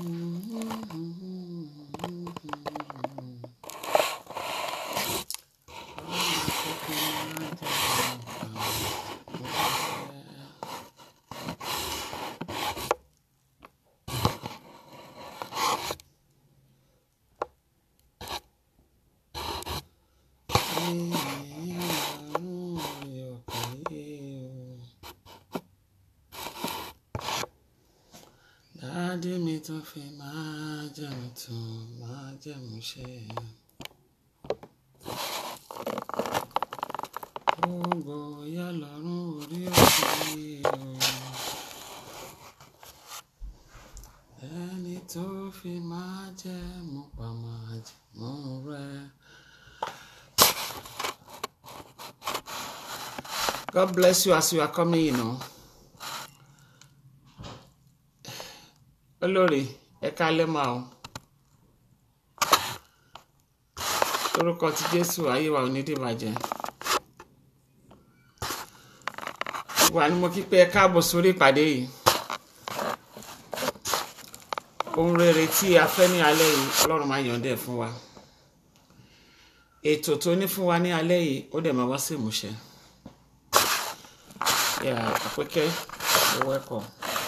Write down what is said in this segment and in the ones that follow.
Daddy mi tó fi máa jẹun tún máa jẹun ṣe. Gbogbo ya lọ́run orí òkè o. Ẹni tó fi máa jẹun pa máa jẹun rẹ̀. God bless you as you are coming, you know. Olórí, ẹ kálẹ́ máa o. Orúkọ ti Jésù, ayé wa ò ní dìbàjẹ́. Wà ní mo kí pé ẹ káàbọ̀ sórí ìpàdé yìí. Ohun rere tí a fẹ́ ní alẹ́ yìí, Ọlọ́run máa yọ̀ǹda ẹ̀ fún wa. Ètò tó ní fún wa ní alẹ́ yìí, ó dẹ̀ máa wá sí ìmúṣẹ. Yeah, Àpèkẹ́, you're welcome.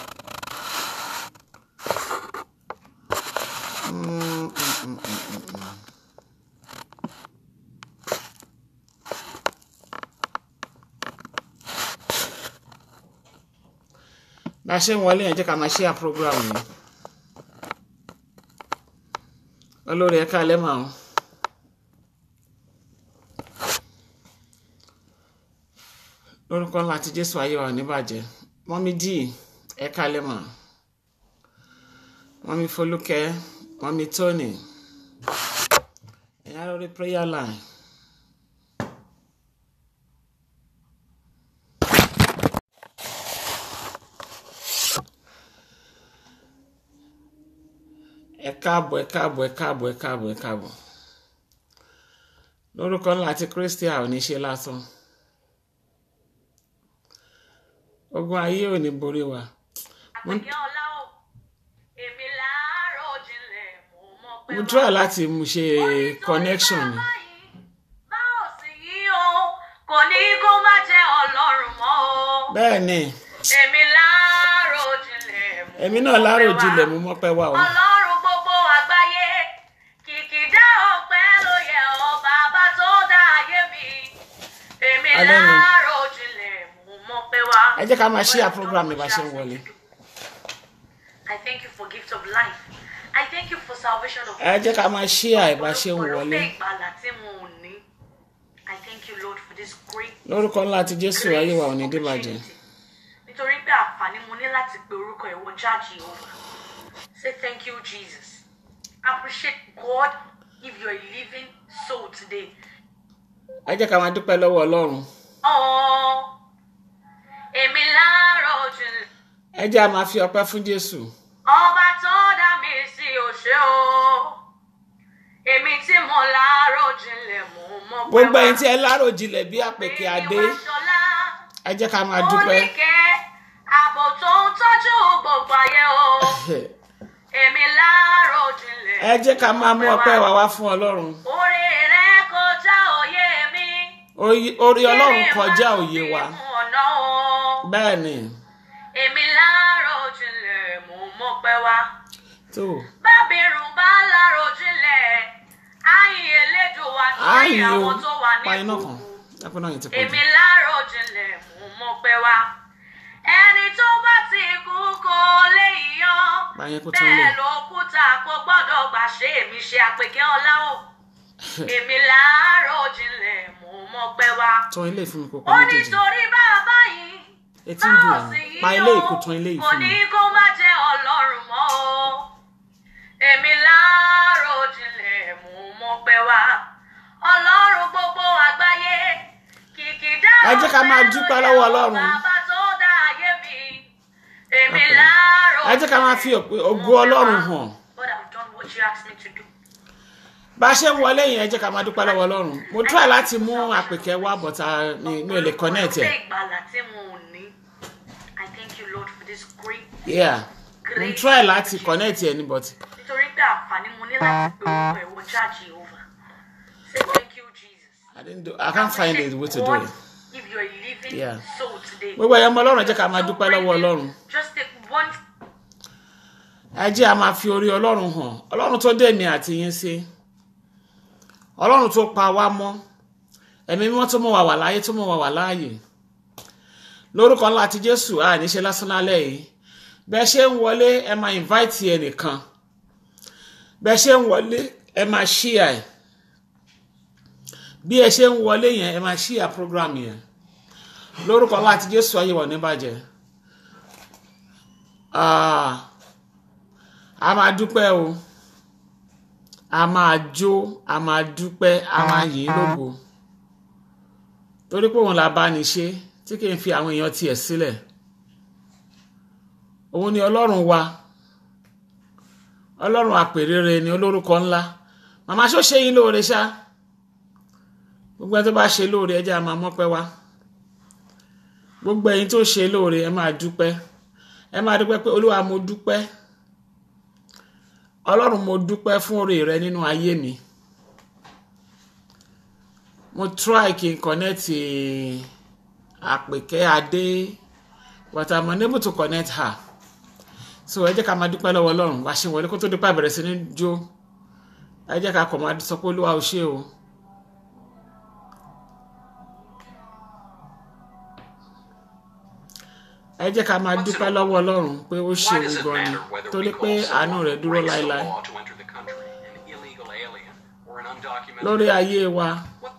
Bá ṣe ń wọlé yẹn jẹ́ ká máa share program yìí. Olórí ẹ káalẹ́ máa o. Lórúkọ ńlá ti Jésù, ayé wa ò ní bàjẹ́. Mọ́mí D, ẹ káalẹ́ máa. Mọ́mí Folúkẹ́, Mọ́mí Tony. Ẹ̀yà lórí prayer line. Ẹ káàbọ̀, ẹ káàbọ̀, ẹ káàbọ̀, ẹ káàbọ̀, ẹ káàbọ̀. Lórúkọ ńlá ti Kristi a ò ní ṣe lásán. Ogun ayé ò ní borí wa. Mo try láti mú ṣe connection ni. Bẹ́ẹ̀ ni. Èmi náà lárò jinlẹ̀ mo mọ̀ pé wà o. Ọlọ́run gbogbo àgbáyé kìkìdá ọpẹ́ ló yẹ ọ́ bàbá tó dá ayé mi. Èmi lárò jinlẹ̀ mo mọ̀ pé wà. Ẹ jẹ́ ká máa share program bá ṣe ń wọlé. I thank you for gift of life. I thank you for salvation of Ẹ jẹ́ ká máa share bá ṣe ń wọlé. I thank you, Lord, for this great. Lórúkọ ńlá ti Jésù, ayé wa ò ní dìbàjẹ́. Nítorí pé àǹfààní mo ní láti pe orúkọ ìwọ jáde over. Say thank you, Jesus. Appreciate God if you are a living soul today. Ẹ jẹ́ ká máa dúpẹ́ lọ́wọ́ Ọlọ́run. Èmi láàárọ̀ jinlẹ̀. Ẹ jẹ́ a máa fi ọpẹ́ fún Jésù. Ọba tó dá mi sí òṣè o. Èmi tí mo láàárọ̀ jinlẹ̀ mo mọ̀ pé wá. Gbogbo ẹ̀yin tí ẹ láàárọ̀ jinlẹ̀ bí Àpèkẹ́ Adé. Ẹ jẹ́ ká máa dúpẹ́. Oníkẹ́ ààbò tó ń tọ́jú gbogbo ayé o. Èmi láàárọ̀ jinlẹ̀. Ẹ jẹ́ ká máa mú ọpẹ́ wa wá fún Ọlọ́run. Orí rẹ̀ kọjá òye mi. Orí Ọlọ́run kọjá òye wa. Bẹ́ẹ̀ ni. Èmi láàárọ̀ jinlẹ̀ mo mọ̀ pé wá. Tó. Bábìrún bá láàárọ̀ jinlẹ̀. Àyìn Elédùwà sórí àwọn tó wà nípò. Èmi láàárọ̀ jinlẹ̀ mo mọ̀ pé wá. Ẹni tó bá ti kú kò lè yọ. Bẹ́ẹ̀ lòkúta kò gbọ́dọ̀ gbà ṣe èmi ṣe Àpèkẹ́ ọlá o. Èmi láàárọ̀ jinlẹ̀ mo mọ̀ pé wá. Tọ́ ilé ìfún mi kò kọ́ Ó méjèèjì. nítorí bàbá yìí. Etí ń dùn ẹ̀. Pa ilé ìkó tán ilé ìfún mi. Kò ní kó má jẹ́ Ọlọ́run mọ́ o. Èmi láàárọ̀ jinlẹ̀ mo mọ̀ pé wá. Ọlọ́run gbogbo àgbáyé kìkìdá Ẹ jẹ́ ká máa dúpẹ́ lọ́wọ́ Ọlọ́run. bàbá tó dá ayé mi. Èmi láàárọ̀. Ẹ jẹ́ ká máa fi ògo Ọlọ́run hàn. But I've done what you asked me to do. Bá ṣe ń wọlé yẹn, ẹ jẹ́ ká máa dúpẹ́ lọ́wọ́ Ọlọ́run. Mo try láti mú Àpèkẹ́ wá but mi ò lè connect ẹ̀. I thank you, Lord, for this great. Yeah. mo try láti connect ẹni but. nítorí pé àǹfààní mo ní láti gbé orúkọ ẹ̀wọ̀ já Jehovah. Say thank you, Jesus. I can't find a way to do it. If you're a living soul today. Gbogbo ẹ̀yọ́ ọmọ Ọlọ́run jẹ́ ká máa dúpẹ́ lọ́wọ́ Ọlọ́run. Just take one. Ẹ jẹ́ a máa fi orí Ọlọ́run hàn. Ọlọ́run tó dé mi àti yín sí. Ọlọ́run tó pa wá mọ́. Ẹ̀mí mímọ́ tó mú wa wà láyé tó mú wa wà láàyè. Lórúkọ ńlá ti Jésù a ní ṣe lásán lálẹ́ yìí. Bẹ́ ṣe ń wọlé ẹ máa invite ẹnìkan. Bẹ́ ṣe ń wọlé ẹ máa share. Bí ẹ ṣe ń wọlé yẹn ẹ máa share program yẹn. Lórúkọ ńlá ti Jésù ayé wọ̀ ní bàjẹ́. A máa dúpẹ́ o. A máa jó, a máa dúpẹ́, a máa yìn lógo. Torí pé òun la bá ní ṣe tí kì í fi àwọn èèyàn tiẹ̀ sílẹ̀. Òun ni Ọlọ́run wa. Ọlọ́run àpèrere ni olórúkọ ńlá. Màmá ṣó ṣe yín lóore ṣá. Gbogbo ẹni tó bá ṣe lóore ẹ jẹ́ a máa mọ́pẹ́ wá. Gbogbo ẹ̀yin tó ṣe lóore ẹ máa dúpẹ́. Ẹ máa dúpẹ́ pé Olúwa mo dúpẹ́. Ọlọ́run mo dúpẹ́ fún oore rẹ nínú ayé mi. Mo try kí n connect Àpèkẹ́ Adé but I'm unable to connect her. So ẹ jẹ́ ká máa dúpẹ́ lọ́wọ́ Ọlọ́run wá ṣe wọlé kó tó dúpẹ́ bẹ̀rẹ̀ sí ní jó. Ẹ jẹ́ ká kọ̀ máa sọ pé Olúwa o ṣé o. Ẹ jẹ́ ká máa dúpẹ́ lọ́wọ́ Ọlọ́run pé ó ṣe òun gan ni torí pé àánú rẹ̀ dúró láéláé lórí ayé wa.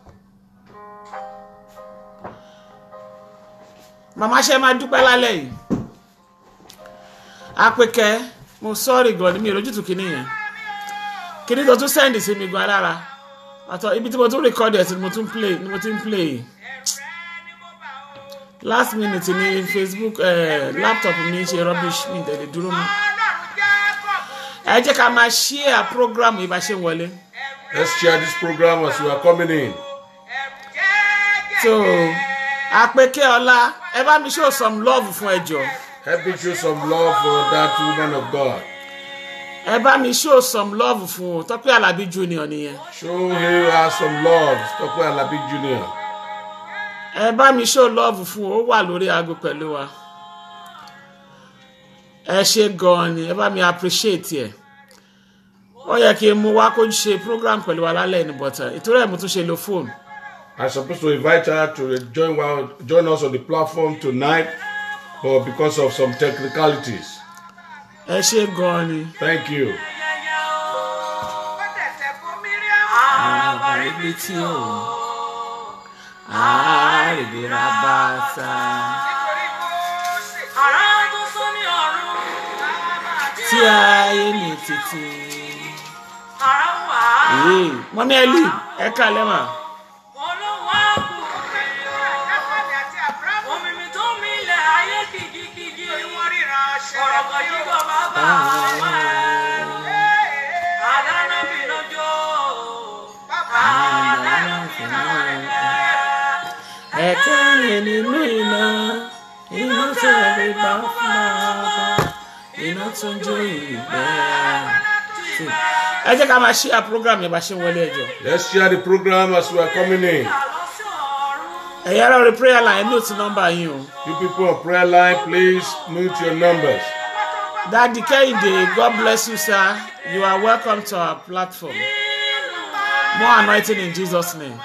Màmá ṣe máa dúpẹ́ lálẹ́ yìí. Àpèkẹ́ mo sorry gan ni mi ìrójútùú kìíní yẹn. Kìíní tó tún send sí mi gan lára. Àtọ̀ ibi tí mo tún record ẹ̀ sí ni mo tún play. Last minute ni Facebook laptop mi ṣe rubbish mi tẹ̀lé dúró mọ́. Ẹ jẹ́ ká máa share program yìí bá ṣe ń wọlé. Let's share this program as you are coming in. So Àpèkẹ́ Ọlá ẹ bá mi show some love fún ẹ jọ̀ọ́. Help me show some love for that woman of God. Ẹ bá mi show some love fún Tọ́pẹ́ Àlàbí Junior nìyẹn. Show her some love, Tọ́pẹ́ Àlàbí Junior. Ẹ bá mi show love fún ó wà lórí aago pẹ̀lú wa. Ẹ ṣé gan ni ẹ bá mi appreciate ẹ. Ó yẹ kí n mú wá kó ṣe program pẹ̀lú wa lálẹ́ ní but ìtorí ẹ̀ mo tún ṣe lo phone. I'm supposed to invite her to join us on the platform tonight, but because of some technicalities. Ẹ ṣé gan ni. Thank you. Tí ayé mi títí. Mọ́mí Ẹlí ẹ kálẹ́ mà. Ẹ̀kẹ́rin nínú iná tẹ̀lé bá fún iná tó ń jó ìgbẹ́. Ẹ jẹ́ ká máa share program yẹn bá ṣe ń wọlé ẹjọ́. Let's share the program as we are coming in. Ẹ̀yà ara rẹ̀ prayer line note number yín o. You people on prayer line, please note your numbers. Daddy Kehinde, God bless you, sir. You are welcome to our platform. More anointing in Jesus' name.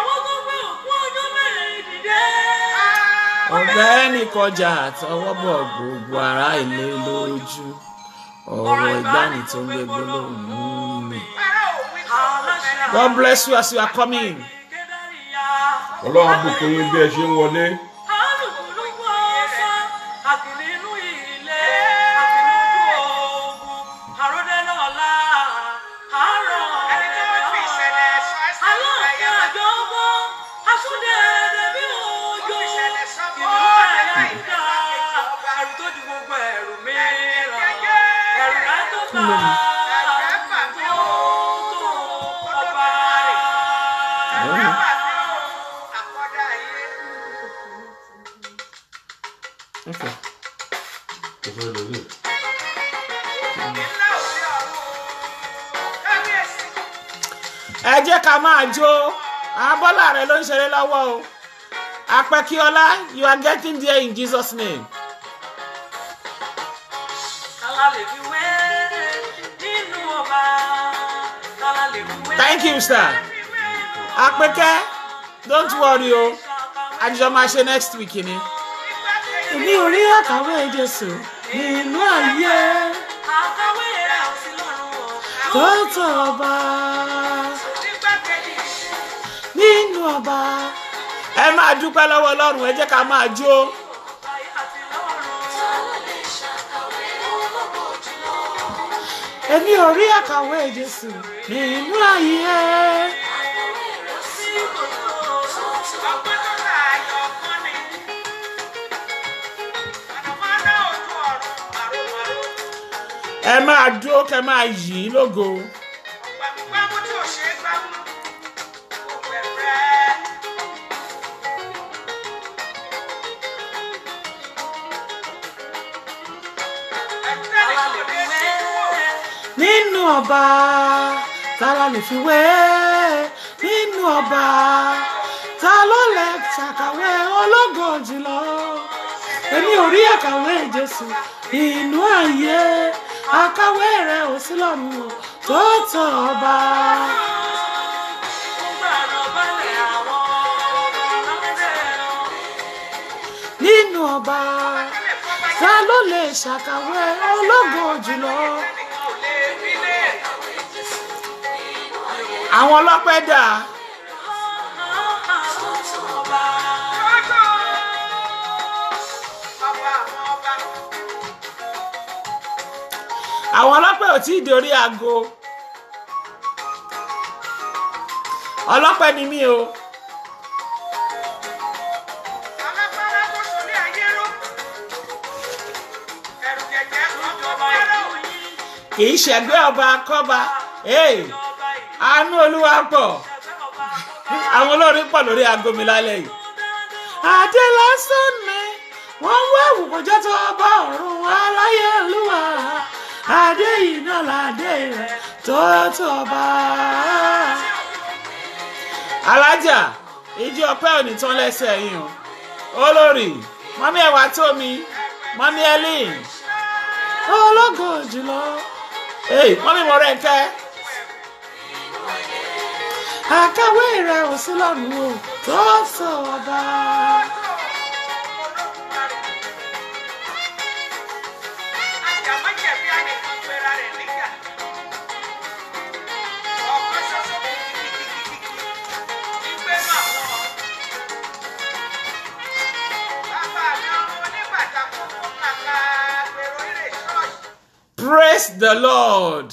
Ọ̀gbẹ́ni kọjá àtọwọ́ bọ̀ gbogbo ará ilé lójú. Ọ̀rọ̀ ìgbani tó ń gbé gbólóhùn mi. God bless you as you are coming. Ọlọ́run bùkún yín bí ẹ ṣe ń wọlé. Okay. ẹ jẹ́ ká máa jó Bọ́lá rẹ̀ ló ń ṣeré lọ́wọ́ o Apẹ́kíọlá, you are getting there in Jesus' name. Thank you, sir. Apẹ́kẹ́, don't worry o. Àjọ máa ṣe next week ni. Èmi ò rí àkàwé Jésù nínú ayé. Tó tó ọba. Nínú ọba. Ẹ máa dúpẹ́ lọ́wọ́ Ọlọ́run, ẹ jẹ́ ká máa jó. Èmi ò rí àkàwé Jésù nínú ayé. Ẹ máa dúró kẹ́ máa yìn lógo. Nínú ọba ta la lè fi wé, nínú ọba ta ló lè ṣàkàwé ológo jùlọ. Èmi ò rí àkàwé Jésù inú ayé, àkàwé rẹ̀ ò sí lọ́run o, tó tó ọba. Nínú ọba ta ló lè ṣàkàwé ológo jùlọ. Àwọn ọlọ́pẹ́ dà. Àwọn ọlọ́pẹ́ ò tí ì dé orí aago. Ọlọ́pẹ́ ni mí o. Kì í ṣẹ̀gbẹ́ ọba kọ́ba. Àánú Olúwa pọ̀. Àwọn olórin pọ̀ lórí aago mi lálẹ́ yìí. Adé lásán ni wọ́n wá àwùkọ́jọ́ tó bá ọ̀run aláyé Olúwa. Adé yìí náà ládé rẹ̀ tó tó bá. Alájà, ìjì ọpẹ́ ò ní tán lẹ́sẹ̀ yìí o. Olórí, mọ́mí ẹ̀wà tó mi, mọ́mí Ellen. Ológo jùlọ. Mọ́mí Mọ́rẹ́ńkẹ́. Àkàwé rẹ̀ ò sí lọ́run o, tó tó ọba. Praise the Lord.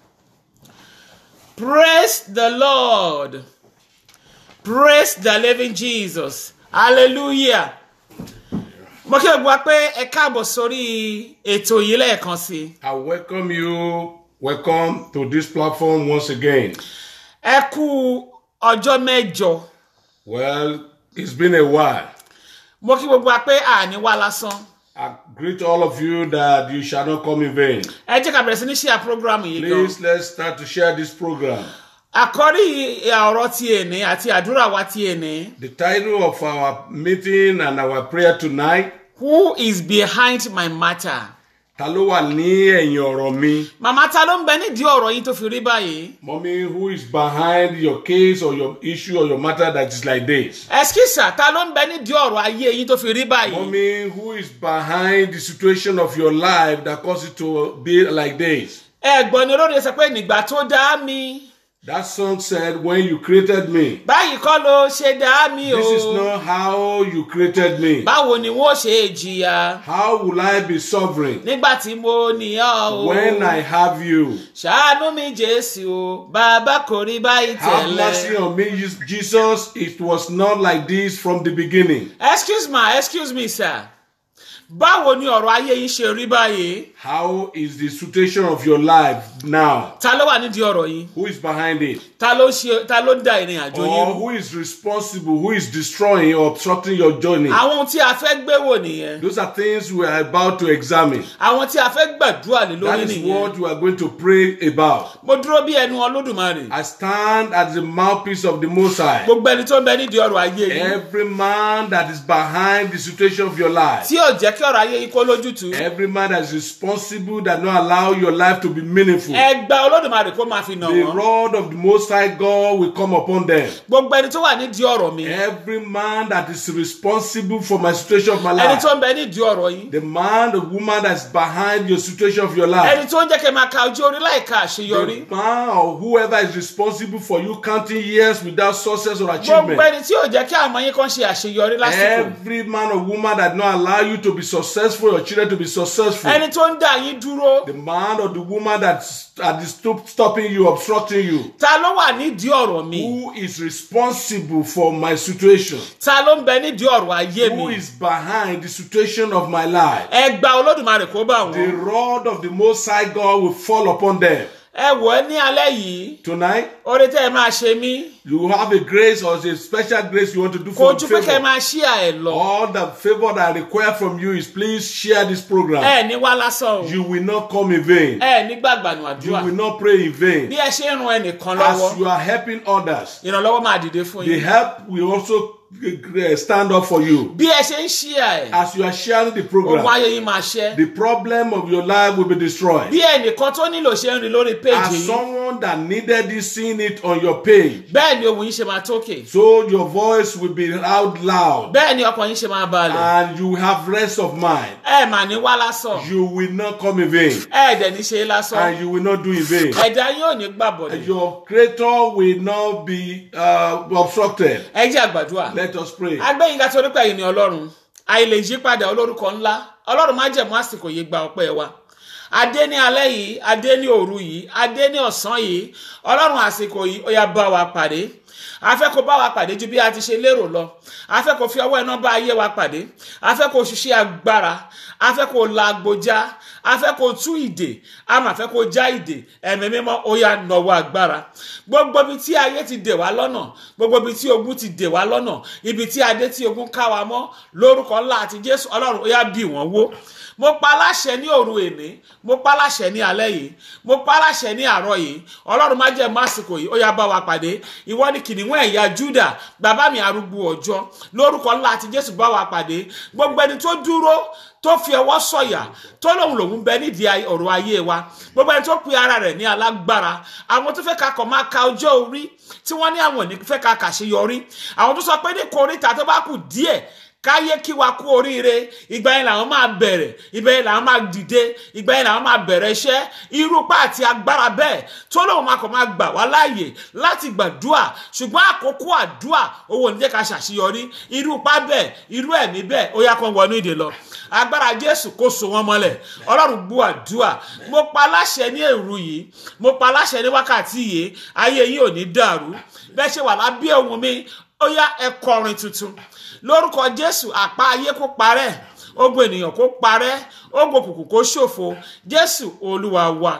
Praise the Lord. Praise the living Jesus. Hallelujah. Mo kí gbogbo pé ẹ káàbọ̀ sórí ètò yìí lẹ́ẹ̀kan sí. I welcome you. Welcome to this platform once again. Ẹ kú ọjọ́ mẹ́jọ. Well, it's been a while. Mo kí gbogbo pé àní wá lásán. I greet all of you that you shall not come in vain. Ẹ jẹ́ ká bẹ̀rẹ̀ sí ní share program yìí gan. Please, let's start to share this program. Àkọ́rí ọ̀rọ̀ ti èní àti àdúrà wa ti èní. The title of our meeting and our prayer tonight. Who is behind my matter? Ta ló wà ní ẹ̀yìn ọ̀rọ̀ mi? Màmá ta ló ń bẹ nídìí ọ̀rọ̀ yín tó fi rí báyìí? Mommy, who is behind your case or your issue or your matter that is like this? Ẹ̀skísà, ta ló ń bẹ nídìí ọ̀rọ̀ ayé yín tó fi rí báyìí? Mommy, who is behind the situation of your life that caused it to be like this? Ẹ̀gbọ́n ni olórí sọ pé nígbà tó dá mi. That song said, when you created me. Báyìí kọ́ ló ṣe dá mi o. This is not how you created me. Báwo ni wọ́n ṣe jìyà? How will I be sovereign Nígbà tí mo ní ọ o. when I have you? Ṣàánú mi Jésù o, bàbá kò rí báyìí Have mercy tẹ́lẹ̀. on me, Jesus. It was not like this from the beginning. Excuse me, sir. báwo ni ọ̀rọ̀ ayé yín ṣe rí báyìí? How is the situation of your life now? Ta ló wà nídìí ọ̀rọ̀ yìí? Who is behind it? Ta ló ń da ìrìn àjò yín Or rú? who is responsible? Who is destroying or obstructing your journey? Àwọn tí a fẹ́ gbé wò nìyẹn. Those are things we are about to examine. Àwọn tí a fẹ́ gbàdúrà lé That lórí is nìyẹn. what we are going to pray about. Mo dúró bí ẹnu Olódùmarè. I stand as the mouthpiece of the Most High. Gbogbo ẹni tó ń bẹ nídìí ọ̀rọ̀ ayé yìí. Every man that is behind the situation of your life. Tí ò jẹ́ kí ọ̀rọ̀ ayé yìí kó lójútùú. Every man that is responsible that not allow your life to be meaningful. Ẹgbà Olódùmarè kó máa fi nà The wọ́n. rod of the Most High God will come upon them. Gbogbo ẹni tó wà nídìí ọ̀rọ̀ mi. Every man that is responsible for my situation of my Ẹni life. tó ń bẹ nídìí ọ̀rọ̀ yìí. The man, the woman that is behind your situation of your life. Ẹni tó ń jẹ́ kí ẹ máa ka ojú orí láìka àṣeyọrí. The man or whoever is responsible for you counting years without success or Gbogbo achievement. ẹni tí ò jẹ́ kí àwọn yín kan ṣe àṣeyọrí lásìkò. Every man or woman that not allow you to be successful, your children to be successful. Ẹni tó ń dá yín dúró. The man or the woman that is stopping you, obstructing you. Ta ló wà nídìí ọ̀rọ̀ mi? Who is responsible for my situation? Ta ló ń bẹ nídìí ọ̀rọ̀ ayé Who mi? is behind the situation of my life? Ẹgbà Olódùmarè kó bá The wọn. rod of the Most High God will fall upon them. Ẹ wò ẹ́ ní alẹ́ yìí. Tonight, Oore tẹ́ ẹ máa ṣe mí. you have a grace or a special grace you want to do Kò for ju pé kẹ́ ẹ favor. máa ṣí ẹ̀ lọ. All the favor that I require from you is please share this program. Ẹ ní wá lásán o. You will not come in vain. Ẹ ní gbàgbànú You àdúrà. will not pray in vain. Bí ẹ ṣe ń ran ẹnìkan As lọ́wọ́, you are helping others, ìrànlọ́wọ́ máa dìde fún the yín. help will also stand up for you. Bí ẹ ṣe ń ṣí ẹ̀, As you are sharing the ogun program, ayé yín máa ṣẹ́. the problem of your life will be destroyed. Bí ẹnìkan tó nílò ṣe ń rí lórí péjì As yìí, someone that needed this, seeing it on your page, bẹ́ẹ̀ ni ohùn yín ṣe máa tókè. so your voice will be out loud Bẹ́ẹ̀ ni ọkàn yín ṣe máa balẹ̀. and you have rest of mind. Ẹ mà ní wá lásán. You will not come in vain Ẹ dẹ̀ ní ṣe lásán. and you will not do in vain. Ẹ̀dá yín ò ní gbàbọ̀dẹ̀. Your creator will not be obstructed. Ẹ jẹ́ àgbàdua. Let us pray. Agbẹ́yìnká torí pé ẹ̀yin ni Ọlọ́run. Àìlè yípadà olórúkọ ńlá. Ọlọ́run má jẹ̀mú àsìkò yìí gba ọpẹ́ wa. Adé ní alẹ́ yìí, adé ní òru yìí, adé ní ọ̀sán yìí. Ọlọ́run àsìkò yìí ó yá bá wa pàdé. A fẹ́ kó bá wa pàdé ju bí a ti ṣe lérò lọ. A fẹ́ kó fi ọwọ́ iná bá ayé wa pàdé. A fẹ́ kó ṣiṣẹ́ agbára. A fẹ́ kó la agbójá. A fẹ́ kó tú ìdè. A máa fẹ́ kó já ìdè. Ẹ̀mí mímọ́ ó yá nọwọ́ agbára. Gbogbo ibi tí ayé ti dè wá lọ́nà. Gbogbo ibi tí ogun ti dè wá lọ́nà. Ibi tí adé tí ogun ká wa mọ́. Lórúkọ ńlá àti Jésù Ọlọ́run ó yá bì wọ́n wó. Mo pa láṣẹ ní òru èní, mo pa láṣẹ ní alẹ́ yìí, mo pa láṣẹ ní àárọ̀ yìí. Ọlọ́run má jẹ́ másìkò yìí, ó yá bá wa pàdé. Ìwọ ni kìnìún ẹ̀yà Júdà, bàbá mi arúgbó ọjọ́. Lórúkọ ńlá àti Jésù bá wa pàdé. Gbogbo ẹni tó dúró, tó fi ọwọ́ sọ̀yà, tó lòun bẹ nídìí ọ̀rọ̀ ayé wa. Gbogbo ẹni tó pe ara rẹ̀ ní alágbára. Àwọn tó fẹ́ ká kọ̀ máa ka ọjọ́ orí, tí wọ́n ní àwọn ò ní fẹ́ ká kàṣeyọrí. Àwọn tó sọ pé ní koríta tó bá kù díẹ̀, káyé kí wa kú oríire, ìgbà yẹn làwọn máa bẹ̀rẹ̀, ìgbà yẹn làwọn máa dìde, ìgbà yẹn làwọn máa bẹ̀rẹ̀ iṣẹ́. Irúpá àti agbára bẹ́ẹ̀ tó lóun máa kọ̀ máa gbà wá láàyè láti gbàdúà, ṣùgbọ́n àkókò àdúà owó ní jẹ́ ká ṣàṣeyọrí. Irúpá bẹ́ẹ̀, irú ẹ̀mí bẹ́ẹ̀ ó yá kan wọnú ìdè lọ. Agbára Jésù kó so wọn mọ́lẹ̀. Ọlọ́run gbọ́ àdúà. Mo pa láṣẹ ní òru yìí, mo pa láṣẹ ní wákàtí yìí, ayé yìí ò ní dàrú. Bẹ́ẹ̀ ṣe wà lábẹ́ ohùn mi, ó yá ẹ kọrin tuntun. Lórúkọ Jésù, àpá ayé kó parẹ́, ogun ènìyàn kó parẹ́, ogun òkùnkùn kó ṣòfò. Jésù Olúwa wa.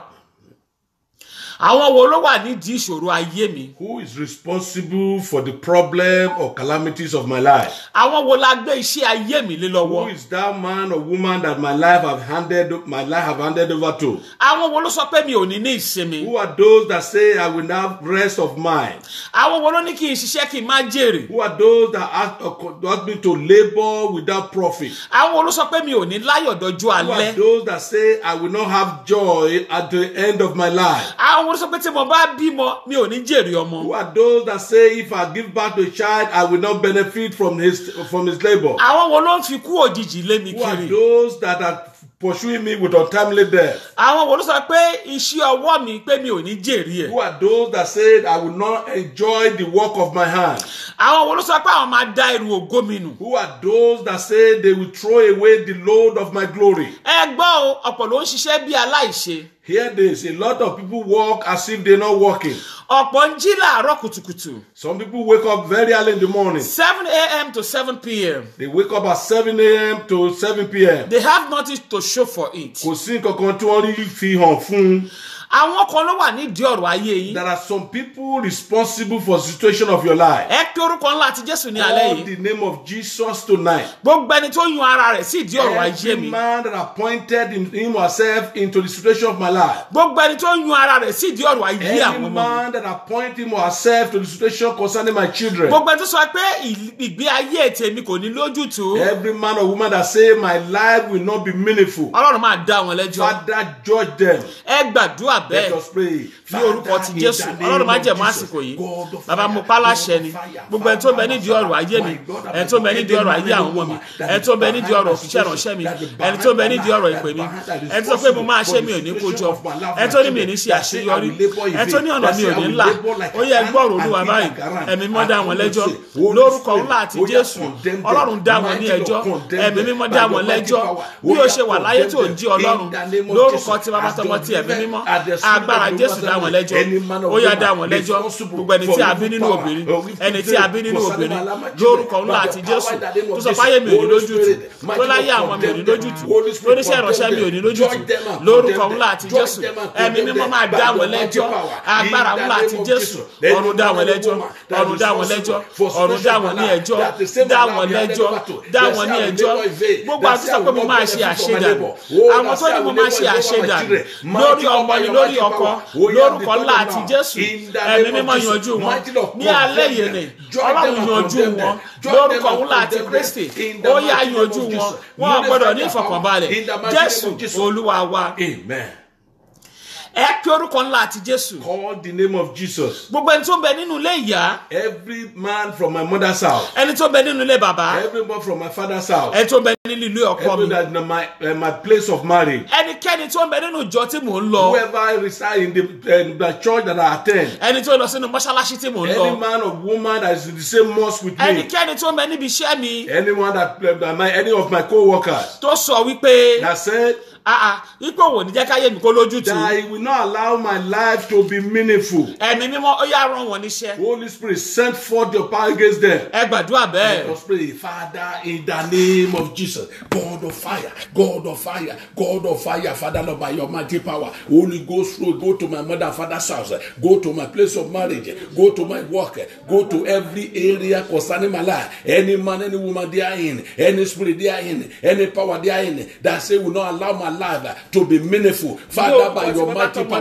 Àwọn wo ló wà nídìí ìṣòro ayé mi? Who is responsible for the problem or calamities of my life? Àwọn wo la gbé iṣẹ́ ayé mi lé lọ́wọ́? Who is that man or woman that my life have handed over to? Àwọn wo ló sọ pé mi ò ní ní ìsinmi? Who are those that say I will not have rest of mind? Àwọn wo ló ní kí n ṣiṣẹ́ kí n má jèrè? Who are those that ask me to labor without profit? Àwọn wo ló sọ pé mi ò ní láyọ̀ dọjú Who are alẹ́? those that say I will not have joy at the end of my life? Àwọn wo ló sọ pé tí mo bá bímọ mi ò ní jèrè ọmọ? Who are those that say if I give birth to a child, I will not benefit from his labor? Àwọn wo ló ń fi kú òjijì lé mi Who are kiri? those that are pursuing me with untimely death? Àwọn wo ló sọ pé iṣẹ́ ọwọ́ mi pé mi ò ní jèrè ẹ̀? Who are those that said I will not enjoy the work of my hand? Àwọn wo ló sọ pé àwọn máa dá ẹrù ògo mi nù? Who are those that say they will throw away the load of my glory? Ẹ gbọ́ o, ọ̀pọ̀ ló ń ṣiṣẹ́ bí aláìṣe. Hear this, a lot of people walk as if they're not working. ọ̀pọ̀ ń jí láàárọ̀ kùtùkùtù. Some people wake up very early in the morning. 7 a.m. to 7 p.m. They wake up at 7 a.m. to 7 p.m. They have nothing to show for it. Kò sí nǹkan kan tí wọ́n rí fi hàn fún. Àwọn kan ló wà nídìí ọ̀rọ̀ ayé yìí. There are some people responsible for the situation of your life. Ẹ pé orúkọ ńlá àti Jésù ní alẹ́ Call yìí. the name of Jesus tonight. Gbogbo ẹni tó yan ara rẹ̀ sí ìdí ọ̀rọ̀ ayé Every mi. man that appointed him or herself into the situation of my life. Gbogbo ẹni tó yan ara rẹ̀ sí ìdí ọ̀rọ̀ ayé Any àwọn ọmọ mi. man that appointed him or herself to the situation concerning my children. Gbogbo ẹni tó sọ pé ìgbé ayé tèmi kò ní lójútùú. Every man or woman that say my life will not be meaningful. Ọlọ́run máa dá wọn lẹ́jọ́. Father, judge them. Ẹ gbàdúrà Let bẹ́ẹ̀. us pray. Ní orúkọ ti Jésù, Ọlọ́run máa jẹ̀mú àsìkò yìí. Bàbá mo pa láṣẹ ni. Gbogbo ẹni tó bẹ nídìí ọ̀rọ̀ ayé mi, ẹni tó bẹ nídìí ọ̀rọ̀ ayé àwọn ọmọ mi, ẹni tó bẹ nídìí ọ̀rọ̀ òfìṣẹ́ ìránṣẹ́ mi, ẹni tó bẹ nídìí ọ̀rọ̀ ìpè mi, ẹni tó pé mo máa ṣe mi ò ní kó jọ, ẹni tó ní mi ò ní ṣe àṣeyọrí, ẹni tó ní ọ̀nà mi ò ní là. Ó yẹ gbọ́rọ̀ Olúwa báyìí, ẹ̀mí mímọ́ dá wọn lẹ́jọ́. Lórúkọ ńlá àti Jésù, Ọlọ́run dá wọn ní ẹjọ́, ẹ̀mí mímọ́ dá wọn lẹ́jọ́. Bí o ṣe wà láyé tó ń jí Ọlọ́run, lórúkọ tí bàbá tọmọ tí ẹ̀mí mímọ́, agbára Jésù dá wọn lẹ́jọ́. Ó yá dá wọn lẹ́jọ́. Gbogbo ẹni tí a bí nínú obìnrin, ẹni tí a bí nínú obìnrin, lórúkọ ńlá àti Jésù, tó sọ fáyé mi ò ní lójútù, tó láyé àwọn mi ò ní lójútù, tó níṣẹ́ ìránṣẹ́ mi ò ní lójútù, lórúkọ ńlá àti Jésù, ẹ̀mí mímọ́ máa dá wọn lẹ́jọ́, agbára ńlá àti Jésù, ọ̀run dá wọn lẹ́jọ́, ọ̀run dá wọn lẹ́jọ́, ọ̀run dá wọn ní ẹjọ́, dá wọn lẹ́jọ́, dá wọn ní ẹjọ́. Gbogbo àti sọ pé mo máa ṣe àṣedànù, àwọn tó ní mo máa ṣe àṣedànù lórí ọmọ ni lórí ọkọ, lórúkọ ńlá àti Jésù, ẹ̀mí mímọ́ yanjú wọn ní alẹ́ yìí ni Ọlọ́run yanjú wọn lórúkọ ńlá àti Kristi, ó yá yanjú wọn, wọn gbọ́dọ̀ ní ìfọ̀kànbalẹ̀. Jésù Olúwa wa. Amen. Ẹ kí orúkọ ńlá àti Jésù. Call the name of Jesus. Gbogbo ẹni tó ń bẹ nínú ilé ìyá, Every man from my mother's house. ẹni tó ń bẹ nínú ilé bàbá, Everyone from my father's house. ẹni tó ń bẹ nínú ilé ọkọ mi, Everyone that in my place of marriage. ẹnikẹ́ni tó ń bẹ nínú ìjọ tí mò ń lọ, Whoever reside in the church that I attend. ẹni tó lọ sínú mọ́ṣáláṣí tí mò ń Any lọ, man or woman that is in the same mosque with me. ẹnikẹ́ni tó ń bẹ níbi iṣẹ́ mi Anyone any of my co-workers tó sọ wípé that said ipò wò ní jẹ́ káyé mi kó lójútùú. that he will not allow my life to be meaningful. Ẹ̀mí mímọ́ ó yá rán wọn níṣẹ́. Holy Spirit, send forth your power against them. Ẹ gbàdúrà bẹ́ẹ̀. Let us pray, Father, in the name of Jesus, God of fire, God of fire, God of fire, Father, Lord, by your mighty power, Holy Ghost, flow, go to my mother and father's house, go to my place of marriage, go to my work, go to every area concerning my life. Any man, any woman they are in, any spirit they are in, any power they are in, that say will not allow my life to be meaningful. Father, by your mighty power,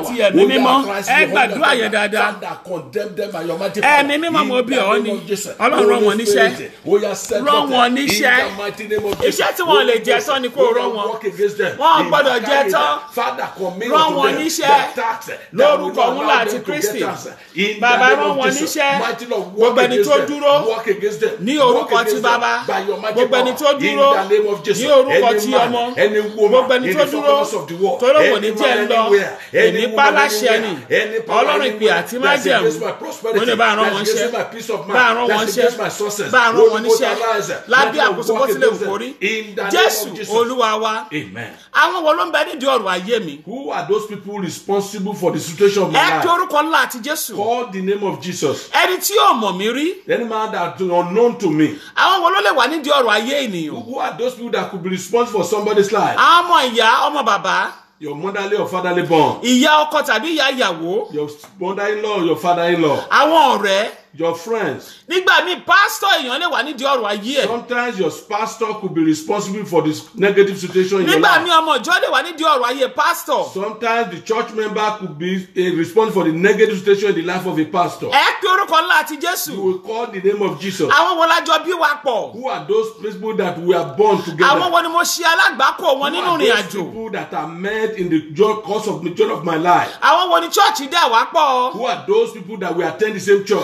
Father, condemn them by your mighty power. Ẹ̀mí mímọ́ mo bí ọ ní. Ọlọ́run rán wọn níṣẹ́. Rán wọn níṣẹ́. Iṣẹ́ tí wọ́n lè jẹ tán ni kó rán wọn. Wọ́n gbọ́dọ̀ jẹ tán. Rán wọn níṣẹ́. Lórúkọ ńlá àti Kristi. Bàbá rán wọn níṣẹ́. Gbogbo ẹni tó dúró ní orúkọ ti bàbá. Gbogbo ẹni tó dúró ní orúkọ ti ọmọ. Gbogbo ẹni tó dúró tó lóun ní jẹ́ ń lọ. Èmi pa láṣẹ ni. Ọlọ́run ìpè àti májẹ̀mú. Ó ní bá rán wọn ṣẹ́. Bá rán wọn ṣẹ́. Bá rán wọn níṣẹ́. Lábẹ́ àkóso bó tilẹ̀ wù kó rí. Jésù Olúwa wa. Àwọn wo ló ń bẹ nídìí ọ̀rọ̀ ayé mi? Who are those people responsible for the situation of my Ẹ kí life? orúkọ ńlá àti Jésù. Call the name of Jesus. Ẹni tí yóò mọ̀ mí rí. Any man that is unknown to me. Àwọn wo ló lè wà nídìí ọ̀rọ̀ ayé ènìyàn? Who are those people that could be responsible for somebody's life? Àwọn ọmọ ìyá, ọmọ bàbá. Your motherly or fatherly born. Ìyá ọkọ tàbí ìyá ìyàwó. Your mother-in-law or your father-in-law. Àwọn ọ̀rẹ́. Your friends. Nígbà míì pásítọ̀ èèyàn lè wà nídìí ọ̀rọ̀ ayé ẹ̀. Sometimes your pastor could be responsible for this negative situation in your Nígbà life. míì ọmọ ìjọ lè wà nídìí ọ̀rọ̀ ayé pásítọ̀. Sometimes the church member could be responsible for the negative situation in the life of a pastor. Ẹ kí orúkọ ńlá àti Jésù. You will call the name of Jesus. Àwọn wo la jọ bí wa pọ̀? Who are those people that we are born together? Àwọn wo ni mo ṣe alágbàákò wọn Who nínú are ìrìn those àjò? people that are met in the course of the journey of my life? Àwọn wo ni chọ́ọ̀chì dà wá pọ̀? Who are those people that we attend the same church? Àwọn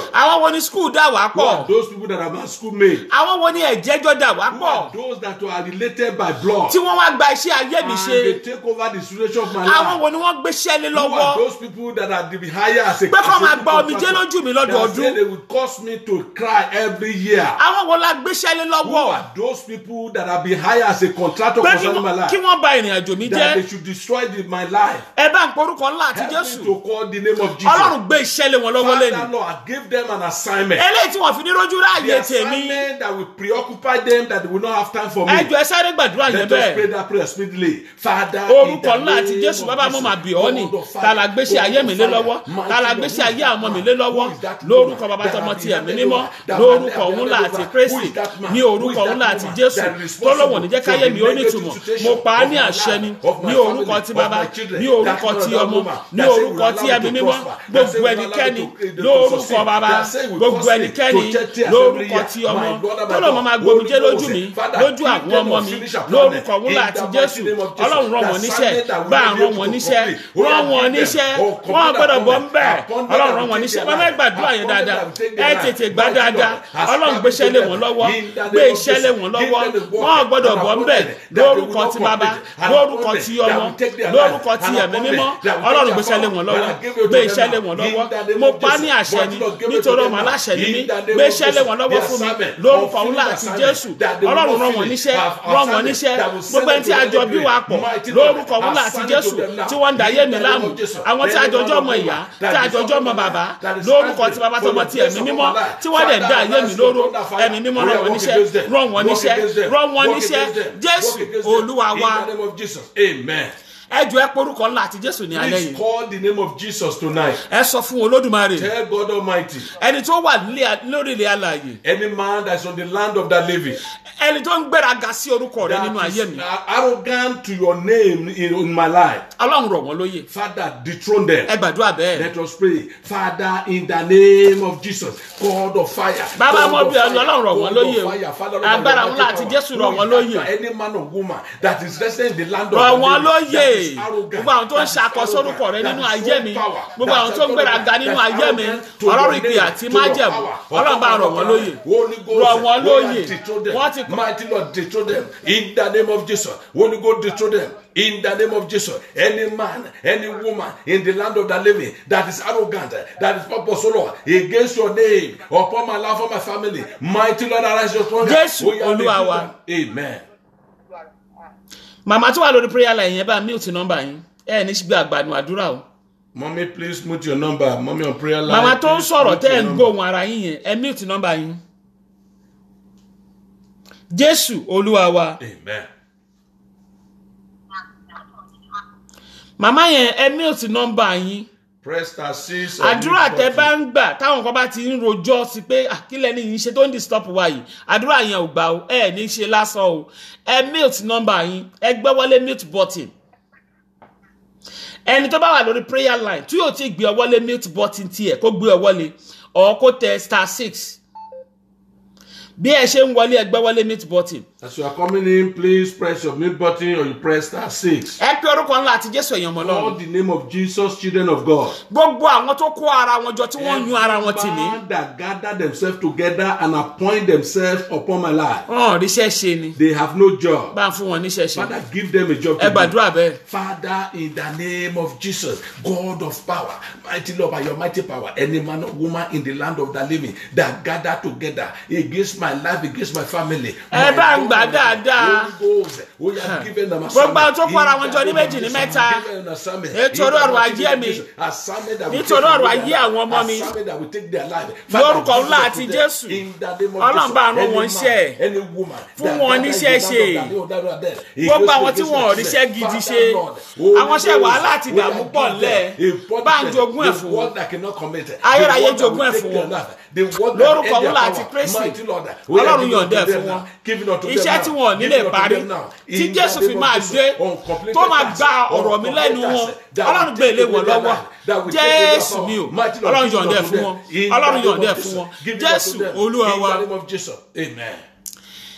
wo ni school dà wá Who are pọ̀? those people that are my schoolmates? Àwọn wo ni ẹ̀jẹ̀jọ́ dà wá Who are pọ̀? those that are related by blood? Tí wọ́n wá gba iṣẹ́ ayé mi And ṣe. they take over the situation of my Àwọn life. wo ni wọ́n gbéṣẹ́ lé Who are lọ́wọ́? those people that are the higher as a Pé kọ́ máa as a gba omijé contractor lójú mi that lọ́dọọdún. say they will cause me to cry every year? Àwọn wo la gbéṣẹ́ lé Who lọ́wọ́? are those people that are being hired as a contractor Pé concerning my life? kí wọ́n ba ìrìn àjò mi That jẹ́. they should destroy my life. Ẹ bá ń porúkọ ńlá àti Help Jésù. me to call the name of Jesus. Ọlọ́run gbé iṣẹ́ lé wọn lọ́wọ́ lẹ́nu. Father Lord, give them an assignment. Eléyìí tí wọ́n fi ní rójú The ráàyè tèmi. assignment that will preoccupy them, that they will not have time for me. Ẹ jọ̀ọ́ ẹ sáré gbàdúrà yẹn Let us pray bẹ́ẹ̀. that prayer speedily. Father, Orúkọ ńlá àti Jésù bàbá mo máa bì ọ́ nì. Ta la gbéṣẹ́ ayé mi lé lọ́wọ́? Ta la gbéṣẹ́ ayé àwọn ọmọ mi lé lọ́wọ́? Lórúkọ bàbá tọmọ ti ẹ̀mí mímọ́. Lórúkọ ńlá àti Kristi. Ní orúkọ ńlá àti Jésù. Tọ́lọ́wọ̀n ní jẹ́ káyé mi ó nítumọ̀. Mo pa á ní àṣẹ ni. Ní orúkọ ti bàbá. Ní orúkọ ti ọmọ. Ní orúkọ ti ẹ̀mí mímọ́. Gbogbo ẹnikẹ́ni lórúkọ bàbá. Gbogbo ẹnikẹ́ni lórúkọ ti ọmọ. Tọ́lọ́wọ̀n máa gbomijé lójú mi. Lójú àwọn ọmọ mi. Lórúkọ ńlá àti Jésù. Ọlọ́run rán wọn níṣẹ́. Bá a rán wọn níṣẹ́. Rán wọn níṣẹ́. Wọ́n gbọ́dọ̀ bọ́ ń bẹ̀. Ọlọ́run rán wọn níṣẹ́. Bàbá ẹ gbàdúrà yẹn dáadáa. Ẹ tètè gbà dáadáa. Ọlọ́run gbéṣẹ́ lé wọn lọ́wọ́. Gbé iṣẹ́ lé wọn lọ́wọ́. Wọ́n gbọ́dọ̀ bọ́ ń bẹ̀. Lórúkọ ti bàbá. Lórúkọ ti ọmọ. Lórúkọ ti ẹ̀mí mímọ́. Ọlọ́run gbéṣẹ́ lé wọn lọ́wọ́. Gbé iṣẹ́ lé wọn lọ́wọ́. Mo pa ní àṣẹ ni. Nítorí ọmọ aláṣẹ ni mí. Gbé iṣẹ́ lé wọn lọ́wọ́ fún mi. Lórúkọ ńlá àti Jésù. Ọlọ́run rán wọn níṣẹ́. Rán wọn níṣẹ́. Gbogbo ẹni tí a jọ bí wa pọ̀. Lórúkọ ńlá àti Jésù. Tí wọ́n ń da ayé mi láàmú. Àwọn tí a jọjọ́ mọ ìyá. Tí a jọjọ́ mọ bàbá. Lórúkọ ti bàbá tọmọ ti ẹ̀mí mímọ́. Tí wọ́n dẹ̀ ń da ayé mi lóró. Ẹ̀mí mímọ́ rán wọn níṣẹ́. Rán wọn níṣẹ́. Rán wọn níṣẹ́. Jésù Olúwa wa. In the name of Jesus. Amen. Ẹ jọ̀ọ́ ẹ porúkọ ńlá àti Jésù ní alẹ́ Please yìí. call the name of Jesus tonight. Ẹ sọ fún Olódùmarè. Tell God Almighty, Ẹni tó wà lórí ilẹ̀ alààyè. any man that's on the land of the living, Ẹni tó ń gbéraga sí orúkọ rẹ nínú that ayé is mi. arrogant to your name in my life, Ọlọ́run rọ̀ wọ́n lóyè. Father, dethrone them. Ẹ gbàdúrà bẹ́ẹ̀. Let us pray. Father, in the name of Jesus, God of fire. Bàbá God mo of bí fire, Ọlọ́run rọ̀ wọ́n God of lóyè o. fire, Father, Lord, Agbára Almighty ńlá àti power. Jésù rọ̀ Who wọ́n is lóyè. that any man or woman that is resting in the land of Rọ̀ the wọ́n living, that lóyè. is arrogant, Gbogbo àwọn tó ń that is ṣàkóso arrogant, orúkọ rẹ that nínú is ayé so mi. power, Gbogbo àwọn that tó ń is gbéraga nínú that's ayé mi. arrogant to your Ọlọ́run ìpè name, àti to your májẹ̀mú. power. Ọlọ́run bá rọ̀ wọ́n lóyè. Holy Ghost, Rọ̀ wọ́n lóyè. dethrone them. Wọ́n ti Mighty Lord, dethrone them. In the name of Jesus. Holy Ghost, dethrone them. In the name of Jesus. Any man, any woman in the land of the living that is arrogant, that is purpose, Lord, against your name, upon my life, for my family. Mighty Lord, arise your throne. Jésù Olúwa wa. Amen. Màmá tó wà lórí prayer line yẹn bá mute nọ́mbà yín. Ẹ ní gbé àgbàdo àdúrà o. Mommy, please mute your number. Mommy on prayer line. Màmá tó ń please sọ̀rọ̀ mute tẹ́ ẹ̀ your ń number. gbóhùn ara yín yẹn. Ẹ mute nọ́mbà yín. Jésù Olúwa wa. Amen. Màmá yẹn ẹ mute nọ́mbà yín. Press *6. Àdúrà tẹ́ bá ń gbà táwọn kan bá ti ń rojọ́ sí pé àkílẹ̀ ni yìí ṣe tó ń disturb wa yìí. Àdúrà yẹn ò gbà o. Ẹ ní ṣe lásán o. Ẹ mute nọ́mbà yín. Ẹ gbé wọlé mute button. Ẹni tó bá wà lórí prayer line tí yóò ti gbé ọwọ́ lé mute button tiẹ̀ kó gbé ọwọ́ lé or kó tẹ *6. Bí ẹ ṣe ń wọlé ẹ gbé wọlé mute button. As you are coming in, please press your mute button or you press *6. Ẹ pe orúkọ ńlá àti Jésù èèyàn mọ́ Call lọ́run. the name of Jesus, children of God. Gbogbo àwọn tó kó ara wọn jọ tí wọ́n yún ara wọn tì mí. Everyone that gather themselves together and appoint themselves upon my life, Wọ́n ríṣẹ́ ṣe ni. they have no job. Bá ń fún wọn níṣẹ́ ṣe. Father, give them a job Ẹ to do. gbàdúrà bẹ́ẹ̀. Father, in the name of Jesus, God of power, mighty Lord, by your mighty power, any man or woman in the land of the living that gather together against my life, against my family. Ẹ bá ń gbà dáadáa. Gbogbo àwọn tó kó ara wọn jọ ní méjì ní mẹ́ta. Nítorí ọ̀rọ̀ ayé mi. Nítorí ọ̀rọ̀ ayé àwọn ọmọ mi. Lórúkọ ńlá àti Jésù. Ọlọ́run bá rán wọn iṣẹ́. Fún wọn níṣẹ́ ṣe. Gbogbo àwọn tí wọn ò ríṣẹ́ gidi ṣe. Àwọn iṣẹ́ wàhálà àti ìdààmú pọ̀ ńlẹ̀. Bá ń jogún ẹ̀ fún wọn. Ayérayé jogún ẹ̀ fún wọn. Lórúkọ ńlá àti Kristi. Ọlọ́run yọ̀ǹda ẹ̀ fún wọn. Iṣẹ́ tí wọn ò ní lè parí. Tí Jésù fi máa dé. Tó máa gba ọ̀rọ̀ mi lẹ́nu wọn. Ọlọ́run gbé ilé wọn lọ́wọ́. Jésù mi o. Ọlọ́run yọ̀ǹda ẹ̀ fún wọn. Ọlọ́run yọ̀ǹda ẹ̀ fún wọn. Jésù Olúwa wa. Amen.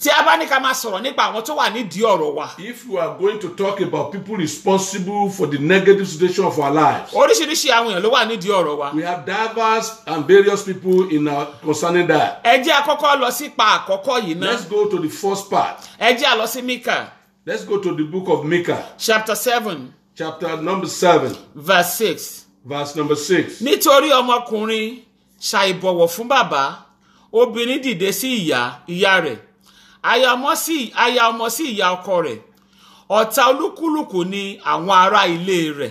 tí a bá ní ká máa sọ̀rọ̀ nípa àwọn tó wà nídìí ọ̀rọ̀ wa. If we are going to talk about people responsible for the negative situation of our lives, oríṣiríṣi àwọn èèyàn ló wà nídìí ọ̀rọ̀ wa. we have diverse and various people in our concerning that. ẹ jẹ́ àkọ́kọ́ lọ sí pa àkọ́kọ́ yìí náà. Let's go to the first part. ẹ jẹ́ àlọ sí Míkà. Let's go to the book of Micah, chapter 7 chapter number 7, verse 6. verse number 6. nítorí ọmọkùnrin ṣàìbọ̀wọ̀ fún bàbá, obìnrin dìde sí ìyá rẹ̀, aya ọmọ sí ìyá ọkọ rẹ̀, ọ̀tá olúkúlùkù ni àwọn ará ilé rẹ̀.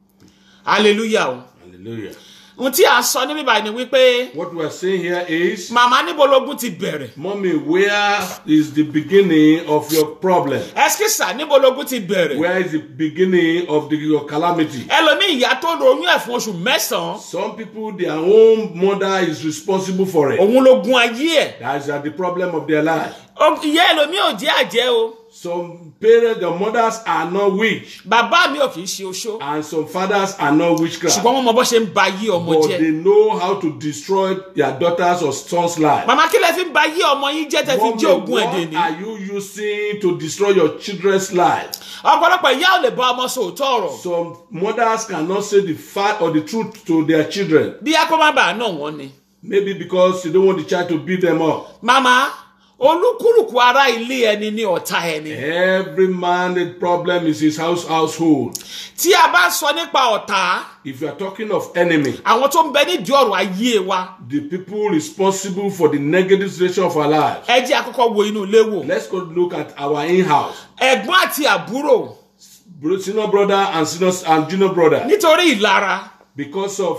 Hallelujah o. Hallelujah. ohun tí a sọ níbí báyìí ni wípé What we are saying here is, màmá níbo lógún ti bẹ̀rẹ̀. Mommy, where is the beginning of your problem? ẹsikísà níbo lógún ti bẹ̀rẹ̀. Where is the beginning of your calamity? ẹlòmíì ìyá tó ronú ẹ̀ fún oṣù mẹ́sàn-án, Some people, their own mother is responsible for it. òun lógún ayé ẹ̀. That's the problem of their life. ìyá ẹlòmíì ò jẹ́ àjẹ́ o. Some parents, their mothers are not witch, bàbá mi ò kì í ṣe oṣó, and some fathers are not witchcraft. ṣùgbọ́n wọ́n mọ bó ṣe ń ba ayé ọmọ But jẹ́. they know how to destroy their daughters or sons' life. màmá kí lẹ fi ń ba ayé ọmọ yín jẹ́ tẹ́ fi Mommy, jẹ́ ogún what ẹ̀dẹ̀ ni. are you using to destroy your children's life? ọ̀pọ̀lọpọ̀ ìyá ò lè bá ọmọ sòótọ́ ọ̀rọ̀ Some mothers cannot say the fact or the truth to their children. bí a kò má bàa náà wọ́n ni. Maybe because you don't want the child to beat them up. màmá olúkúlùkù ará ilé ẹni ní ọ̀tá ẹni. Every man, the problem is his household. tí a bá sọ nípa ọ̀tá, If you are talking of enemy, àwọn tó ń bẹ nídìí ọ̀rọ̀ ayé wa, the people responsible for the negative situation of our lives. ẹ jẹ́ àkọ́kọ́ wo inú ilé wò. Let's go look at our in-house. ẹ̀gbọ́n àti àbúrò Senior brother and junior brother. nítorí ìlara Because of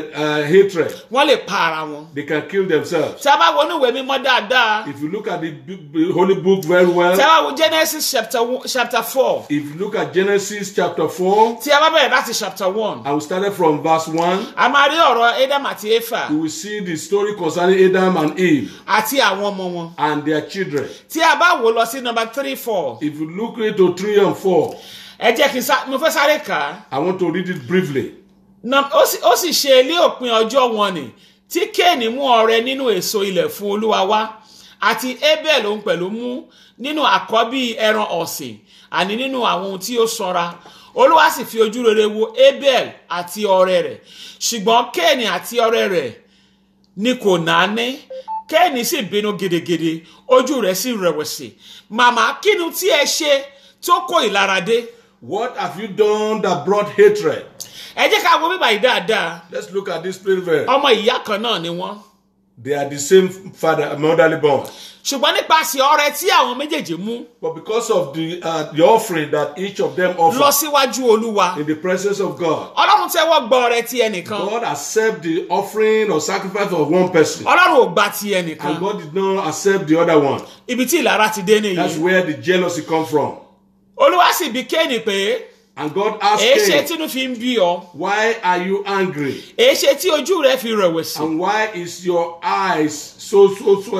hatred, wọ́n lè pa ara wọn. they can kill themselves. tí a bá wo inú ìwé mímọ́ dáadáa, If you look at the Holy Book very tí a well, bá wo Genesis chapter 4, if you look at Genesis chapter 4, tí a bá bẹ̀rẹ̀ láti chapter 1, and we started from verse 1, a máa rí ọ̀rọ̀ Adam àti Éfà you will see the story concerning Adam and Eve àti àwọn ọmọ wọn. and their children. tí a bá wò lọ sí number 3, 4, If you look into 3 and 4, ẹ jẹ́ kí mo fẹ́ sáré kà á. I want to read it briefly. ó sì ṣe ilé òpin ọjọ́ wọn ni tí Kéènì mú ọrẹ nínú èso ilẹ̀ fún Olúwa wá, àti Abel òun pẹ̀lú mú nínú àkọ́bí ẹran ọ̀sìn àní nínú àwọn ohun tí ó ṣọ́ra. Olúwa sì fi ojú rere wo Abel àti ọrẹ rẹ̀, ṣùgbọ́n Kéènì àti ọrẹ rẹ̀ ni kò náání. Kéènì sì bínú gidigidi, ojú rẹ̀ sì rẹ̀wẹ̀sì. màmá kí ni tí ẹ ṣe tó kó ìlara dé? What have you done that brought hatred? ẹ jẹ́ ká wo bíbá yìí dáadáa. Let's look at this plain verse. ọmọ ìyá kan náà ni wọ́n, They are the same father, motherly bond. ṣùgbọ́n nípasẹ̀ ọrẹ tí àwọn méjèèjì mú But because of the offering that each of them offer lọ síwájú Olúwa, in the presence of God, Ọlọ́run tẹ́wọ́ gbọ́ ọrẹ ti ẹnìkan, God accept the offering or sacrifice of one person, Ọlọ́run ò gbà ti ẹnìkan. and God did not accept the other one. ibi tí ìlara ti dé That's nìyí. where the jealousy comes from. Olúwa sì bi Kéènì pé And God asked èéṣe Cain, tínú fi ń bí ọ, why are you angry? èéṣe tí ojú rẹ fi rẹ̀wẹ̀sì? And why is your eyes so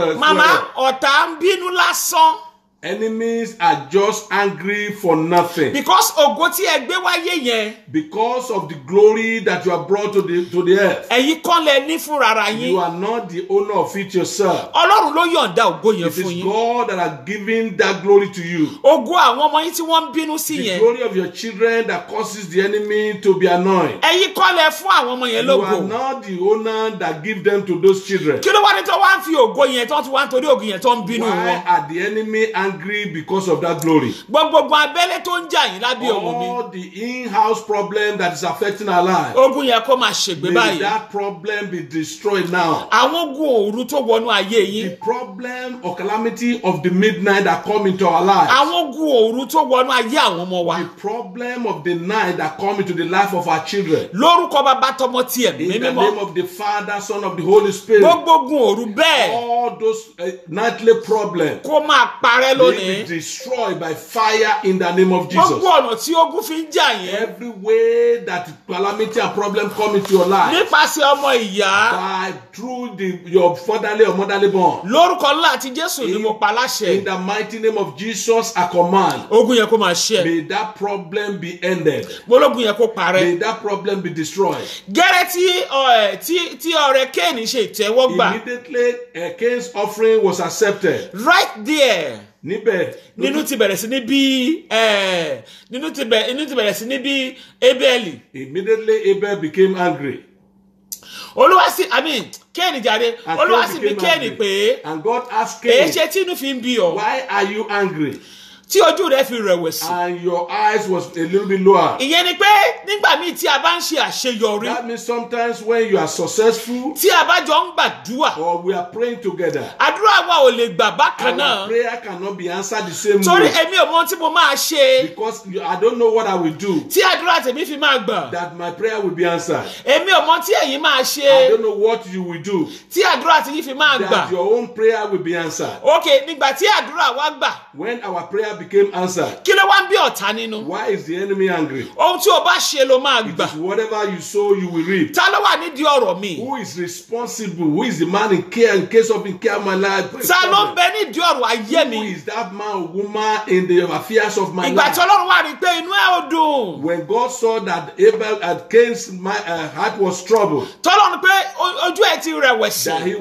màmá ọ̀tá ń bínú lásán, Enemies are just angry for nothing. because ògo tí ẹ gbé wáyé yẹn Because of the glory that you have brought to the earth. ẹ̀yin kọ́ lẹ ní fúnra You yín. are not the owner of it yourself. Ọlọ́run ló yọ̀ǹda ògo yẹn It fún is yín. God that has given that glory to you. ògo àwọn ọmọ yín tí wọ́n ń bínú sí The yẹn, glory of your children that causes the enemy to be annoyed. ẹ̀yin kọ́ lẹ fún àwọn ọmọ yẹn You are lógo. not the owner that give them to those children. kí ló wá ní tó wá ń fi ògo yẹn tó ti wá ń torí ògo yẹn tó ń bínú Why wọn? are the enemy angry because of that glory? gbogbo abẹ́lé tó ń jà yín lábẹ́ òun mi, All the in-house problem that is affecting our life. ogun yẹn kó máa ṣègbè May báyìí. that problem be destroyed now. àwọn ogun òru tó wọnú ayé The yín, problem or calamity of the midnight that come into our lives. àwọn ogun òru tó wọnú ayé àwọn ọmọ wa, The problem of the night that come into the life of our children. lórúkọ bàbá tọmọ tí ẹ̀mí In the mímọ́, name of the Father, Son of the Holy Spirit. gbogbo ogun òru bẹ́ẹ̀ All those nightly problems. kó máa parẹ́ May lónìí. be destroyed by fire in the name of Jesus. Gbogbo ọ̀nà tí ogun fi ń jà yín. Every way that calamity and problem come into your life, Nípasẹ̀ ọmọ ìyá. through your fatherly or motherly bond, Lórúkọ ńlá àti Jésù ni mo pa in láṣẹ. the mighty name of Jesus, I command. Ogun yẹn kó máa ṣẹ. May that problem be ended. Gbólógun yẹn kó parẹ́. May that problem be destroyed. Gẹ́rẹ́ tí ọrẹ Kéènì ṣe ìtẹ́wọ́gbà. Immediately, Cain's offering was accepted. Right there. Níbẹ̀, Nínú ti bẹ̀rẹ̀ sí ní bí Ébẹ́lì. immediately Abel became angry. Kéènì jáde. And Olúwa Cain sì bí became Kéènì pé angry. And God asked èé Cain, ṣe tí inú fi ń bí ọ. why are you angry? Tí ojú rẹ fi rẹ̀wẹ̀sì. And your eyes was a little bit lower. Ìyẹn ni pé nígbà míì tí a bá ń ṣe àṣeyọrí. That means sometimes when you are successful Tí a bá jọ ń gbàdúrà. or we are praying together, Àdúrà wa ò lè gbà bákan náà. our prayer cannot be answered the same Torí way. èmi ò mọ ohun tí mo máa ṣe. Because I don't know what I will do Tí àdúrà tèmi fi máa gbà. that my prayer will be answered. Èmi ò mọ tí ẹ̀yin máa I ṣe. don't know what you will do Tí àdúrà tèmi fi máa gbà. that your own prayer will be answered. Ok, nígbà tí àdúrà wa gbà. When our prayer became answered, Kí ló wá ń bí ọ̀tá nínú? why is the enemy angry? Ohun tí o bá ṣe ló máa It gbà. is whatever you sow, you will reap. Ta ló wà nídìí ọ̀rọ̀ mi? Who is responsible? Who is the man in case of my life? Ta ló ń bẹ nídìí ọ̀rọ̀ ayé Who mi? is that man or woman in the affairs of my Ìgbà tí life? Ọlọ́run wá rí i pé inú ẹ̀ ò dùn. When God saw that Abel and Cain's heart was troubled, Tọ́lọ́run pé ojú ẹ̀ ti rẹ̀wẹ̀sì. that he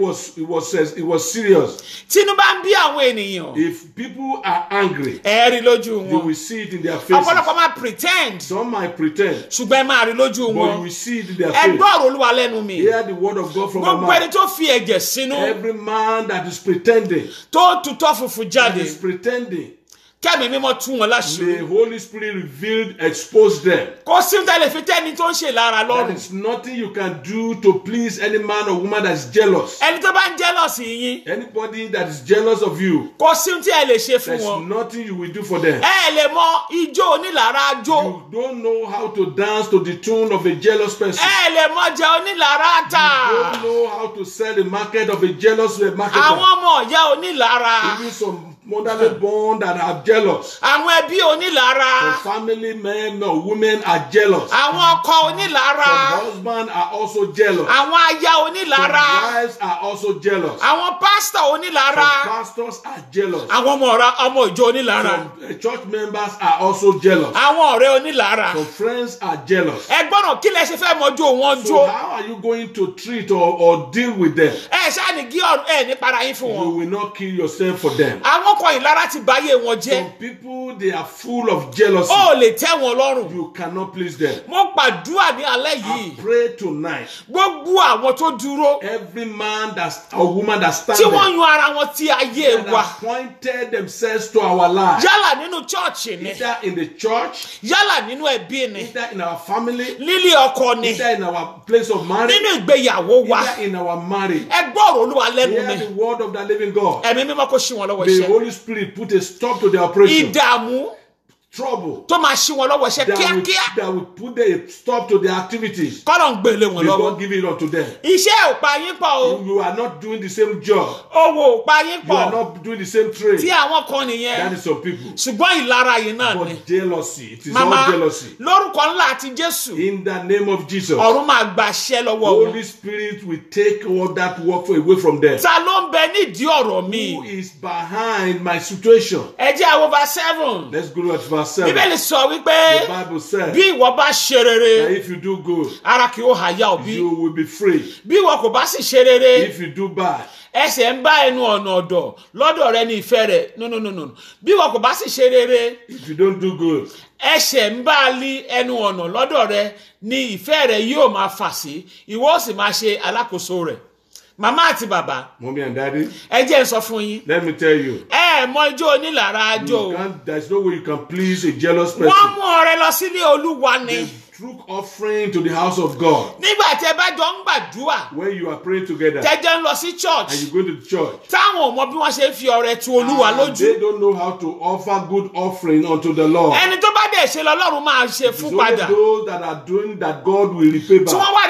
was serious. Tínú bá ń bí àwọn ènìyàn. If people are angry, Ẹ rí lójú you wọn. will see it in their faces. Ọ̀pọ̀lọpọ̀ máa pretend. Some might pretend, Ṣùgbọ́n ẹ máa rí lójú but you wọn. will see it in their Ẹ face. gbọ́ ọ̀rọ̀ Olúwa lẹ́nu mi. Hear the word of God from my Gbogbo ẹni mouth. tó fi ẹ̀jẹ̀ sínú. Every man that is pretending, Tó tutọ́ funfun that jáde. is pretending, Kẹ́mi mímọ́ tú wọn the láṣìírí. Holy Spirit revealed, exposed them. Kò sí ohun tẹ́lẹ̀ fi tẹ́ni tó ń ṣe lára There lọ́rùn. is nothing you can do to please any man or woman that is jealous. Ẹni tó bá ń jẹ́lọ̀sì yín. Anybody that is jealous of you, Kò sí ohun tí ẹ lè ṣe fún there's wọn. nothing you will do for them. Ẹ lè mọ ijó onílára jó. You don't know how to dance to the tune of a jealous person. Ẹ lè mọ jẹ onílára tà. You don't know how to sell the market of a jealous Àwọn marketer. ọmọ ìyá onílára. Even some motherly born that are jealous. Àwọn ẹbí onílára. Some family men or women are jealous. Àwọn ọkọ onílára. Some husbands are also jealous. Àwọn aya Some onílára. wives are also jealous. Àwọn pásítọ̀ Some onílára. pastors are jealous. Àwọn ọmọ ìjọ onílára. Some church members are also jealous. Àwọn ọ̀rẹ́ onílára. Some friends are jealous. Ẹ gbọ́dọ̀ kí lẹ ṣe fẹ́ mọjú wọn So jó. how are you going to treat or deal with them? Ẹ ṣáà ní kí ẹ ní para yín fún You wọn. will not kill yourself for them. Àwọn kan ìlara ti báyé wọn jẹ́. Some people, they are full of jealousy. Ó lè tẹ́ wọn lọ́rùn. You cannot please them. Mo gbàdúrà ní alẹ́ I yìí. pray tonight. Gbogbo àwọn tó dúró. Every man or woman that stands Tí wọ́n yan ara wọn ti ayé that wa. appointed themselves to our lives, Yálà nínú chọ́ọ̀chì ni. either in the church, Yálà nínú ẹbí ni. either in our family, Nílé ọkọ ni. either in our place of marriage, Nínú ìgbéyàwó wa. either in our marriage. Ẹ gbọ́ ọ̀rọ̀ Olúwa lẹ́nu Hear mi. the word of the living God. Ẹ̀mí mímọ́ kó ṣí wọn lọ́wọ́ May the iṣẹ́. Holy Spirit put a stop to the operation. Ìdààmú Trouble tó máa ṣí wọn lọ́wọ́ iṣẹ́ kíákíá. that will put a stop to the activities. Kọ́lọ̀ ń gbélé wọn May lọ́wọ́. God give it unto them. Iṣẹ́ ò pa yín pọ̀ o. You are not doing the same job. Owó ò pa yín You are pọ̀. not doing the same trade. Tí àwọn kan That nìyẹn. is some people. Ṣùgbọ́n ìlara yìí náà ni. But jealousy, it is Màmá all jealousy. lórúkọ ńlá àti Jésù. In the name of Jesus, Ọ̀run máa gbaṣẹ́ lọ́wọ́ wọn. Holy Spirit will take all that work away from them. Ta ló ń bẹ nídìí ọ̀rọ̀ mi? Who is behind my situation? Ẹ jẹ́ àwọn verse 7. Let's go to verse 7. Bíbélì sọ wípé The Bible says bí ìwọ bá ṣe that rere, if you do good, ara kì yóò háyà òbí. you will be free. Bí ìwọ kò bá sì ṣe rere, If you do bad, ẹsẹ̀ ń bá ẹnu ọ̀nà ọ̀dọ̀ lọ́dọ̀ rẹ ní ìfẹ́ rẹ̀. No. Bí ìwọ kò bá sì ṣe rere, if you don't do good, ẹsẹ̀ ń bá lí ẹnu ọ̀nà lọ́dọ̀ rẹ ní ìfẹ́ rẹ̀ yóò máa fà sí. Ìwọ ó sì máa ṣe alákòóso rẹ̀. Màmá àti bàbá, mommy and daddy, ẹ jẹ́ n sọ fún yín. let me tell you, Ẹ mọ ijó onílára you ajó. there's no way you can please a jealous Wọ́n person. mú ọrẹ lọ sílé Olúwa ni. They took offering to the house of God. Nígbà tí ẹ bá jọ ń gbàdúrà, When you are praying together tẹ́jọ́ ń lọ sí church, and you go to the church, táwọn ò mọ bí wọ́n ṣe ń fi ọrẹ tu Olúwa and lójú. they don't know how to offer good offering unto the Lord. Ẹni tó bá dẹ̀ ṣe lọ́lọ́run máa ṣe It's fún only padà. those that are doing that God will repay Tí back. wọ́n wá rí pé àdúrà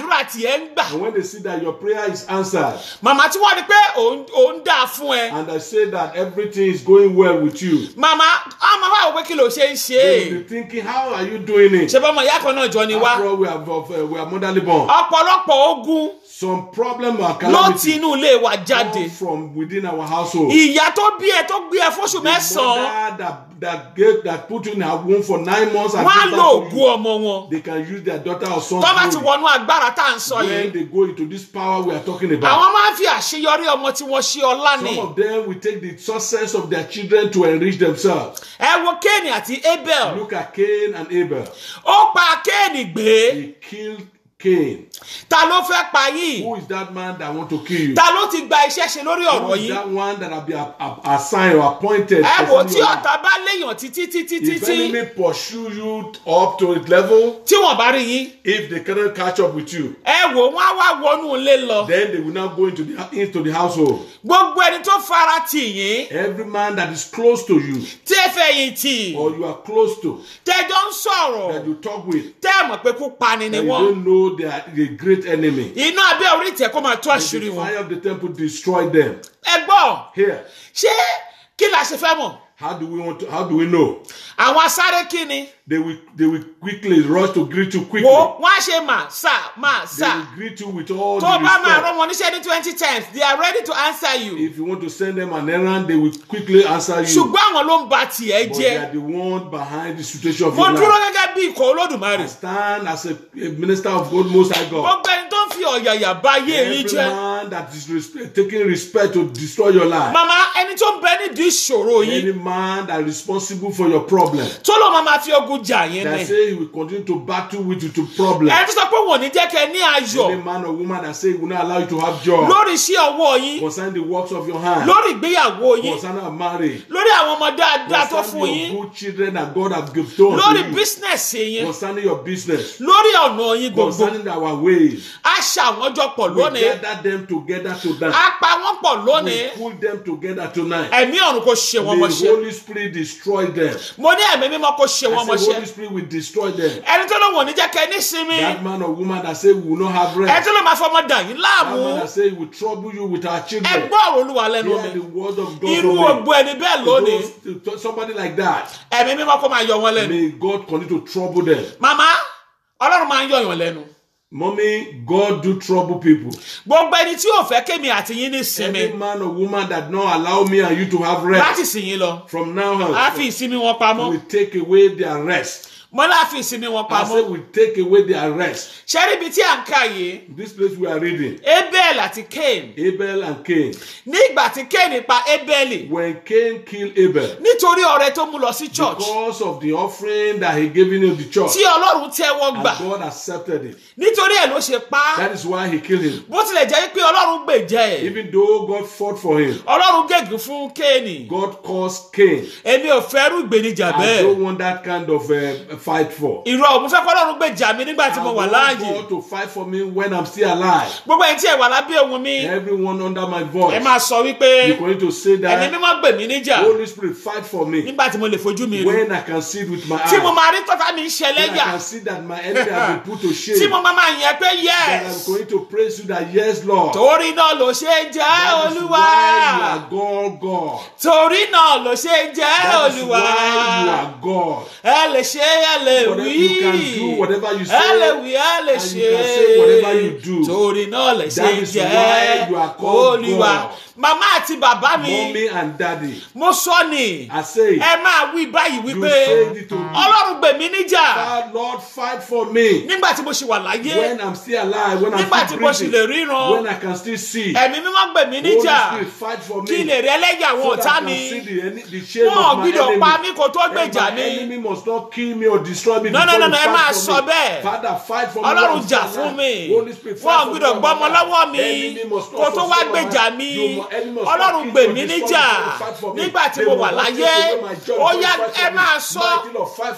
àdúrà tiẹ̀ ń gbà. And when they see that your prayer is answered, Màmá tí wọ́n rí pé òun dà fún ẹ. and they say that everything is going well with you, Màmá á máa wá òwe kí ló ṣe ń ṣe they é. will be thinking, how are you doing it? Ṣé bọ́mọ ìyá kan náà jọ ni wá? After all, we are motherly born. Ọ̀pọ̀lọpọ̀ ogun Some problem or ló ti calamity inú ilé wa come jáde. from within our household. Ìyá tó bí ẹ tó gbé ẹ fóṣù The mẹ́sàn-án, mother that put you in her womb for 9 months and wọ́n á give lo back to ògùn you, ọmọ wọn. they can use their daughter or son Tó bá ti glory. wọnú agbára tá à ń sọ When yìí, they go into this power we are talking about. àwọn máa ń fi àṣeyọrí ọmọ tí wọ́n ṣe ọlá ni. Some of them will take the success of their children to enrich themselves. Ẹ wo Kéènì àti Abel. Look at Cain and Abel. Ó pa Kéènì gbé. He killed Cain. Ta ló fẹ́ pa yìí? Who is that man that want to kill you? Ta ló ti gba iṣẹ́ ṣe lórí Who ọ̀rọ̀ is yìí? that one that have been assigned or appointed? Ẹ wò concerning tí your life? ọ̀tá bá léèyàn títí títí If títí enemy pursue you up to a level, tí wọ́n bá rí yín, if they cannot catch up with you, ẹ wò wọ́n á wá wọnú ilé lọ. then they will now go into the household. Gbogbo ẹni tó fara tì yín, Every man that is close to you tí ẹ fẹ̀yìn tì, or you are close to, tẹ́jọ́ ń that sọ̀rọ̀, you talk with, tẹ́ ẹ mọ̀ pé kú pani ni that you wọ́n. don't know they are the great enemy. Inú abẹ́ orí ìtẹ́ kó máa tó And àṣírí the wọn. fire of the temple destroyed them. Ẹ gbọ́, Here, ṣé kí la ṣe fẹ́ mọ̀? how do we know? Àwọn asáré kí ni? They will quickly rush to greet you quickly. Wo wọ́n á ṣe mà sà mà They sà. will greet you with all Tó the bá máa respect. rán wọn níṣẹ́ ní 20 times, they are ready to answer you. If you want to send them an errand, they will quickly answer you. Ṣùgbọ́n àwọn ló ń ba tiẹ̀ But they jẹ́. are the one behind the situation of Mo your dúró life. gẹ́gẹ́ bí ikọ̀ Olódùmarè. I stand as a minister of God Most High God. Gbogbo ẹni tó ń fi ọ̀yàyà bá ayé yín Every jẹ́. man that is taking respect to destroy your life. Màmá ẹni tó ń bẹ nídìí ìṣòro yìí, Any man that is responsible for your problem. tó ló máa fi ogun jà yín That ni. say he will continue to battle with you to problem. Ẹni tó sọ pé wọ́n ò ní jẹ́ kẹ́ ní ayọ̀ Any man or woman that say he will not allow you to have joy. lórí iṣẹ́ ọwọ́ yín, Concerning the works of your hand. lórí ìgbéyàwó yín, Concerning our marriage. lórí àwọn ọmọ dáadáa tó fún Concerning yín, your good children that God has given lórí to you. bísínẹ̀sì yín, Concerning your business. lórí ọ̀nà yín gbogbo. Concerning our ways. A ṣà wọ́n jọ pọ̀ We lónìí. gather them together tonight. A pa wọ́n pọ̀ We lónìí. pull them together tonight. Ẹ̀mí ọ̀run kò ṣe wọ́n May mọ́ṣẹ́. the Holy Spirit destroy them. Mo ní ẹ̀mí mímọ́ kò ṣe wọ́n I say Holy mọ́ṣẹ́. Spirit will destroy them. Ẹni tó ló wọ̀n ní jẹ́ kẹ́ ní sinmi. That man or woman that say we will not have Ẹni rest. tó ló máa fọmọ dà yín That láàmú. man that say he will trouble you with our Ẹ children. gbọ́ ọ̀rọ̀ Olúwa lẹ́nu Hear mi. the word of God Irú from ògbó ẹni bẹ́ẹ̀ lónìí. me. Somebody like that. Ẹ̀mí mímọ́ kó máa yọ wọ́n lẹ́nu. May God continue to trouble them. Màmá, Ọlọ́run máa ń yọ̀yàn lẹ́nu. Mommy, God do trouble people. Gbogbo ẹni tí yóò fẹ́ kémi àti yín ní sinmi Any man or woman that not allow me and you to have láti rest sìn yín lọ. from now Á fi on, ìsinmi wọn pamọ́. we take away their rest. Mo náà fi ìsinmi wọn I say pamọ́. we take away their rest. Ṣé níbi tí à ń kà yìí? This place we are reading, Abel àti Cain. Abel and Cain. Nígbà tí Cain pa Abel When Cain killed Abel, nítorí ọrẹ tó mú lọ sí church because of the offering that he gave in the church, tí Ọlọ́run tẹ́wọ́ and gbà, God accepted it. nítorí ẹ̀ ló ṣe pa á. That is why he killed him. Bó tilẹ̀ jẹ́ pé Ọlọ́run gbèjà ẹ̀, Even though God fought for him, Ọlọ́run gègùn fún Cain. God caused Cain. Èmi ò fẹ́rù ìgbènijà I bẹ́ẹ̀. don't want that kind of fight for. Irọ́ mo fẹ́ kọ́ Ọlọ́run gbèjà mi nígbà tí I mo wà want láàyè. God to fight for me when I'm still alive. Gbogbo ẹni tí ẹ wà lábẹ́ ohùn mi, Everyone under my ẹ voice, máa sọ wípé you're going to say ẹ̀mí that mímọ́ gbè mí níjà Holy Spirit fight for me nígbà tí mo lè fojú mi rí. when I can see it with my Tí mo eyes. máa rí tọ́ta mi ń When I ṣẹlẹ́yà. can see that my enemy has been put to Tí shame. mo máa yẹn pé Then I'm yes. going to praise you that yes, Lord. Torí náà ló ṣe ń jẹ́ That is Olúwa. why you are God. Torí náà ló ṣe ń jẹ́ That is Olúwa. why you are God. Ẹ lè ṣe ẹ lè Whatever wí. you can do, whatever you Ẹ lè say, wí ẹ lè and ṣe. you can say whatever you do. Torí náà lè ṣe That ń is jẹ́ why you are called Olúwa. God. Màmá àti bàbá mi, Mommy and daddy, mo sọ ni, I say, ẹ máa wí báyìí you wípé say it to me. Ọlọ́run gbè mí níjà Lord, fight for me. nígbà tí mo ṣì wà láyé, When I'm still alive, when I'm nígbà tí still mo ṣì lè breathing, ríran. when I can still see. Ẹ̀mí mímọ́ gbè mí Holy níjà Spirit, fight for kí me. lè rí ẹlẹ́yà àwọn So that ọ̀tá I mi. can see the shame Wọn ò of my gbọ́dọ̀ pa mí enemy. kó tó And gbèjà my mi. enemy must not kill me or destroy me No, before no, you no, ẹ máa fight sọ for me. bẹ́ẹ̀. Father, fight for me. Ọlọ́run when I'm jà still fún alive. mi. Holy Spirit, Wọn ò fight for me. gbọ́dọ̀ gbọ́mọ lọ́wọ́ mi Enemy must not kó tó wá forsake my gbèjà life. mi. Your enemy must not Ọlọ́run kill gbè me or mí destroy níjà me before you fight for me. nígbà tí They mo will wà not láyé. take away my joy Ó before you yá fight for ẹ me. máa sọ. Mighty Lord, fight for me.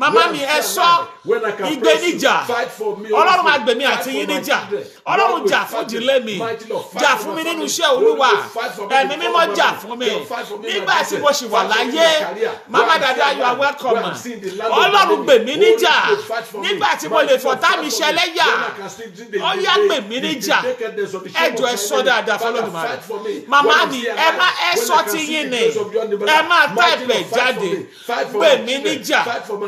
Màmá mi ẹ sọ ìgbéníjà. Ọlọ́run máa gbèmí àti yín níjà. Ọlọ́run jà fún ìdílé mi. Jà fún mi nínú iṣẹ́ Olúwa. Ẹ̀mí mímọ́ jà fún mi. Nígbà tí mo ṣì wà láyé, Mama Dada, you are welcome. Ọlọ́run gbèmí níjà. Nígbà tí mo lè fọ̀tá mi ṣẹlẹ́yà. Ó yá gbèmí níjà. Ẹ jọ̀ọ́ ẹ sọ dáadáa f'Olódùmarè. Màmá mi ẹ sọ ti yín ni. Ẹ máa táìpẹ̀ jáde. Gbèmí níjà.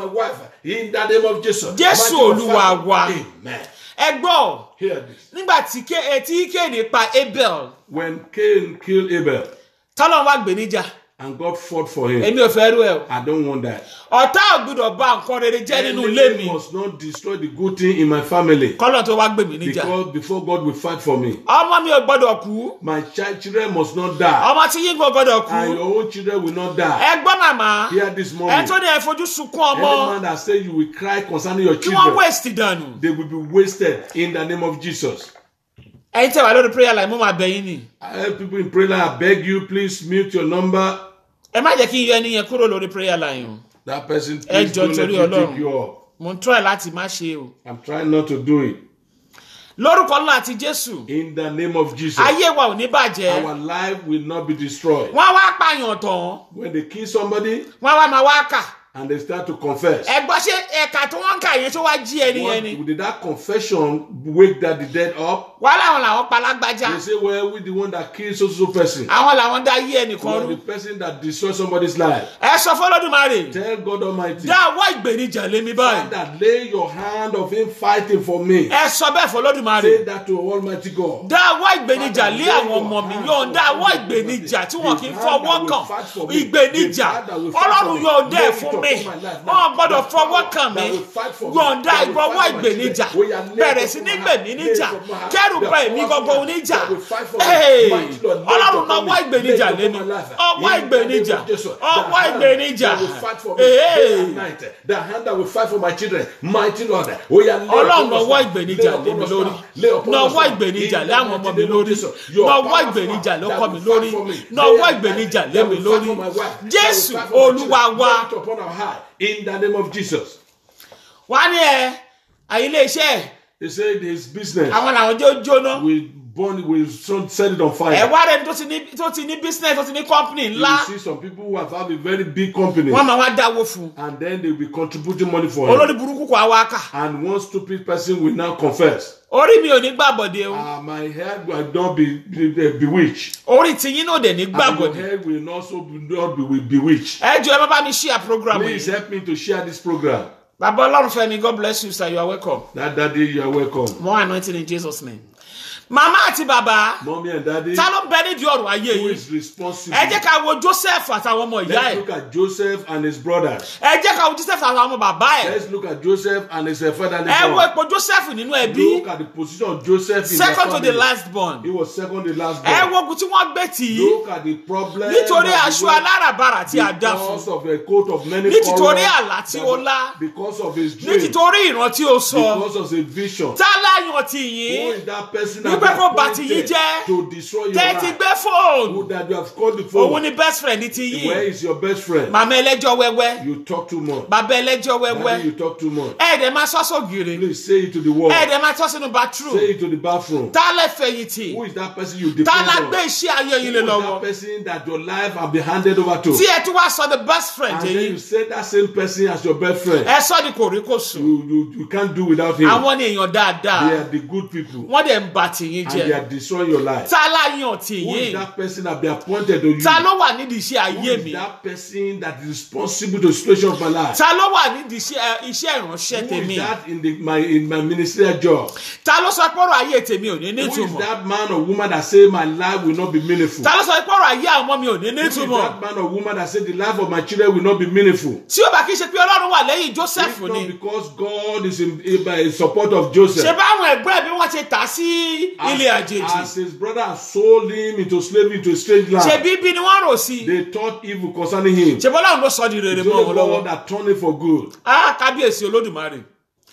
In the name of Jesus. Jésù Olúwa wa. Amen. Ẹ gbọ́. Hear this. Nígbà tí Kéènì pa Abel. When Cain killed Abel Tọ́lọ́run wá gbè níjà. and God fought for him, Èmi ò fẹ́ rú ẹ o. I don't want that. Ọ̀tá ò gbọdọ̀ bà nǹkan rere jẹ́ nínú ilé mi. Enemy must not destroy the good thing in my family. Kọ́lọ̀ tó wá gbè mí níjà. Because before God will fight for me. Ọmọ mi ò gbọdọ̀ kú. My children must not die. Ọmọ tí yín kò gbọdọ̀ And kú. your own children will not die. Ẹ gbọ́ màmá. Hear this Ẹ morning. tó ní ẹ fojú sunkún Any ọmọ. man that say you will cry concerning your Kí wọ́n children, waste dànù. they will be wasted in the name of Jesus. Ẹ̀yin tẹ́ wà lórí prayer line mo máa bẹ̀ yín ni. I help people in prayer. I beg you, please mute your number. Ẹ má jẹ́ kí n yọ ẹni yẹn kúrò lórí prayer line o. That person, Ẹ please jọ̀ọ́ don't let torí me Ọlọ́run. take you up. Mo ń try láti má ṣe o. I'm trying not to do it. Lórúkọ ńlá àti Jésù. In the name of Jesus. Ayé wa ò ní bàjẹ́. Our life will not be destroyed. Wọ́n wá pààyàn tán. When they kill somebody Wọ́n wá máa wá kà. and they start to confess, Ẹ gbọ́ ṣé ẹ̀ka tí wọ́n ń kà yẹn tó wá jí ẹni yẹn ni. did that confession wake that the dead up? Wọ́n làwọn pa lágbájá. They say, well, we the one that killed so person. Àwọn làwọn dá yí ẹnìkan You are the rú. person that destroyed somebody's life. Ẹ sọ f'Olódùmarè. Tell God Almighty, Dá ọwọ́ ìgbènijà lé mi báyìí. Father, lay your hand of him fighting for me. Ẹ sọ bẹ́ẹ̀ f'Olódùmarè. Say that to Almighty God. Dá ọwọ́ ìgbènijà lé àwọn ọmọ mi. Yọ̀ǹda ọwọ́ ìgbènijà tí wọn kì í fọwọ́ kàn. Ìgbènijà. Ọlọ́run yọ̀ǹda ẹ̀ fún mi. Wọ́n gbọ́dọ̀ fọwọ́ kàn mí. Yọ̀ǹda ìgbọ̀wọ́ ìgbènijà. Bẹ̀rẹ̀ sí ní gbèmí níjà. Kẹ́rù bá èmi gangan oníjà. Ọlọ́run náà ọwọ́ ìgbènijà lé mi. Ọwọ́ ìgbènijà. Ọwọ́ ìgbènijà. The hand that will fight for my children, mighty Lord. Ọlọ́run ọwọ́ ìgbènijà lé mi lórí. Ọwọ́ ìgbènijà lé àwọn ọmọ mi lórí. Ọwọ́ ìgbènijà lé ọkọ mi lórí. Ọwọ́ ìgbènijà lé mi lórí. Jésù Olúwa wa. In the name of Jesus. Wá ní ilé iṣẹ́. He said his business Àwọn làwọn jẹ́ jóná. will burn, will set it on fire. Ẹ wá rẹ̀ tó ti ní business tó ti ní company You ńlá. see some people who have a very big company Wọ́n máa wá dáwó fún. and then they will be contributing money for him. Olórí burúkú kò wá kà. And one stupid person will now confess. Orí mi ò ní gbàbọ̀dé o. My head will not be bewitched. Orí tiyín náà dẹ̀ ní And your gbàbọ̀dé. head will also not be bewitched. Ẹ jọ̀ọ́ ẹ má bá mi share program Please yìí. help me to share this program. Bàbá Ọlọ́runfẹ́mi, God bless you sir, you are welcome. That daddy, you are welcome. More anointing in Jesus' name. Màmá àti bàbá. Mommy and daddy, Ta ló ń bẹ nídìí ọ̀rọ̀ ayé who yìí? is responsible? Ẹ jẹ́ ká wo Joseph àtàwọn ọmọ ìyá Let's ẹ̀. look at Joseph and his brothers. Ẹ jẹ́ ká wo Joseph àtàwọn ọmọ bàbá ẹ̀. Let's look at Joseph and his fatherly Ẹ wo son. ipò Joseph nínú ẹbí. Look at the position of Joseph in the Second to the family. last born. He was second to the last Ẹ born. wo ogun tí wọ́n gbé tì í. Look at the problem. Nítorí that aṣọ he wears aláràbarà tí a dá fún. because of a coat of many Nítorí colors. àlá tí ó lá. Because of his dream. Nítorí ìran tí ó sọ. Because of his vision. Tá láyàn tì Who yín. is that person Wípé that kó bà tì yín appointed jẹ́. to destroy your Tẹ́tí life? gbé fóònù. Who that you have called the Òun phone? ni best friend ti Where yín. is your best friend? Màmá ẹlẹ́jọ́ wẹ́wẹ́. You talk too much. Bàbá ẹlẹ́jọ́ Daddy, wẹ́wẹ́. you talk too much. Ẹ̀ẹ́dẹ̀ máa sọ́ sógiri. Please say it to the wall. Ẹ̀ẹ́dẹ̀ máa tọ́ sínú bathroom. Say it to the bathroom. Tá lẹ fẹ̀yìntì. Who is that person you depend Tá la on? gbé iṣẹ́ ayé yín Who lé is that lọ́wọ́. person that your life have been handed over to? Tí ẹ tún wá sọ the best friend And then you yín. say that same person as your best friend. Ẹ sọ di kòríkòsùn. You can't do without him. Àwọn ni èèyàn They dáadáa. are the good people. Wọ́n dẹ̀ ń bà tìyín And they jẹ́. are destroying your life. Tá láyàn Who is tìyín. that person that be appointed to you? Ta ló wà nídìí iṣẹ́ Who ayé is mi? that person that is responsible to the situation of my life? Ta ló wà nídìí iṣẹ́ ìránṣẹ́ Who tèmi? is that in my ministerial job? Ta ló sọ pé ọ̀rọ̀ ayé tèmi ò ní Who is nítumọ̀? that man or woman that say my life will not be meaningful? Ta ló sọ pé ọ̀rọ̀ ayé àwọn ọmọ mi ò ní Who is nítumọ̀? that man or woman that say the life of my children will not be meaningful? Tí ó bá kí ṣe pé Ọlọ́run wà lẹ́yìn Joseph If not ni. because God is in support of Joseph. Ṣé báwọn ẹ̀gbọ́n ẹ̀ bí wọ́n ṣe tà á sí ilé àjèjì? As his brother sold him into slavery to a strange land. Ṣé bíbí ni wọ́n rò sí? They thought evil concerning him. Ṣé bọ́lá òun ló sọ di rere It's mọ́ only wọn lọ́wọ́? God that turned it for good. Kábíyèsí Olódùmarè.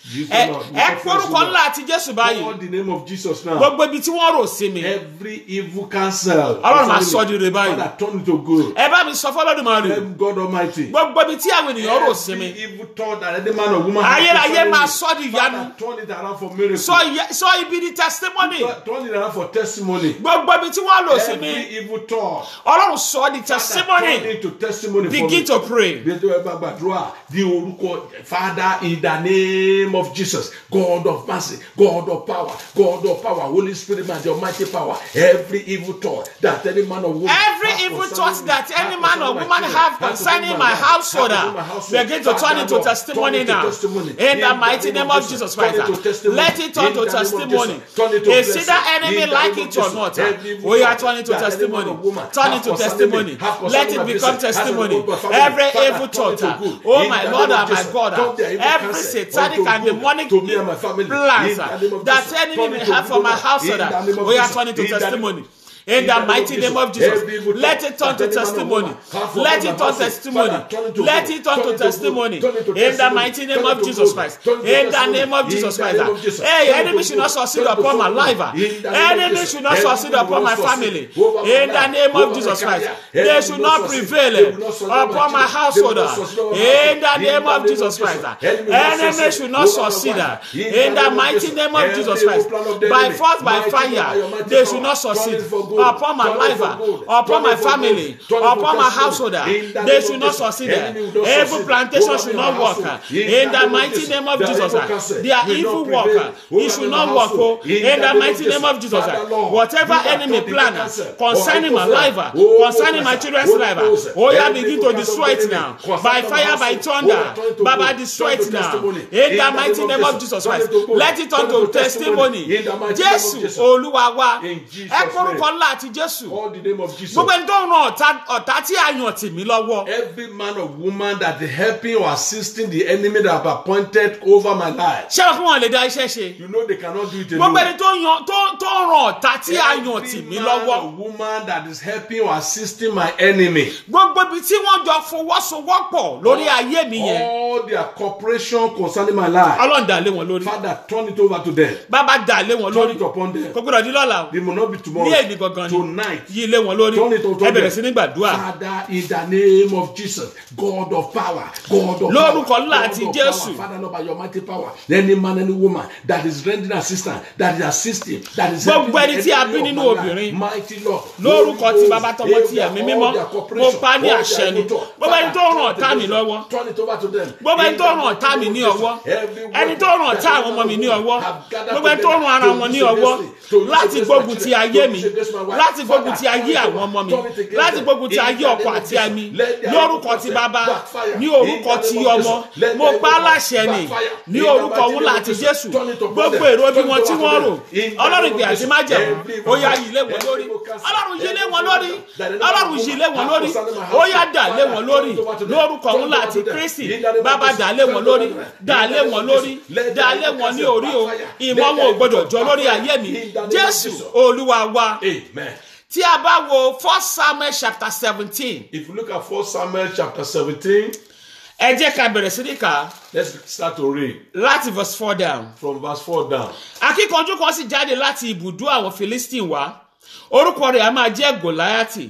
ẹ porúkọ ńlá àti Jésù báyìí. Call the name of Jesus now. Gbogbo ibi tí wọ́n rò sí mi. Every evil counsel. Ọlọ́run máa sọ di rere báyìí. Father, turn it to good. Ẹ bá mi sọ fọ́lọ́dúnmarè. Help God Almighty. Gbogbo ibi tí àwọn ènìyàn rò sí mi. Every evil thought that any man or woman Ayérayé máa sọ di ìyanu. Father, turn it around for miracle. Sọ ibi di testimony. Turn it around for testimony. Gbogbo ibi tí wọ́n rò sí mi. Every evil thought. Ọlọ́run sọ di testimony. Turn it to testimony for me. Begin to pray. Father, in the name of Jesus, God of mercy, God of power, Holy Spirit, man, the almighty power, every evil thought that any man or woman have concerning my household, begin to turn into testimony now. In the mighty name of Jesus Christ, let it turn to testimony. Is that enemy like it or not? We are turning to testimony. Turn into testimony. Let it become testimony. Every evil thought, oh my Lord and my God, every satanic and demonic plans that enemy may have for my household, we are turning to testimony. In the mighty name of Jesus, let it turn to testimony. Let it turn to testimony. Let it turn to testimony. In the mighty name of Jesus Christ. In the name of Jesus Christ. Hey, enemy should not succeed upon my life. Enemy should not succeed upon my family. In the name of Jesus Christ. They should not prevail upon my household. In the name of Jesus Christ. Enemy should not succeed. In the mighty name of Jesus Christ. By force, by fire, they should not succeed. Upon my life, upon my family, upon my household, they should not succeed. Every plantation should not work. In the mighty name of Jesus, their evil work, it should not work. In the mighty name of Jesus, whatever enemy plan concerning my life, concerning my children's life, oh yeah, begin to destroy it now. By fire, by thunder, Baba, destroy it now. In the mighty name of Jesus Christ, let it turn to testimony. Jesus, Olúwa wa. Àti Jésù. All the name of Jesus. Gbogbo ẹni tó ń ràn ọ̀tá tí a yàn tì mí lọ́wọ́. Every man or woman that is helping or assisting the enemy that have appointed over my life. Ṣé o fún wọn lè dá iṣẹ́ ṣe? You know they cannot do it alone. Gbogbo ẹni tó ràn ọ̀tá tí a yàn tì mí lọ́wọ́. Every man or woman that is helping or assisting my enemy. Gbogbo ibi tí wọ́n jọ fọwọ́sowọ́pọ̀ lórí ayé mi yẹn. All their cooperation concerning my life. Ọlọ́run dà lé wọn lórí. Father, turn it over to them. Bàbá dà lé wọn lórí. Turn it upon them. Kò gbọdọ̀ di lọ́la o. They will not be tomorrow. Ní èdè gangan ni. Tonight. Yí ilé wọn lórí. Ẹ bẹ̀rẹ̀ sí ní gbàdúrà. Father, in the name of Jesus, God of power, God of lórúkọ ńlá àti Jésù. Father, Lord, by your mighty power, any man, any woman that is rendering assistance, that is assisting, that is gbogbo ẹni tí a bí nínú obìnrin. Mighty Lord. Lórúkọ tí bàbá tọmọ tí ẹ̀mí mímọ́. Mo pa ní àṣẹ ni. Gbogbo ẹni tó ràn ọ̀tá mi lọ́wọ́. Turn it over to them. Gbogbo ẹni tó ràn ọ̀tá mi ní ọwọ́. Ẹni tó ràn ọ̀tá àwọn ọmọ mi ní ọwọ́. Gbogbo ẹni tó ràn ara wọn ní ọwọ́. Láti gbógun ti ayé mi. Láti gbógun ti ayé àwọn ọmọ mi. Láti gbógun ti ayé ọkọ àti ẹ̀mí. Lórúkọ ti bàbá. Ní orúkọ ti ọmọ. Mo pa láṣẹ ni. Ní orúkọ ńlá àti Jésù. Gbogbo èrò bí wọn tí wọ́n rò. Ọlọ́run ìgbé àti májẹ̀mú. Ó yá yí lé wọn lórí. Ọlọ́run yí lé wọn lórí. Ọlọ́run yí lé wọn lórí. Ó yá dà lé wọn lórí. Lórúkọ ńlá àti Kristi. Bàbá dà lé wọn lórí. Dà lé wọn lórí. Dà lé wọn ní orí o. Ìmọ̀ wọn ò gbọdọ̀ jọ lórí ayé mi. Jésù Olúwa wa. Amen. Tí a bá wo 1 Samuel chapter 17. If you look at 1 Samuel chapter 17. Ẹ jẹ́ ká bẹ̀rẹ̀ sí ní kà. Let's start to read. Láti verse 4 down. From verse 4 down. Akíkanjú kan sì jáde láti ibùdó àwọn Philistine wá. Orúkọ rẹ̀ a máa jẹ́ Gòláyátì,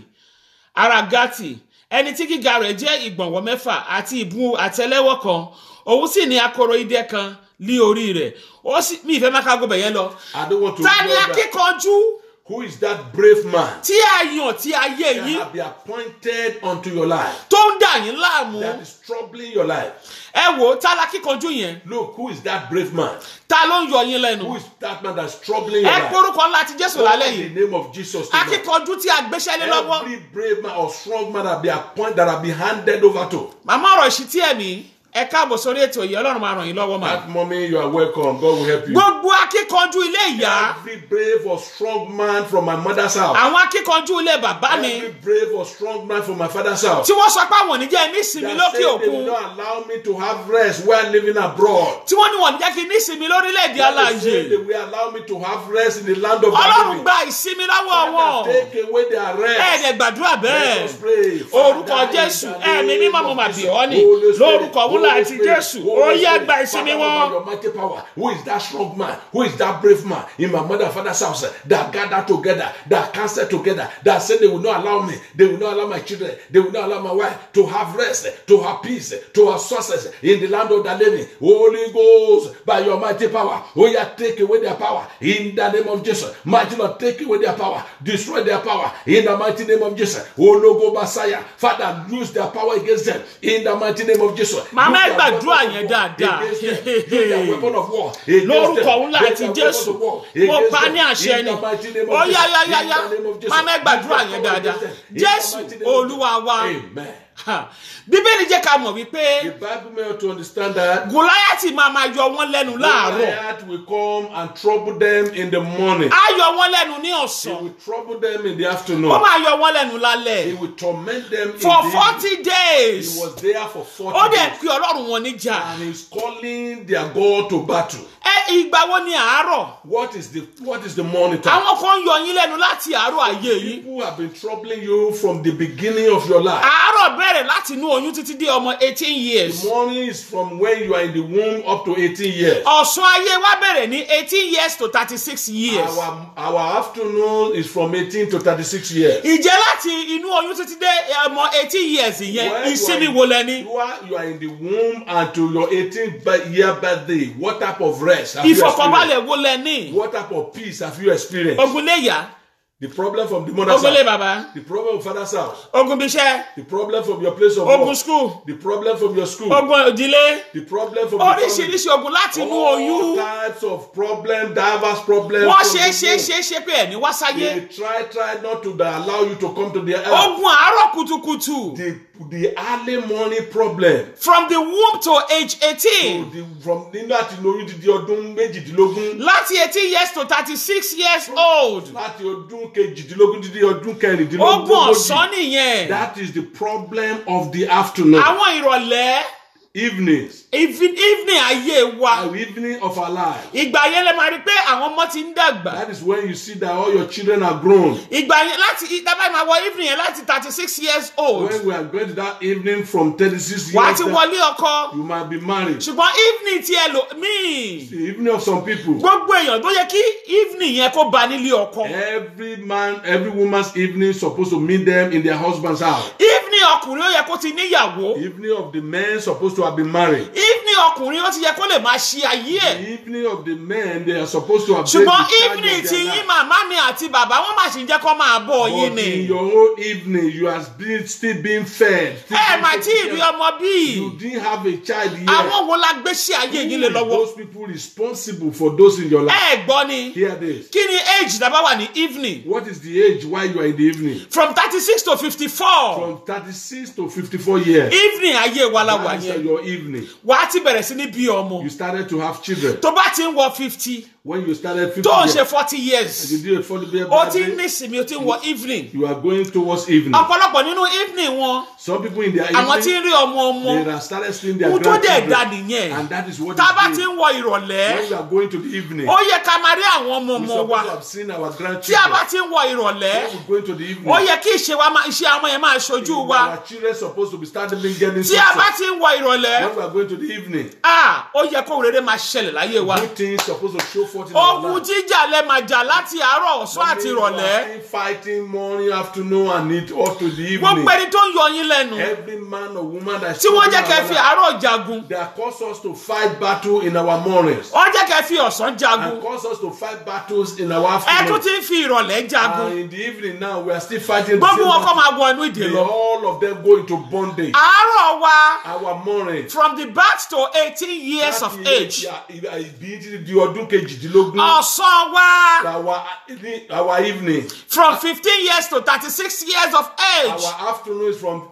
ará Gátì. Ẹni tí gíga rẹ̀ jẹ́ ìgbọ̀nwọ́ 6 àti ìbú àtẹ́lẹwọ́ kan. Òun sì ní akoro idẹ kan lí orí rẹ̀. Ó sì mi ìfẹ́ máa ká gbọ́bẹ̀ yẹn lọ. I don't want to. Ta ni akíkanjú? Who is that brave man? Tí a yàn tí ayé yín. That have been appointed unto your life. Tó ń dà yín láàmú. That is troubling your life. Ẹ wò ta la kíkanjú yẹn. Look, who is that brave man? Ta ló ń yọ yín lẹ́nu? Who is that man that's troubling your life? Ẹ porúkọ ńlá ti Jésù lálẹ́ yìí. In the name of Jesus. Akíkanjú tí a gbéṣẹ́ lé lọ́wọ́. Every brave man or strong man that be appointed, that have been handed over to. Màmá ọ̀rọ̀ ìṣítí ẹ̀mí. Ẹ káàbọ̀ sórí ètò yìí, Ọlọ́run máa ràn yín lọ́wọ́ mà. That mommy, you are welcome. God will help you. Gbogbo akíkanjú ilé ìyá. Every brave or strong man from my mother's house. Àwọn akíkanjú ilé bàbá mi. Every brave or strong man from my father's house. Tí wọ́n sọ pé àwọn ò ní jẹ́ ní ìsinmi lókè They òkun. will not allow me to have rest while living abroad. Tí wọ́n ní wọ́n ní jẹ́ kí ní ìsinmi lórílẹ̀-èdè They aláàyè. will allow me to have rest in the land of Ọlọ́run living. gba ìsinmi lọ́wọ́ wọn. Take away their rest. Ẹ̀ẹ́dẹ̀ gbàdúrà bẹ́ẹ̀. Let us pray. Orúkọ Jésù ẹ̀mí mímọ́ mo mà bì ọ́ ni. Lórúkọ ńlá àti Jésù. Ó yá gba ìsinmi wọn. Your mighty power. Who is that strong man? Who is that brave man in my mother and father's house that gather together, that cancel together, that said they will not allow me, they will not allow my children, they will not allow my wife to have rest, to have peace, to have success in the land of the living. Holy Ghost, by your mighty power, oh yeah, take away their power in the name of Jesus. Mighty Lord, take away their power, destroy their power in the mighty name of Jesus. Oh Logo Messiah, Father, use their power against them in the mighty name of Jesus. Mama gbàdúrà yẹn dáadáa. Weapon of war. Lórúkọ ńlá àti Jésù. Mo pa ní àṣẹ ni. Ó yá. Mama gbàdúrà yẹn dáadáa. Jésù Olúwa wa. Amen. Bíbélì jẹ́ ká mọ̀ wípé The Bible may have to understand that Gòláyátì máa yọ wọ́n lẹ́nu láàárọ̀. Goliath will come and trouble them in the morning. Á yọ wọ́n lẹ́nu ní He ọ̀sán. will trouble them in the Ó afternoon. máa yọ wọ́n lẹ́nu He lálẹ́. will torment them For in the 40 days. He was there for 40 Ó dẹ̀ days. pé Ọlọ́run wọn níjà. And he's calling their God to battle. Ìgbà wo ni àárọ̀? What is the morning time? Àwọn kan yọ yín lẹ́nu láti àárọ̀ ayé yìí. People have been troubling you from the beginning of your life. Àárọ̀ bẹ̀rẹ̀ láti inú oyún títí dé ọmọ 18 years. The morning is from when you are in the womb up to 18 years. Ọ̀sán ayé wa bẹ̀rẹ̀ ní 18 years to 36 years. Our afternoon is from 18 to 36 years. Ìjẹ́ láti inú oyún títí dé ọmọ 18 years yẹn, ìsinmi wo lẹ́ni? You are in the womb until your 18th year birthday. What type of rest have you Ìfọ̀kànbalẹ̀ experienced? wo lẹ́ni? What type of peace have you experienced? Ogun lé yá, The problem from the mother's ogun lé house. bàbá, The problem from father's house. ogun bíṣẹ́, The problem from your place of ogun work. school, The problem from your school. ogun ìdílé, The problem from the family. oríṣiríṣi ogun láti inú All oyún. types of problems, diverse problems. Wọ́n from the womb. ṣe pé ẹ̀ní wá sáyé. They try not to allow you to come to their earth. Ogun àárọ̀ kùtùkùtù. The early morning problem. From the womb to age 18. From nínú àti lóyún di ọdún méjìdínlógún. Láti 18 years to 36 years old. Láti ọdún kejìdínlógún di ọdún kẹrìndínlógún. Ogun ọ̀sán nìyẹn. That is the problem of the afternoon. Àwọn ìrọ̀lẹ́. Evenings. Evening ayé wa. The evening of our life. Ìgbà yẹn lè máa rí pé àwọn ọmọ ti ń dàgbà. That is when you see that all your children are grown. Ìgbà yẹn láti ìdábàá máa wọ evening yẹn láti 36 years old. When we are going to that evening from 36 years. Wà á ti wọlé ọkọ. You might be married. Ṣùgbọ́n evening ti ẹlòmíì. The evening of some people. Gbogbo èèyàn tó yẹ kí evening yẹn kó ba nílé ọkọ. Every woman's evening is supposed to meet them in their husband's house. Evening ọkùnrin ó yẹ kó ti níyàwó. Evening of the men supposed to have been married. Evening ọkùnrin ó ti yẹ kó lè máa ṣe ayé ẹ̀. The evening of the men they are supposed to have. Ṣùgbọ́n evening ti yín màmá mi àti bàbá wọn máa ṣì ń jẹ́ kó máa bọ̀ yín But in ni. your own evening you are still being fed. Ẹ mà tí ì rí ọmọ bíi. You didn't have a child yet. Àwọn wo la gbé sí ayé yín lé lọ́wọ́? Those people responsible for those in your life. Ẹ gbọ́ ni. Hear this. Kí ni age dábàá wà ní evening? What is the age while you are in the evening? From 36 to 54. From 36 to 54 years. Evening ayé wa la wà That is yẹn. your evening. Wà á ti bẹ̀rẹ̀ sí ní bí ọmọ. You started to have children. Tó bá ti ń wọ 50. When you started 50 Tó ń years. ṣe 40 years. You did it for the baby. Ó ti ń ní ìsinmi, ó ti ń wọ evening. You are going towards evening. Ọ̀pọ̀lọpọ̀ nínú evening wọn. Some people in their Àwọn tí evening, ń rí ọmọ they ọmọ. have started seeing their Ohun tó dẹ̀ dá grandchildren. nìyẹn. And that is what Tá a bá is ti doing. ń wọ ìrọ̀lẹ́. When we are going to the evening, Ó yẹ ká máa rí àwọn ọmọ we ọmọ supposed wa. to have seen our Tí a grandchildren. bá ti ń wọ ìrọ̀lẹ́. When we go into the evening, Ó yẹ kí iṣẹ́ àwọn yẹn máa ṣojú wa. our children supposed to be starting getting Tí a bá success. ti ń wọ ìrọ̀lẹ́. When we are going to the evening, Ó yẹ kó rere máa ṣẹlẹ̀ láyé wa. good things supposed to show forth in our Ogun life. jíjà lẹ máa jà láti àárọ̀ ọ̀sán àti You are ìrọ̀lẹ́. still fighting morning, afternoon, and it up to the evening. Gbogbo ẹni tó ń yọ yín lẹ́nu. Every man or woman that Tí wọ́n jẹ́ kẹ́ fi àárọ̀ jagun. they cause us to fight battle in our mornings Wọ́n jẹ́ kẹ́ fi ọ̀sán jagun. and cause us to fight battles in our Ẹ tún afternoon. ti ń fi ìrọ̀lẹ́ jagun. And in the evening now we are still fighting the Gbogbo same wọn kọ́ battle. máa wọ inú ìdè They lọ. all of them go into bondage. Àárọ̀ wa Our morning. from the birth to 18 years of age. Ìbí di ọdún kejìdínlógún. Ọ̀sán wa Our evening. from 15 years to 36 years of age. Our afternoon is from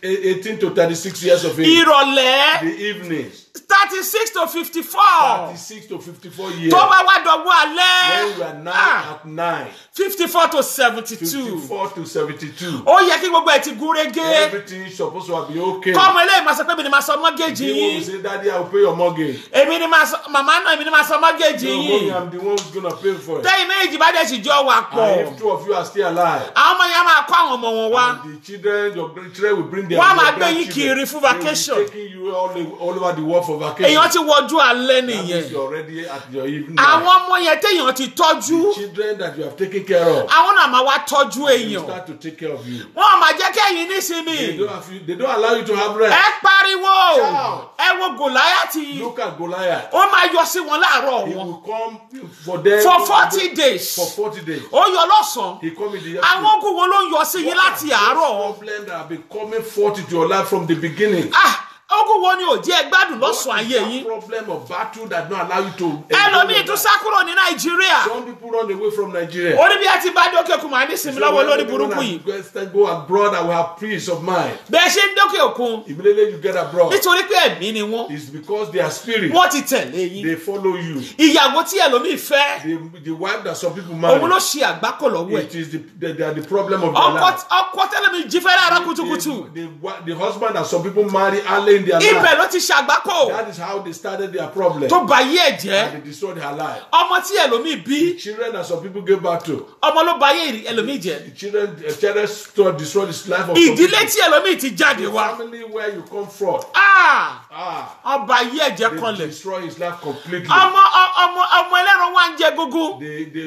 18 to 36 years of age. Ìrọ̀lẹ́ The evenings. 36 to 54. 36 to 54 years. Tó bá wá dọ̀gbọ́ When we alẹ́. are now at 9. 54 to 72. 54 to 72. Ó yẹ kí gbogbo ẹ̀ ti gún régé. Everything is supposed to be okay. Kọ́mọ eléyìí máa sọ pé mi ni máa sọ mọ́gẹ́jì You will yín. say, Daddy, I will pay your mortgage. Èmi ni máa sọ màmá náà èmi ni máa san mortgage No, yín. mommy, I'm the one who's gonna pay for it. Tẹ́yìn méjì bá dẹ̀ sì jọ wà And pọ̀. if two of you are still alive, Àwọn ọmọ yẹn máa kọ́ àwọn ọmọ wọn wá. and the children, your grandchildren will bring their Wọ́n á máa their gbé yín grandchildren. kiri fún They will be vacation. taking you all over the world for vacation. Èèyàn ti wọjú alẹ́ That means nìyẹn. you're already at your evening. Àwọn ọmọ yẹn téèyàn ti tọ́jú. Children that you have taken care of, Àwọn náà máa wá tọ́jú they èèyàn. start to take care of you. Wọ́n á máa jẹ́ kẹ́yìn nísinmi. They don't allow you to have rest. Ẹ pariwo. Shout. Ẹ wo Gòláyátì. Look at Goliath. Ó máa yọ sí wọn láàárọ̀ He wọn. will come for them For 40 days. For 40 days. Ó yọ lọ́sàn-án. He come in the Àwọn ogun wo ló ń yọ sí yín láti àárọ̀? problem that have been coming forth into your life from the beginning. Ogun wo ni ò jẹ́ gbádùn lọ́sàn-án What is ayé that yín? problem of battle that don't allow you to Ẹlòmíì tún sá kúrò ní Nàìjíríà. Some people run away from Nigeria. Ó ní bí ẹ ti bá dókè òkun màá ní sinmi lọ́wọ́ lórí burúkú yìí. Go abroad and will have peace of mind. Bẹ́ẹ̀ ṣe ń dókè òkun. Immediately you get abroad, Nítorí pé ẹ̀mí ni wọ́n. it's because they are spirit. Wọ́n ti tẹ̀lé yín. They follow you. Ìyàwó tí ẹlòmíì fẹ́. The wife that some people Òun marry, ló ṣe àgbákò lọ́wọ́ ẹ̀. it is they are the problem of their life. Ọkọ tẹ́lẹ̀mí jí fẹ́ lára kùtùkùtù. The husband that some people marry early in their Ibẹ̀ life. ló ti ṣe àgbákò. That is how they started their problem. Tó bà yé ẹ̀ And jẹ́. they destroyed her life. Ọmọ tí ẹlòmíì bí. Children that some people gave back to. Ọmọ ló bà yé ẹlòmíì jẹ́. The children destroyed the life of some Ìdílé people. tí ẹlòmíì ti jáde The wá. family where you come from. Ọba yé ẹ̀jẹ̀ They kanlẹ̀. destroy his life completely. Ọmọ ẹlẹ́ran wá ń jẹ gógó.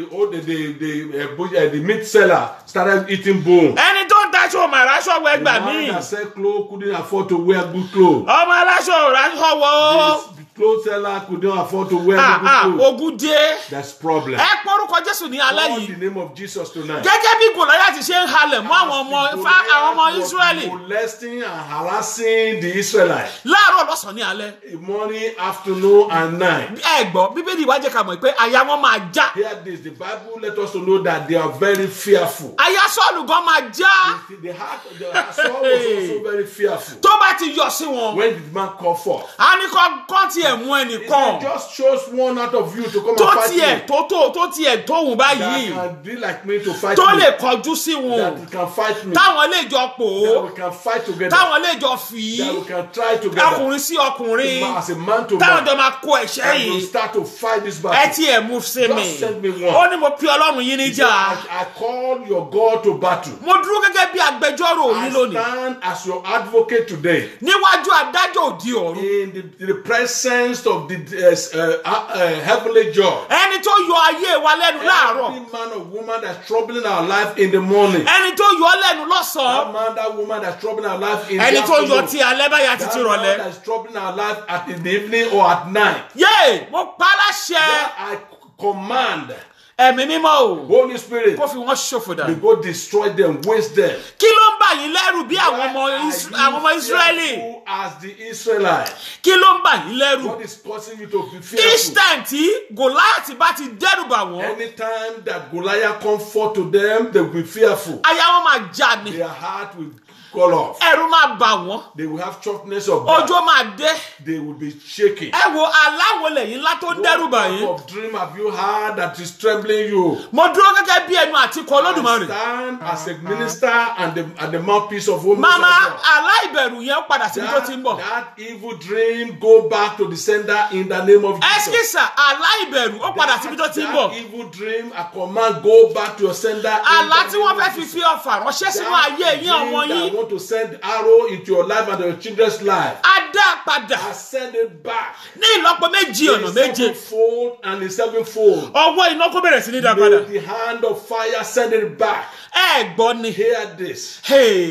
The meat seller started eating bone. Ẹni tó ń daṣọ mà ráṣọ wọ The ẹgbà man míì. that sell clothes couldn't afford to wear good clothes. Ọmọ aláṣọ ò ráṣọ wọ. The clothes seller couldn't afford to wear good clothes. Ogun dé. That's problem. Ẹ porúkọ Jésù ní alẹ́ Call yìí. the name of Jesus tonight. Gẹ́gẹ́ bí Gòláyátì ṣe ń halẹ̀ mọ́ àwọn ọmọ Ísírẹ́lì. Molesting and harassing the Israelites. Láàárọ̀ lọ́sàn-án ní alẹ́. Morning, afternoon, and night. Ẹ gbọ́ Bíbélì wá jẹ́ ká mọ̀ pé àyà wọn máa já. Hear this. The Bible let us to know that they are very fearful. Àyà Sọ́ọ̀lù gan máa já. The heart of the Saul was also very fearful. Tó bá ti yọ sí wọn. When did man call forth? A ní kọ́ tiẹ̀ mú It ẹnìkan. just chose one out of you to come Tó and fight tiẹ̀ me. tó tiẹ̀ tóhùn That báyìí. can be like me to fight Tó me. lè kọjú sí That wọn. you can fight me. Táwọn lè jọ pò That ó. we can fight together. Táwọn lè jọ fì That we í. can try together. Ọkùnrin sí ọkùnrin. As a man to Táwọn man. jọ máa kó ẹ̀ṣẹ́ And we yìí. start to fight this Ẹ battle. tiẹ̀ mú sí mi. Just send me one. Ó ní mo pe Ọlọ́run yín níjà. I call your God to battle. Mo dúró gẹ́gẹ́ bí agbẹjọ́rò I yín lónìí. stand as your advocate today Níwájú adájọ́ òdi ọ̀run. in the presence of the heavenly judge. Ẹni tó yọ ayé wa lẹ́nu láàárọ̀. Every man or woman that's troubling our life in the morning. Ẹni tó yọ lẹ́nu lọ́sàn-án. That man, that woman that's troubling our life in the Ẹni tó yọ afternoon. ti alẹ́ báyà títí That man rọ̀lẹ́. that's troubling our life in the evening or at night. Yéè mo pa á láṣẹ. That I command Ẹ̀mí mímọ́ o. Holy Spirit Kó fi wọ́n ṣòfò to dànù. go destroy them, waste them. Kí ló ń bà yín lẹ́rù bí àwọn ọmọ Ísírẹ́lì? Fearful as the Israelites. Kí ló ń bà yín lẹ́rù? What is causing you to be Each fearful? time tí Gòláyátì bá ti dẹ́rù bà wọ́n, Anytime that Goliath comes forth to them, they will be fearful. àyà wọn máa já ni. Their heart will call off. Ẹ̀rù máa bà wọ́n. They will have toughness of heart. Ọjọ́ máa dé. They will be shaking. Ẹ wo aláwo lẹ́yìn ńlá tó ń dẹ́rù bà What yín. type of dream have you had that is trembling you? Mo dúró gẹ́gẹ́ bí ẹnu àtikọ̀ I Olódùmarè. stand as a minister and the mouthpiece of Holy Màmá aláìbẹ̀rù yẹn padà síbi tó ti ń bọ̀. That evil dream go back to the sender in the name of Jesus. Ẹ́síkísà aláìbẹ̀rù ó padà síbi tó ti ń bọ̀. That evil dream, a command, go back to your sender. Àlá tí wọ́n fẹ́ fi ọfà ránṣẹ́ sínú ayé yín ọmọ That yín. want to send arrow into your life and your children's life. Á dá padà I send it back. ní ìlọ́po méjì ọ̀nà In méje. sevenfold and in sevenfold. Ọwọ́ iná kó bẹ̀rẹ̀ sí ní dá padà. May the hand of fire send it back. Ẹ gbọ́ ni. Hear this.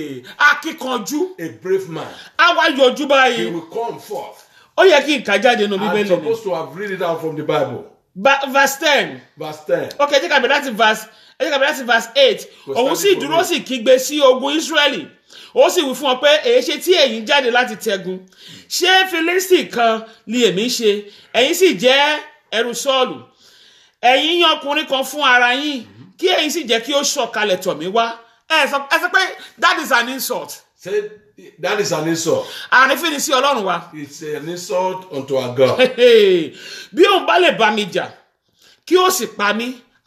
Akíkanjú. A brave man. Á wá yọjú He báyìí. will come forth. Ó yẹ kí n kà jáde nínú I'm Bíbélì ni. supposed to have read it out from the Bible. Verse 10. Verse 10. Ok, ẹ jẹ́ ká bẹ̀rẹ̀ láti verse 8. Òun sì dúró sì kígbe sí ogun Ísírẹ́lì. Ó sì wí fún ọ pé èéṣe tí ẹ̀yin jáde láti tẹ́gun. Ṣé Fílístì kan ni èmi ṣe? Ẹ̀yin sì jẹ́ ẹrú Sọ́ọ̀lù. Ẹ̀yin yan ọkùnrin kan fún ara yín. Kí ẹ̀yin sì jẹ́ kí ó sọ̀kalẹ̀ tọ̀ mí wá. Ẹ sọ pé that is an insult. Say that is an insult. Àrífín ni sí Ọlọ́run wa. It's an insult unto our God. Bí òun bá lè bá mi jà, kí ó sì pa mí,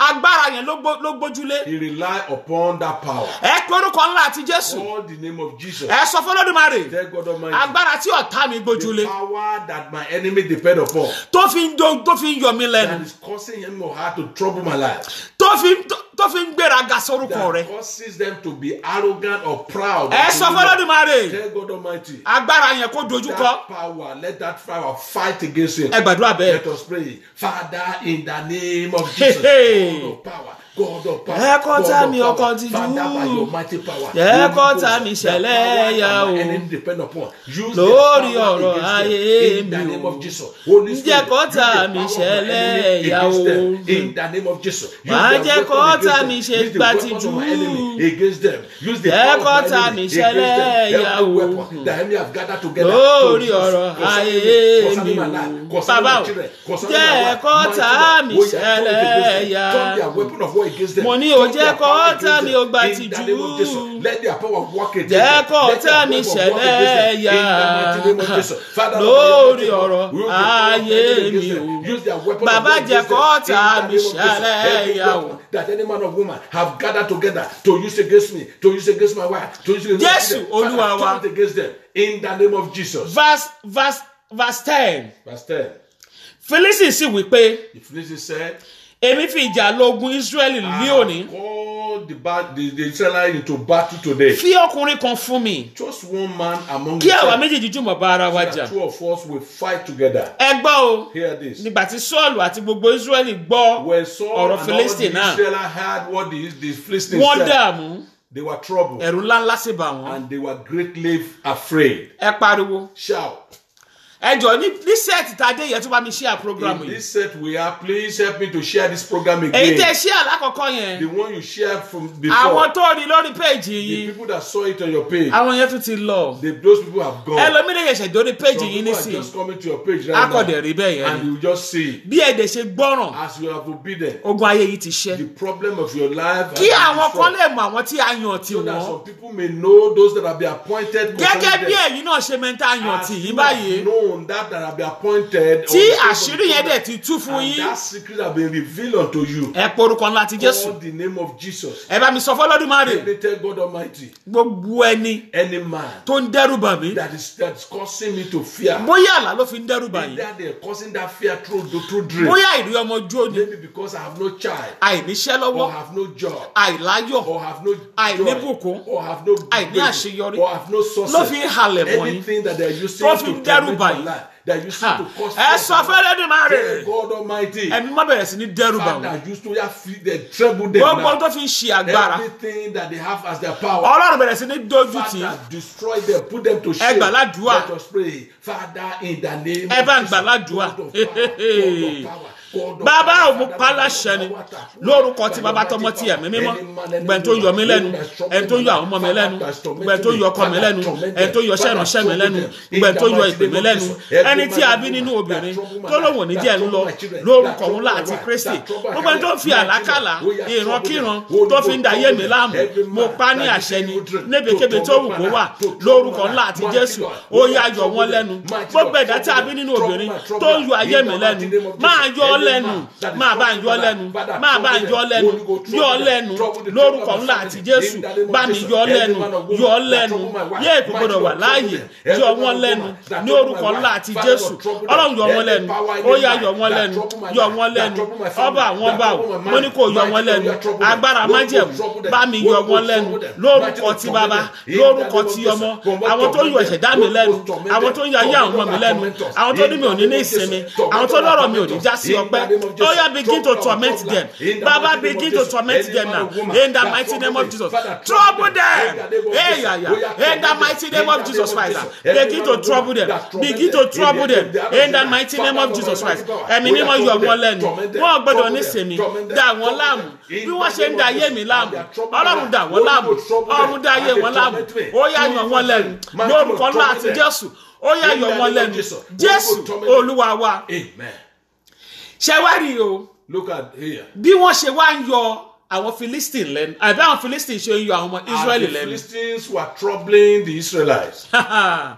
agbára yẹn ló gbójúlé. He relied upon that power. Ẹ pe orúkọ ńlá àti Jésù. Call the name of Jesus. Ẹ sọ fún Olódùmarè. Tell God Almighty. Agbára tí ọ̀tá mi The gbójúlé. power that my enemy depend upon. Tó fi ń yọ mí lẹ́nu. That is causing him or her to trouble my life. Tó fi ń gbéraga sórúkọ rẹ̀. That causes them to be arrogant or proud. Ẹ sọ fún Olódùmarè. Tell God Almighty. Agbára yẹn kó dojúkọ. That power, let that power fight against him. Ẹ gbàdúrà bẹ́ẹ̀. Let us pray. Father, in the name of Jesus, God of power, God of power, Ẹ kọ́ tá mi God of ọkàn power, ti Father, jú. by your mighty power, Ẹ Holy kọ́ Ghost, tá mi the ṣẹlẹ̀ power yá that o. my enemy depend upon. Use Lórí the power ọ̀rọ̀ against them. ayé In the mi name o. of Jesus, Holy Spirit, Jẹ́ kọ́ use tá the mi power of my ṣẹlẹ̀ enemy yá against o. them. In the name of Jesus, use Má the jẹ́ weapon kọ́ against tá them. mi ṣe Use the gbà weapons of my tìjú. enemy against them. Use the Jẹ́ power of kọ́ my tá enemy mi against them. ṣẹlẹ̀ yá Every o. weapon the enemy have gathered together Lórí to use ọ̀rọ̀ concerning ayé me, concerning my mi life, o. concerning Bàbá my o. children, concerning Jẹ́ my wife, kọ́ my tá children. mi Oh, yeah, turn it against ṣẹlẹ̀ them. yá. Turn their weapon of war against them. Mo ní Turn o jẹ́ their kọ́ power tá against mi them. ó gbà In the tìjú. name of Jesus, let their power work against Jẹ́ them. kọ́ Let their tá mi weapon work against them. ṣẹlẹ̀ In yá. the mighty name of Jesus. Father, Lórí Lord, ọ̀rọ̀ use the power of ayé enemy against mi them. o. Use their weapon of Bàbá war jẹ́ against them. kọ́ In tá the mi name of Jesus. ṣẹlẹ̀ Every yá o. weapon that any man or woman have gathered together to use against me, to use against my wife, to use against my Jésù, children, Olúwa wa. Father, turn it against them. In the name of Jesus. Verse 10. Verse 10. Fílísì sì wí pé, The Philistines said, èmi fi ìjà lọ ogun Ísírẹ́lì ní òní. call the Israelites into battle today. Fi ọkùnrin kan fún mi. Just one man among Kí àwa yourselves. méjèèjì jùmọ̀ bá ara wa jà. That two of us will fight together. Ẹ gbọ́ o. Hear this. Nígbà tí Sọ́ọ̀lù àti gbogbo Ísírẹ́lì gbọ́ When Saul ọ̀rọ̀ and all the Fílísítì náà, Israelites heard what the Philistines wọ́n said, dààmú. they were troubled Ẹ̀rù ńláńlá sì bà wọ́n. and they were greatly afraid. Ẹ pariwo. Shout. Ẹ jọ̀ọ́ ní sẹ́ẹ̀tì tá a dé yẹn tó bá mi share program In yìí. this set we are, please help me to share this program Èyí tẹ́ again. share lákọ̀ọ́kọ́ yẹn. The one you shared from Àwọn before. tó rí lórí péèjì The yìí. people that saw it on your page. Àwọn yẹn tún ti lọ. Those people have gone. Ẹlòmílẹ̀ yẹn ṣẹ̀ dórí péèjì Some yìí people are nísìnyí. just coming to your page right Akọ̀dẹ̀ now. rí bẹ́ẹ̀ yẹn And ni. you just see Bí ẹ̀dẹ̀ ṣe gbọ́ràn, as you have obedient. ogun ayé yìí ti ṣẹ́. The problem of your life. Kí àwọn has been kan destroyed. lè mọ àwọn tí a yàn tì So that wọ́n. some people may know those that have been appointed. Gẹ́gẹ́ bí concerning them. ẹ̀yin náà ṣe mẹ́ta yàn As tì yín you báyìí. have known that have been appointed. Tí on the face of àṣírí the yẹn dẹ̀ planet, ti tú fún and yín. that secret have been revealed unto you. Ẹ porúkọ ńlá ti Jésù. Call the name of Jesus. Ẹ bá mi sọ fọ́lọ́dúnmáre. Let me tell God Almighty. Gbogbo ẹni Any man tó ń dẹ́rù bà mí. that's causing me to fear. Bóyá àlá ló fi ń dẹ́rù bà yín. Either they're causing that fear through dream. Bóyá ìrí ọmọ jó ni. Maybe because I have no child. Àìníṣẹ́ Or lọ́wọ́. have no job. Àìláyọ̀. Or have no Àìníbùkún. joy. Or have no Àìní grace. àṣeyọrí. Or have no success. Ló fi ń halẹ̀ mọ́ yín. Anything that they're using Tó to fi ń dẹ́rù torment bà my yín. life. They're using to cause Ẹ sọ fẹ́lẹ́dúnmáre. God Almighty. Ẹ̀mí má bẹ̀rẹ̀ sí ní dẹ́rù bà wọ́n. Father used to they trouble them Gbogbo now. tó fi ń ṣe agbára. Everything that they have as their power. Ọlọ́run bẹ̀rẹ̀ sí ní dójú tì í. Father, destroy them, put them to shame. Ẹ gbàládùá. Let us pray. Father, in the name Ẹ of bá ń Jesus, gbàládùá. God of power, God of power, God of Bàbá power, ò mú Father, pálásẹ ni Father, lórúkọ tí bàbá tọmọ tí ẹ̀mí mímọ́ gbẹ̀n tó yọ mí lẹ́nu ẹ̀n tó yọ àwọn ọmọ mi lẹ́nu gbẹ̀n tó yọ ọkọ mi lẹ́nu ẹ̀n tó yọ ṣẹ̀ránṣẹ́ mi lẹ́nu gbẹ̀n tó yọ ìpè mi lẹ́nu ẹni tí a bí nínú obìnrin tó lóun ní díẹ̀ ń lọ lórúkọ òun láti Kristi gbogbo ẹni tó ń fi àlákàlà ìrankíran tó fi ń da ayé mi láàmú mo pa ní àṣẹ ni níbikíbi tó wù kó wà lórúkọ ńlá àti Jésù ó yá yọ wọn lẹ́nu gbogbo ẹ̀dá tí a bí nínú obìnrin tó ń yọ ayé mi lẹ́nu máa yọ ọ́ lẹ́nu máa bá ń yọ lẹ́nu máa bá ń yọ lẹ́nu yọ lẹ́nu lórúkọ ńlá àti Jésù bá mi yọ lẹ́nu yọ lẹ́nu yé èkó gbọdọ̀ wà láàyè yọ wọn lẹ́nu ní orúkọ ńlá àti Jésù Ọlọ́run yọ wọn lẹ́nu ó yá yọ wọn lẹ́nu yọ wọn lẹ́nu ọba àwọn ọba ò mo ní kó yọ wọn lẹ́nu agbára májẹ̀mú bá mi yọ wọn lẹ́nu lórúkọ ti bàbá lórúkọ ti ọmọ àwọn tó yọ ẹ̀ṣẹ̀dá mi lẹ́nu àwọn tó yọ ayé àwọn ọmọ mi lẹ́nu àwọn tó ní mi ò ní ìsinmi àwọn tó lọ́rọ̀ mi ò ní já sí ọpẹ́ ó yá begin to torment them Baba begin to torment them now in the mighty name of Jesus trouble them in the mighty name of Jesus Christ begin to trouble them in the mighty name of Jesus Christ ẹ̀mí mímọ́ yọ wọn lẹ́nu wọn gbọ́dọ̀ ní sinmi dà wọ́n láàmú bí wọ́n ṣe ń da ayé mi láàmú Ọlọ́run dà wọ́n láàmú Ọlọ́run dà ayé wọn láàmú ó yá yọ wọn lẹ́nu lórúkọ ńlá àti Jésù ó yá yọ wọn lẹ́nu Jésù Olúwa wa ṣe wá rí o. Look at here. Bí wọ́n ṣe wá ń yọ àwọn Philistine lẹ́nu àbí àwọn Philistine ṣe ń yọ àwọn ọmọ Israeli The lẹ́nu. Philistines were troubling the Israelites.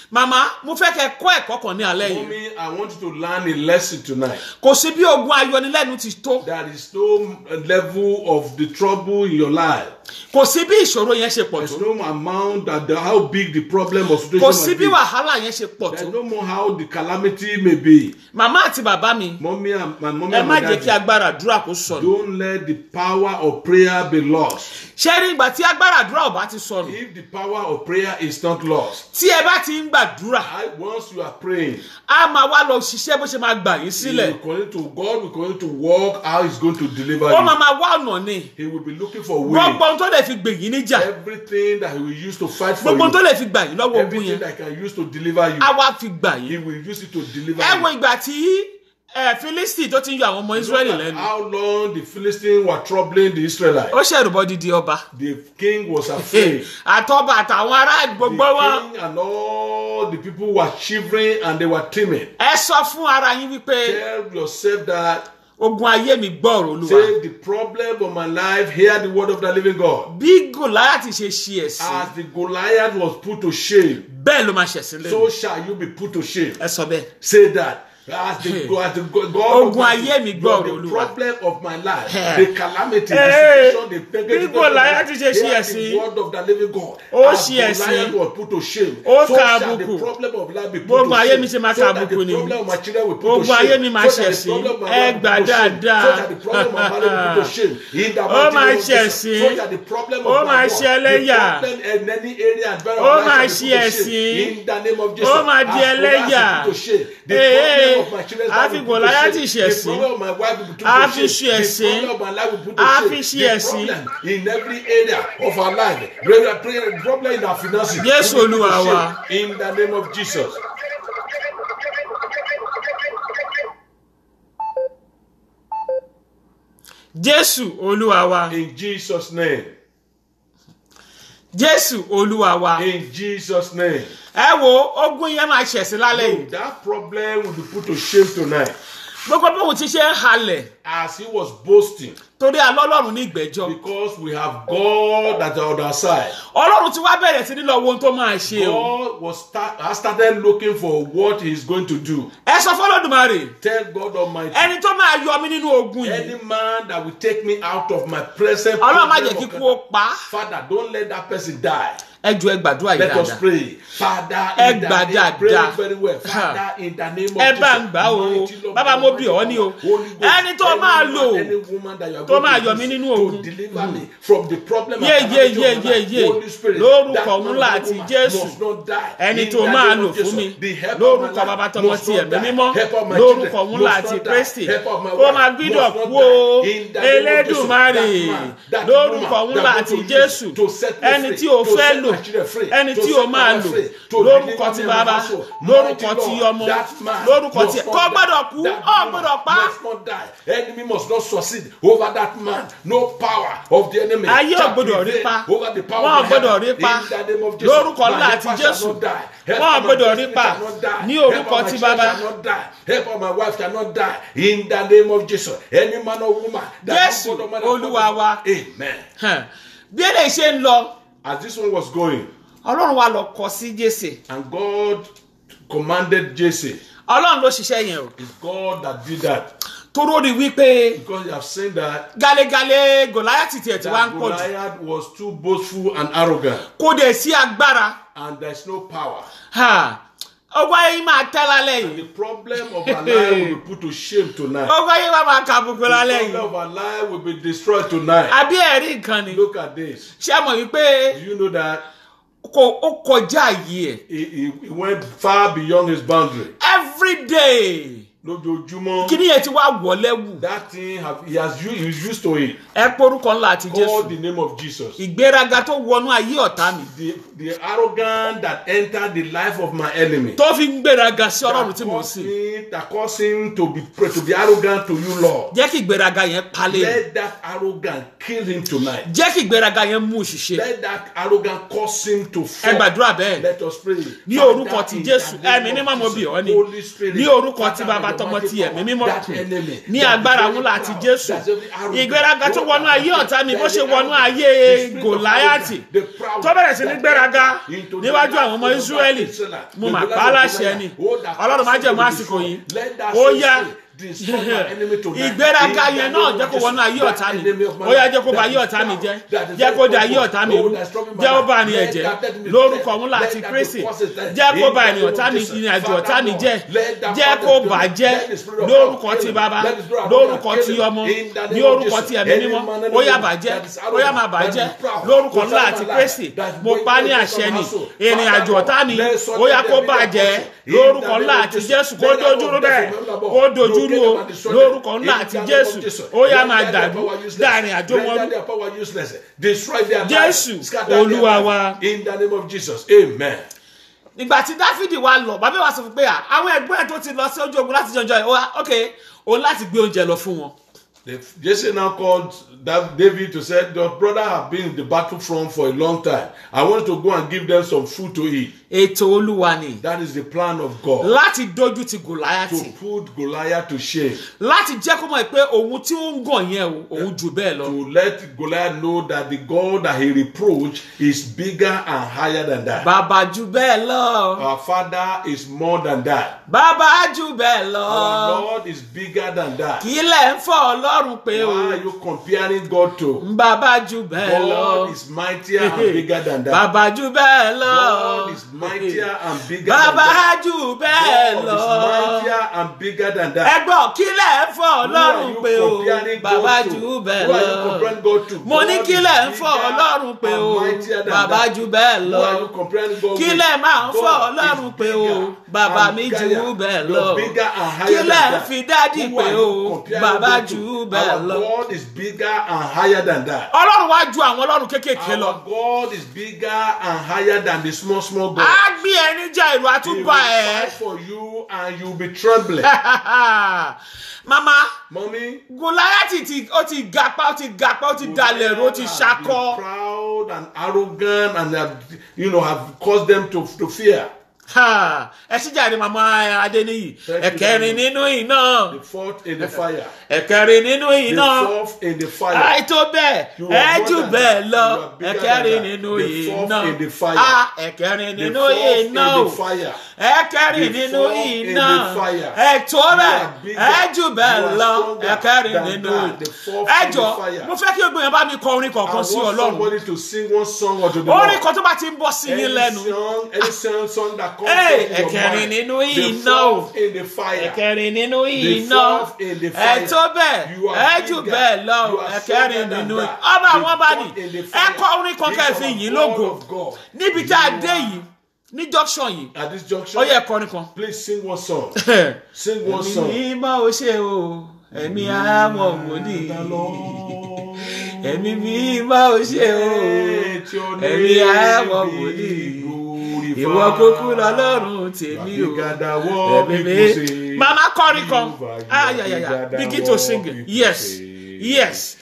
Màmá, mo fẹ́ kẹ́ kọ́ ẹ̀kọ́ kan ní alẹ́ yìí. Mommy, I want you to learn a lesson tonight. Kò sí bí ogun ayọnilẹ́nu ti tó. There is no level of the trouble in your life. Kò sí bí ìṣòro yẹn ṣe pọ̀ There's tó. no amount that how big the problem or situation Kò might sí bí be. wàhálà yẹn ṣe pọ̀ There's tó. no more how the calamity may be. Màmá àti bàbá mi, Mommy and my mommy ẹ and má my jẹ́ kí daddy, agbára àdúrà kó sọnù. don't let the power of prayer be lost. Ṣé rí ìgbà tí agbára àdúrà ò bá ti sọnù? If the power of prayer is not lost, Tí ẹ bá ti ń gbàdúrà, once you are praying, a máa wá lọ ṣiṣẹ́ bó ṣe máa gbà yín God sílẹ̀. will continue to work how He's going to deliver Ó máa you. máa wá ọ̀nà ni. He will be looking for ways. Gbogbo ohun tó lè fi gbè yín níjà. Everything that He will use to fight for Gbogbo ohun tó you, lè fi gbà yín lọ́wọ́ ogun everything yẹn. that He can use to deliver you, A wá fi gbà He yín. will use it to deliver Ẹ wo you. ìgbà tí Fílísítì tó ti ń yọ àwọn ọmọ Ísírẹ́lì Look at lẹ́nu. how long the Philistines were troubling the Israelites. Ó ṣẹ̀rùbọ̀ dídí ọba. The king was afraid. Àtọ́ba àtàwọn ará The gbogbo wọn. king and all the people were shivering and they were timid. Ẹ sọ fún ara yín wípé Tell yourself that, ogun ayé mi gbọ́rọ̀ Olúwa. say the problem of my life, hear the word of the living God. Bí Gòláyátì ṣe ṣe ẹ̀sìn, As the Goliath was put to shame, bẹ́ẹ̀ ló máa ṣẹ̀sìn lẹ́nu. so shall you be put to shame. Ẹ sọ bẹ́ẹ̀. Say that. As the God Ogun Almighty, ayé mi gbọ́ the Olúwa. problem of my life, Hey. the calamity, Hey. the situation, the Bí negative, Gòláyátì ṣe ṣe hear ẹ̀sìn, the word of the living God. ó As ṣe ẹ̀sìn, Goliath was put to shame, ó so ka shall the àbùkù. problem of life be put Gbogbo to ayé shame. mi ṣe máa So ka that the àbùkù ni. problem of my children will put to Gbogbo ayé mi shame. máa So that the ṣẹ̀sìn. problem of my Ẹ life gbà will put to shame. dáadáa. So that the problem of my life will put to shame. In the Ó mighty máa name of Jesus. ṣẹ̀sìn. So that the problem Ó of máa my ṣe work, the ẹlẹ́yà. problem in any area and very Ó of máa life ṣe shall be put to ẹ̀sìn. shame. In the name of Jesus. Ó máa di As Goliath ẹlẹ́yà. is put to shame. The Ee, problem of my children's a life fi will put to Gòláyátì shame. ṣe The ẹ̀sìn. problem of my wife will put to A fi shame. ṣe ẹ̀sìn. The problem of my life will put to A shame. fi ṣe The ẹ̀sìn. problem in every area of our life. The problem in our finances. Jésù will be put to Olúwa shame. wa. In the name of Jesus. Jésù Olúwa wa. In Jesus' name. Jésù Olúwa wa. In Jesus' name. Ẹ wo ogun yẹn máa ṣẹ̀sìn lálẹ́ yìí. That problem will be put to shame tonight. Gbogbo bí òun ti ṣe ń halẹ̀ As he was boasting, torí alọ́lọ́run ní ìgbẹ́jọ́. because we have God at our other side. Ọlọ́run ti wá bẹ̀rẹ̀ sí ní lọ wo ohun tó máa ṣe o. God has started looking for what he's going to do. Ẹ sọ fọ́lọ́dùmarè. Tell God Almighty, Ẹni tó máa yọ mí nínú ogun yìí. any man that will take me out of my present Ọlọ́run má problem jẹ́ kí of kú ó pa á. Father, don't let that person die. Ẹ jọ̀ọ́ ẹ gbàdúrà yìí Let us dáadáa. pray. Father, Ẹ in the gbà name, dáadáa. pray very well. Father, in the name of Ẹ bá ń Jesus, gbà o. mighty Lord, Bàbá mo mighty bì ọ́ ní o. Holy Ghost, Ẹni tó any máa man, lò any woman that you are tó going máa to yọ mí use nínú to ogun. deliver me from the problem and Yé, calamity yé, of my yé, life. yé. Holy Spirit, Lórúkọ that man ńlá or àti woman Jésù. must not die. Ẹni In tó the máa name lò of fún Jesus, mi. the help of my Lórúkọ life bàbá tọmọ must ti not ẹ̀mí die. mímọ́. Help of my Lórúkọ children ńlá must àti not die. Kristi. Help of my Kó wife máa must gbídọ̀ not kú o. die. In the name of Jesus, Elédùmarè. that man, that Lórúkọ woman ńlá that àti God will use Jésù. to set me Ẹni free, tí o to fẹ́ set lò. my children free, Ẹni to tí set o my máa wife lò. free, to Lórúkọ deliver ti me and my bàbá. household. Lórúkọ Mighty ti Lord, ọmọ. that man Lórúkọ must ti not kò die. gbọ́dọ̀ kú. That Ó woman gbọ́dọ̀ pa. must not die. Enemy must not succeed over that man. No power of the enemy Ayé ò shall gbọ́dọ̀ rí prevail pa. over the power Wọ́n ò of the gbọ́dọ̀ heaven. rí pa. In the name of Jesus, Lórúkọ my ńlá àti helper shall Jésù. not die. Help Wọ́n ò of my gbọ́dọ̀ rí destiny pa. shall not die. Ní Help orúkọ of my ti children bàbá. shall not die. Help of my wife shall not die. In the name of Jesus, any man or woman that Jésù God Almighty- Olúwa wa. Amen. Bí eléyìí ṣe ń lọ, As this one was going, Ọlọ́run wa lọ kọ sí Jésè. and God commanded Jesse, Ọlọ́run ló ṣiṣẹ́ yẹn o. it's God that did that. Toró rí wípé Because you have seen that galegale Gòláyátì tiẹ̀ tí wá ń pọ̀ jù. Goliath was too boastful and arrogant, Kò dẹ̀ sí agbára. and there's no power. Ọgbà yìí máa tẹ́ lálẹ́ And yìí. the problem of our life will be put to shame tonight. Ọgbà yìí máa kàbùkù The lálẹ́ problem yìí. of our life will be destroyed tonight. Àbí ẹ̀rí nǹkan ni. Look at this. Ṣé a mọ̀ wípé Do you know that ó kọjá àyè ẹ̀? he went far beyond his boundary? Every day. Lójoojúmọ́, Kíní yẹn ti wá wọlé wù. that thing he's used to it. Ẹ porúkọ ńlá àti Call Jésù. the name of Jesus. Ìgbéraga tó wọnú ayé ọ̀tá mi. The arrogance that entered the life of my enemy. Tó fi ń gbéraga sí Ọlọ́run tí mò ń sìn. That caused him to be arrogant to you, Lord. Jẹ́ kí ìgbéraga yẹn palẹ̀. Let that arrogance kill him tonight. Jẹ́ kí ìgbéraga yẹn mú òṣìṣẹ́. Let that arrogance cause him to Ẹ fall. gbàdúrà bẹ́ẹ̀. Let us pray. Ní Father, orúkọ ti in Jésù, the name ẹ̀mí of ní màmú Jesus, bí ọ́ ni. Holy Spirit, Ní orúkọ ti Father, Bàbá tọmọ ti ẹ̀mí mímọ́ ní agbára ńlá àti Jésù. Ìgbéraga tó wọnú ayé ọ̀tá mi bó ṣe wọnú ayé Gòláyátì tó bẹ̀rẹ̀ sí ní gbéraga níwájú àwọn ọmọ Ísírẹ́lì, mo mà pa á láṣẹ ni. Ọlọ́run má jẹ̀mú àsìkò yìí, ó yá ìgbéraga yẹn náà jẹ́ kó wọnú ayé ọ̀tá mi, ó yá jẹ́ kó bà ayé ọ̀tá mi jẹ́, jẹ́ kó da ayé ọ̀tá mi rú, jẹ́ ó bà ní ẹ̀jẹ̀ lórúkọ ńlá àti Kristi, jẹ́ kó bà ìrìn ọ̀tá mi, ìrìn àjò ọ̀tá mi jẹ́ kó bà jẹ́ lórúkọ ti Baba, lórúkọ ti Ọmọ, ní orúkọ ti Ẹ̀mí Mímọ́, ó yá bàjẹ́, ó yá máa bàjẹ́ lórúkọ ńlá àti Kristi. Mo pa ní àṣẹ ni ìrìn àjò ọ̀tá mi, ó yá kó bàjẹ́ lórúkọ ńlá àti Jésù, kó dojúrú bẹ́ẹ̀, kó dojúrú lórúkọ ńlá àti Jésù, ó yá máa dàdú dáàrin àjò wọn rú. Jésù Olúwa wa. In the name of Jesus, amen. Nígbà tí Dáfídì wá lọ, bàbá wa sọ fún pé àwọn ẹgbẹ́ ẹ̀ tó ti lọ sí ojú ogun láti jọjọ ẹ̀, okay, òun láti gbé oúnjẹ lọ fún wọn. Jesse now called David to say, your brother have been in the battlefront for a long time. I want to go and give them some food to eat. Ètò Olúwa ni. That is the plan of God. Láti dojú ti Gòláyátì. To put Goliath to shame. Láti jẹ́ kó mọ̀ pé òun tí ó ń gàn yẹn òun jù bẹ́ẹ̀ lọ. To let Goliath know that the God that he reproached is bigger and higher than that. Bàbá jù bẹ́ẹ̀ lọ. Our Father is more than that. Bàbá jù bẹ́ẹ̀ lọ. Our Lord is bigger than that. Kí lẹ̀ ń fọ́ Ọlọ́run pé o. Why are you comparing God to? Bàbá jù bẹ́ẹ̀ lọ. God is mightier and bigger than that. Bàbá jù bẹ́ẹ̀ lọ. God is mightier and bigger than Bàbá that. jù bẹ́ẹ̀ lọ. God is mightier and bigger than that. Ẹgbọ́n kí lẹ̀ ń fọ́ Ọlọ́run pé o. Bàbá jù bẹ́ẹ̀ Who are you comparing God to? Mo ní kí lẹ̀ ń fọ́ Ọlọ́run pé o. Bàbá jù bẹ́ẹ̀ lọ. Who are you comparing God with? Kí lẹ̀ máa ń fọ́ Ọlọ́run pé o. Bàbá mi jù bẹ́ẹ̀ lọ. Kí lẹ̀ ń fi dádì pé o. Bàbá jù bẹ́ẹ̀ lọ. Our God is bigger and higher than that. Ọlọ́run wá ju àwọn Ọlọ́run kéékèèké lọ. Our God is bigger and higher than the small God. Á gbé ẹni jà ìlú àtúbà He will fight for you and you will be trembling. Mama, Mommy, Gòláyátì ó ti gapá, ó ti dalẹ̀ ro, ó ti ṣakọ. Proud and arrogant and have caused them to fear. Ẹ sì jàre màmá Adéníyì. Ẹ̀kẹrin nínú iná. The fourth in the fire. Ẹ̀kẹrin nínú iná. The fourth in the fire. Àìtó bẹ́ẹ̀, ẹ jù bẹ́ẹ̀ lọ. Ẹ̀kẹrin nínú iná. Ẹ̀kẹrin nínú iná. Ẹ̀kẹrin nínú iná. Ẹ̀tọ́ bẹ́ẹ̀, ẹ jù bẹ́ẹ̀ lọ. Ẹ̀kẹrin nínú iná. Ẹ jọ̀ọ́, mo fẹ́ kí gbogbo yẹn bá mi kọ orin kọ̀ọ̀kan sí Ọlọ́run. Somebody to sing one song or to the Lord. Orin kan tó bá ti ń bọ́ sí yín lẹ́nu. Any song that comes ẹ̀kẹrin nínú iná. Ẹ̀kẹrin nínú iná. Ẹ̀tọ́ bẹ́ẹ̀, ẹ jù bẹ́ẹ̀ lọ. Ẹ̀kẹrin nínú iná. Ọba àwọn bá ní. Ẹ kọ orin kan kẹ́ fi yìn lógo. Níbi tí a dé yìí, ní junction yìí. At this junction, ó yẹ kọrin kan. please sing one song. Sing one song. Ẹ̀mí mímọ́ ó ṣe o, ẹ̀mí àwọn wòlíì. Ẹ̀mí mímọ́ ó ṣe o, ẹ̀mí àwọn wòlíì. Ìwọ kúkú lọ́lọ́run tèmi o. Ẹ̀mí mi. Mama kọrin kan. Begin to sing it. Yes. Yes.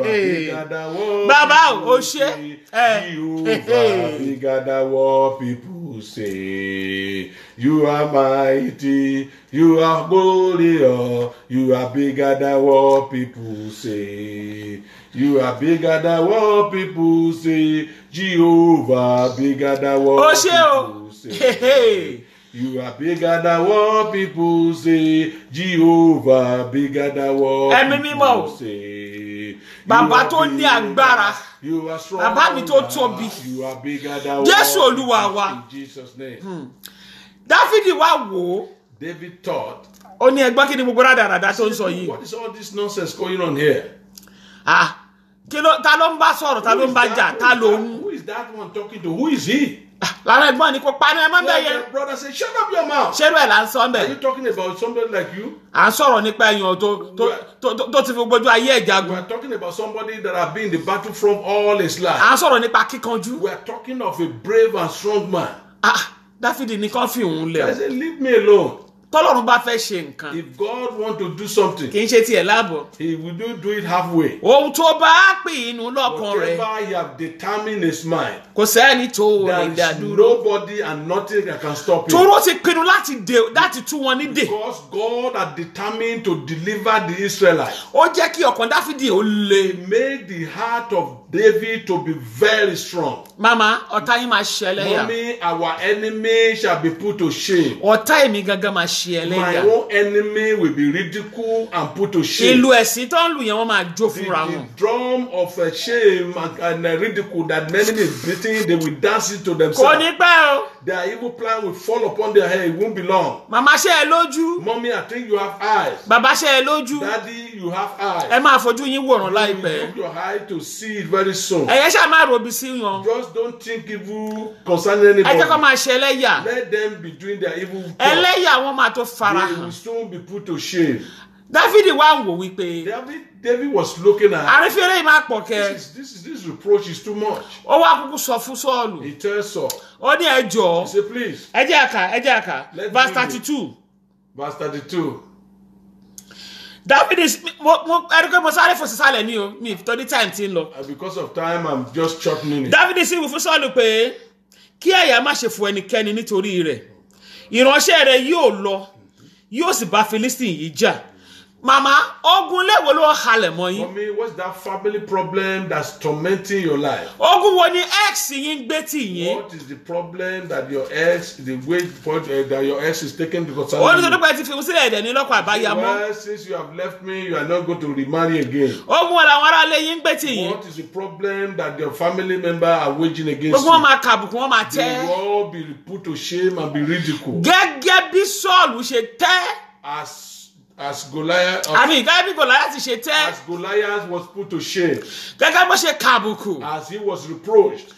Baba o ṣe. Jehovah bigger than what people say. You are mighty, you are glorious, you are bigger than what people say. You are bigger than what people say. Jehovah bigger than what people say. You are bigger than what people say. Jehovah bigger than what people say. Bàbá tó ní agbára. You are strong. Bàbá mi tó tóbi. You are bigger than Jésù what Olúwa wa. in Jesus' name. Dáfídì wá wò ó. David thought, ó ní ẹgbọ́n kí ni gbogbo rádaràdà tó ń sọ yìí. what is all this nonsense going on here? Ta ló ń bá sọ̀rọ̀, ta ló ń bá jà, ta ló ń. Who is that one talking to? Who is he? Lára ẹ̀gbọ́n ni kò panu ẹ má bẹ̀ yẹn. Your brother said, shut up your mouth. Ṣé ló ẹ̀ là ń sọ Are mbẹ̀? you talking about somebody like you? À ń sọ̀rọ̀ nípa èèyàn tó ti fi gbójú ayé ẹ̀ We jagun. are talking about somebody that has been in the battle from all his life. À ń sọ̀rọ̀ nípa kíkanjú. We are talking of a brave and strong man. Dáfídì ní kán fi òun lẹ̀ I o. said, leave me alone. tọ́lọ́run bá fẹ́ ṣe nǹkan If God wants to do something, kì í ṣe tiẹ̀ láàbọ̀. He will not do it halfway. Ohun tó bá pinnu lọ́kàn rẹ̀ Whatever He have determined in His mind, kò sẹ́ni tó lè there dá is dúró. nobody and nothing that can stop Him. Tóró ti pinnu láti tú wọn nídè. Because God had determined to deliver the Israelites. Ó jẹ́ kí ọkàn Dáfídì ó le. He made the heart of David to be very strong. Màmá, ọ̀tá yín máa ṣe ẹlẹ́yà. Mommy, our enemy shall be put to shame. Ọ̀tá èmi gangan máa ṣe My ẹlẹ́yà. own enemy will be ridiculed and put to shame. Ìlú ẹ̀sìn tó ń lù yẹn wọ́n máa jó fúnra The wọn. drum of shame and ridicule that many is beating, they will dance it to Kò themselves. ní pẹ́ o. Their evil plan will fall upon their head. It won't be long. Màmá ṣe ẹ lójú. Mommy, I think you have eyes. Bàbá ṣe ẹ lójú. Daddy, you have eyes. Ẹ máa fojú yín wòran You láìpẹ́. use your eye to see it very soon. Ẹ̀yẹ́ ṣáà máa robi sí wọn. Just don't think evil concerning Ẹ jẹ́ kó anybody. máa ṣe ẹlẹ́yà. Let them be doing their evil thoughts. Ẹlẹ́yà wọn máa tó They farahàn. will soon be put to shame. Dáfídì wá ń wò wípé David was looking at àrífín eléyìí máa pọ̀ kẹ́. this reproach is too much. Ó wá kúkú sọ fún Sọ́ọ̀lù. He tells Saul, Ó ní ẹ he jọ̀ọ́. said, please, Ẹ jẹ́ àkà. Let's Verse read it. 32. verse 32. Dáfídì ẹni pé mo sáré fò sísàlẹ̀ ní o mi ìfitọ́ ní time tí ń lọ. And because of time, I'm just shortening it. Dáfídì sì wí fún Sọ́ọ̀lù pé kí àyà má ṣe fò ẹnikẹ́ni nítorí rẹ̀. Ìránṣẹ́ rẹ̀ yóò lọ yóò sì bá Philistine yìí jà. Màmá, ogun léwo ló halẹ̀ mọ́ yín. Mommy, what's that family problem that's tormenting your life? Ogun wo ni ex yín ń gbé tì yín? What is the problem that your ex, the way that your ex is taking because Ó ní sọ́dún pé ti fi mú sílẹ̀ ẹ̀dẹ̀ ní lọ́kọ̀ àbáyá mọ́. well, since you have left me, you are not going to remarry again. Ogun wo làwọn ará ilé yín ń gbé tì yín? What is the problem that your family member are waging against Gbogbo wọn you? máa kàbùkù wọn máa They tẹ́. will all be put to shame and be ridiculed. Gẹ́gẹ́ bí Sọ́ọ̀lù ṣe tẹ́. As Goliath, Àmì gẹ́gẹ́ bí Gòláyátì ṣe tẹ́. as Goliath was put to shame, Gẹ́gẹ́ bó ṣe kàbùkù. as he was reproached,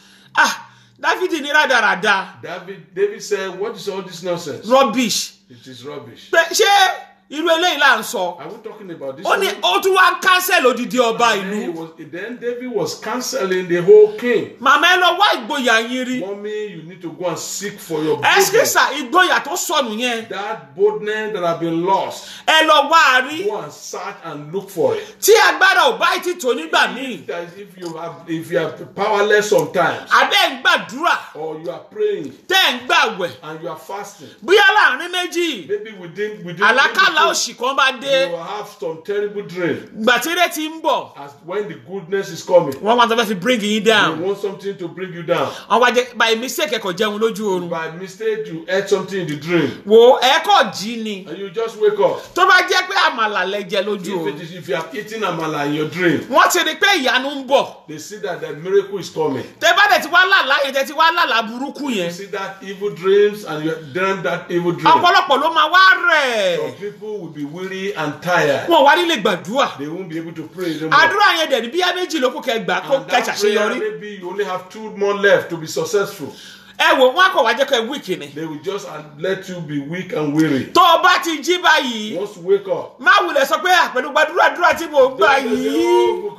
Dáfídì ní rádaràda. David said, "What is all this nonsense? Rubbish. It is rubbish." Pé ṣé irú eléyìí là ń sọ? Are we talking about this? Ó ní ó tún wá cancel odidi ọba ìlú. Then David was canceling the whole king. Màmá ẹ lọ wá ìgboyà yín rí. Mommy, you need to go and seek for your boldness. Ẹ́sìkìsà ìgboyà tó sọnù yẹn. That boldness that have been lost. Ẹ lọ wá a rí. Go and search and look for it. Tí agbára ò bá ti tò nígbà míì. That if you are powerless sometimes, Abẹ́ ń gbàdúrà. or you are praying Tẹ́ ń gbàwẹ̀. and you are fasting, Bóyá láàrin méjì. maybe within Àlákàlà òṣì kan bá you dé. will have some terrible dream. Gbàtírẹ́ ti ń bọ̀. As when the goodness is coming, Wọ́n máa tọ́ fẹ́ fi bring yín you down. want something to bring you down. Wọ́n wá jẹ́ by mistake ẹ̀kọ́ jẹun lójú oorun. By mistake, you ate something in the dream, Wo ẹ̀kọ́ jí ni. and you just wake up. Tó bá jẹ́ pé àmàlà lẹ jẹ lójú oorun. If you have eaten amala in your dream, Wọ́n ti rí pé ìyanu ń bọ̀. they see that the miracle is coming. Tẹ́ bá dẹ̀ ti wá làlá yẹn tẹ́ ti wá làlá burúkú You yẹn. see that evil dreams, and you have dreamt that evil dream. Ọ̀pọ̀lọpọ̀ ló máa wá rẹ̀. Some people will be weary and tired. Wọ́n wá nílé gbàdúrà. They won't be able to pray anymore. Àdúrà yẹn dẹ̀ ní bíyá méjì ló kù kẹ́ gbà kó And that prayer, ṣàṣeyọrí. maybe you only have 2 more left to be successful. Ẹ wò wọ́n á kọ̀ wá jẹ́ kẹ́ wíìkì ni. They will just let you be weak and weary. Tó o bá ti jí báyìí. Once you wake up, Má wulẹ̀ sọ pé àpẹẹrẹ gbàdúrà tí mo gbà yìí.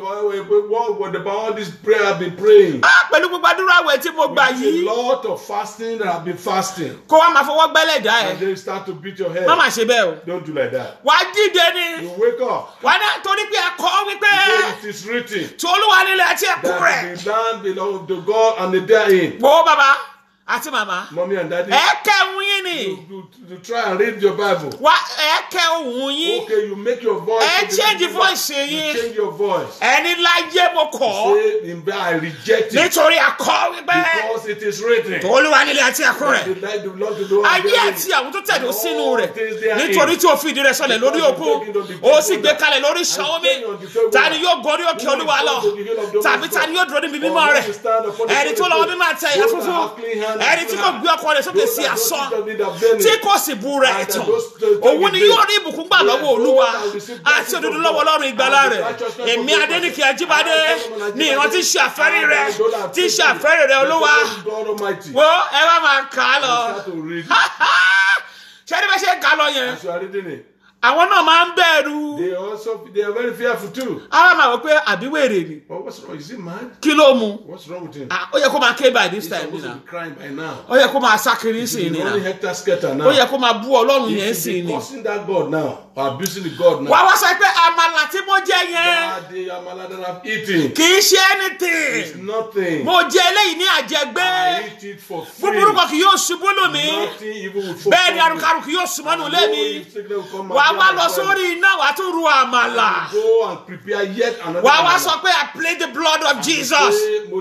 what about all this prayer I've been praying? Pẹ̀lú gbogbo àdúrà wẹ̀ tí mo gbà It's a yìí. lot of fasting that I've been fasting. Kó wá máa fọwọ́ gbẹ́lẹ̀ dá And ẹ̀. then you start to beat your head. Má máa ṣe bẹ́ẹ̀ o. Don't do like that. Wà á dìde ni. You wake up. Wà á náà torí pé a kọ́ wípé Because it is written tí Olúwa nílẹ̀ àti ẹ̀kú that rẹ̀. the land belongs to God and the therein. Wo bàbá àti màmá. Mommy and daddy, Ẹ kẹ́ ohun yín ni. you try and read your Bible. Wá ẹ kẹ́ ohun yín. Okay, you make your voice. Ẹ to be change like voice that. yín. You change your voice. Ẹni láyé mo kọ̀. Say, I reject it Nítorí a kọ́ wípé because it is written. Olúwa nílẹ̀ àti ẹ̀kú rẹ̀. The light belongs to the one Ayé therein. àti àwọn tó tẹ̀dó sínú rẹ̀. things they are Nítorí in. tí o fi ìdí rẹ̀ sọlẹ̀ lórí òkun. Ó sì gbé kalẹ̀ lórí ìṣàn omi. Ta ni yóò gorí òkè Olúwa lọ? Tàbí ta ni yóò dúró níbi mímọ́ rẹ̀? Ẹni tó lọ́wọ́ mímọ́ àti ẹ̀yà funfun. Ẹni tí kò gbé ọkọ rẹ̀ sókè sí asán. Tí kò sì bu rẹ̀ tán. Òun ni yóò rí ìbùkún gbà lọ́wọ́ Olúwa. Àti òdodo lọ́wọ́ Ọlọ́run ìgbàlà rẹ̀. Èmi Adéníkè Ajíbádé ni ìran tí ń ṣe àfẹ́rí rẹ̀. Tí ń ṣe àfẹ́rí rẹ̀ Olúwa. God Almighty. Wo ẹ wá máa kà á lọ. Start to read. Ṣé ẹni bá ṣe ń kà á lọ yẹn? As you are reading it, Àwọn náà máa ń bẹ̀rù. they also they are very fearful too. Ara máa wò pé àbí wèrè ni. But what's wrong? Is he mad? Kí ló mú? What's wrong with him? Ó yẹ kó máa ké by this He's time supposed to nìyà. be crying by now. Ó yẹ kó máa sá kiri sí He's ni only nà. hectare scatter now. Ó yẹ kó máa bú Ọlọ́run He yẹn should sí be ni. cursing that God now, or abusing the God now. Wà wá sọ pé àmàlà tí mo jẹ yẹn The amala that I've eaten kì í ṣe is anything. nothing. Mo jẹ eléyìí ní àjẹgbé. I eat it for free. Búburú kan kì yóò ṣubú lù mí. Nothing even will fall. Bẹ́ẹ̀ ni àrùkárù kì yóò súnmọ́nù lé mi. Wà á wá lọ sórí iná wà á tún ru àmàlà. Go and prepare yet another. Wà á wá sọ pé I plead the blood of Jesus.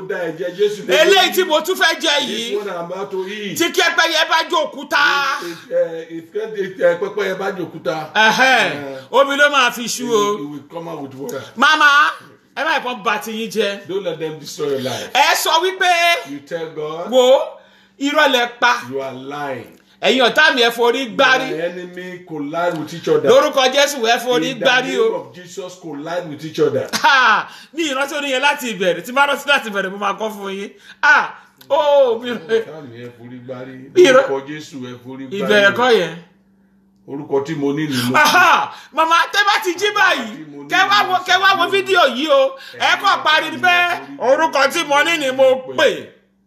Eléyìí tí mo tún fẹ́ jẹ This yìí. one I'm about to eat. Tí kẹ́pẹ́yẹ bá jó òkúta. If pepper bá jòkúta, Omi ló máa fi ṣú it o. will come out with water. Màmá ẹ má ìpọ́n bá ti yín jẹ. Don't let them destroy your life. Ẹ sọ wípé You tell God wo irọ́ lẹ pa. you are lying. Ẹ̀yin ọ̀tá mi ẹ forí gbárí. The enemy collide with each other. Lórúkọ Jésù ẹ forí In the gbárí name o. of Jesus, collide with each other. Mi ìrántí oníyẹn láti ìbẹ̀rẹ̀ tí bá rántí láti ìbẹ̀rẹ̀ mo máa kọ́ fún yín. Mi Táàmì ẹ forí gbárí. Irọ́. Orúkọ Jésù ẹ forí gbárí. ìbẹ̀rẹ̀ kọ́ yẹn. Orúkọ tí mo ní ni mo. Màmá tẹ́ bá ti jí báyìí kẹ́ wá wo fídíò yìí o ẹ kọ́ parí pé orúkọ tí mo ní ni mo pè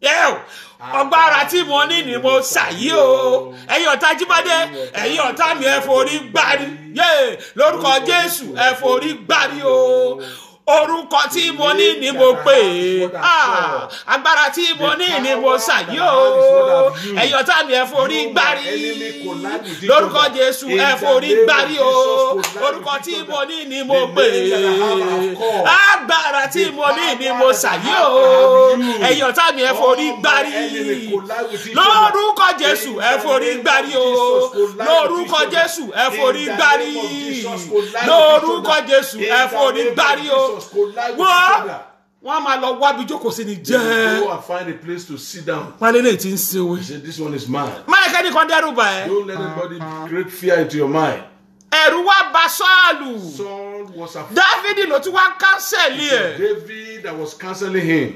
ọgbára tí mo ní ni mo ṣàyí o ẹ̀yin ọ̀tá Jíbádé ẹ̀yin ọ̀tá mi ẹ forí gbárí lórúkọ Jésù ẹ forí gbárí o. Orúkọ tí mo ní ni mo pè agbára tí mo ní ni mo ṣàyí o ẹ̀yin ọ̀tá mi ẹ forí gbárí lórúkọ Jésù ẹ forí gbárí o orúkọ tí mo ní ni mo pè agbára tí mo ní ni mo ṣàyí o ẹ̀yin ọ̀tá mi ẹ forí gbárí lórúkọ Jésù ẹ forí gbárí o lórúkọ Jésù ẹ forí gbárí lórúkọ Jésù ẹ forí gbárí o. Wọ́n máa lọ wábi jókòó sí ni jẹ́. Go and find a place to sit down. Wọ́n lé lè ti ń sinwó. He said, this one is mine. Máa kẹ́ni kan dẹ́rù bà ẹ́. Don't let anybody create fear into your mind. Ẹ̀rù wá bà Sọ́ọ̀lù. Saul was afraid. Dáfídì ló tún wá kánsẹ̀lì ẹ̀. David that was counseling him.